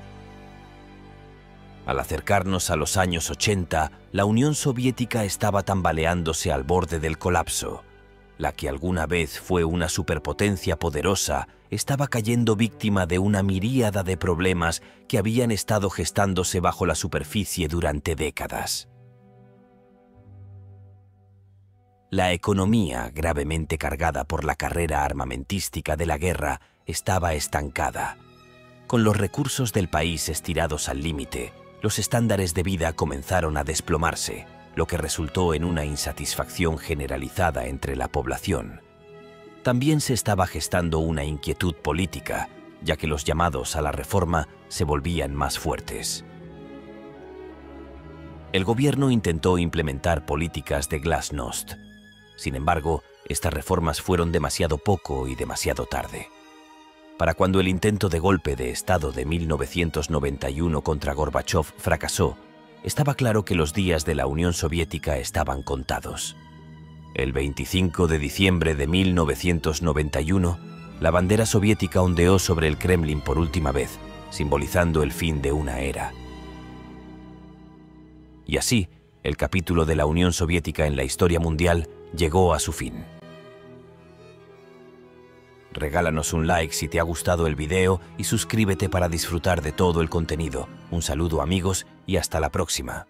Al acercarnos a los años ochenta, la Unión Soviética estaba tambaleándose al borde del colapso. La que alguna vez fue una superpotencia poderosa estaba cayendo víctima de una miríada de problemas que habían estado gestándose bajo la superficie durante décadas. La economía, gravemente cargada por la carrera armamentística de la guerra, estaba estancada. Con los recursos del país estirados al límite, los estándares de vida comenzaron a desplomarse, lo que resultó en una insatisfacción generalizada entre la población. También se estaba gestando una inquietud política, ya que los llamados a la reforma se volvían más fuertes. El gobierno intentó implementar políticas de glasnost. Sin embargo, estas reformas fueron demasiado poco y demasiado tarde. Para cuando el intento de golpe de Estado de mil novecientos noventa y uno contra Gorbachov fracasó, estaba claro que los días de la Unión Soviética estaban contados. El veinticinco de diciembre de mil novecientos noventa y uno, la bandera soviética ondeó sobre el Kremlin por última vez, simbolizando el fin de una era. Y así, el capítulo de la Unión Soviética en la historia mundial llegó a su fin. Regálanos un like si te ha gustado el video y suscríbete para disfrutar de todo el contenido. Un saludo amigos y hasta la próxima.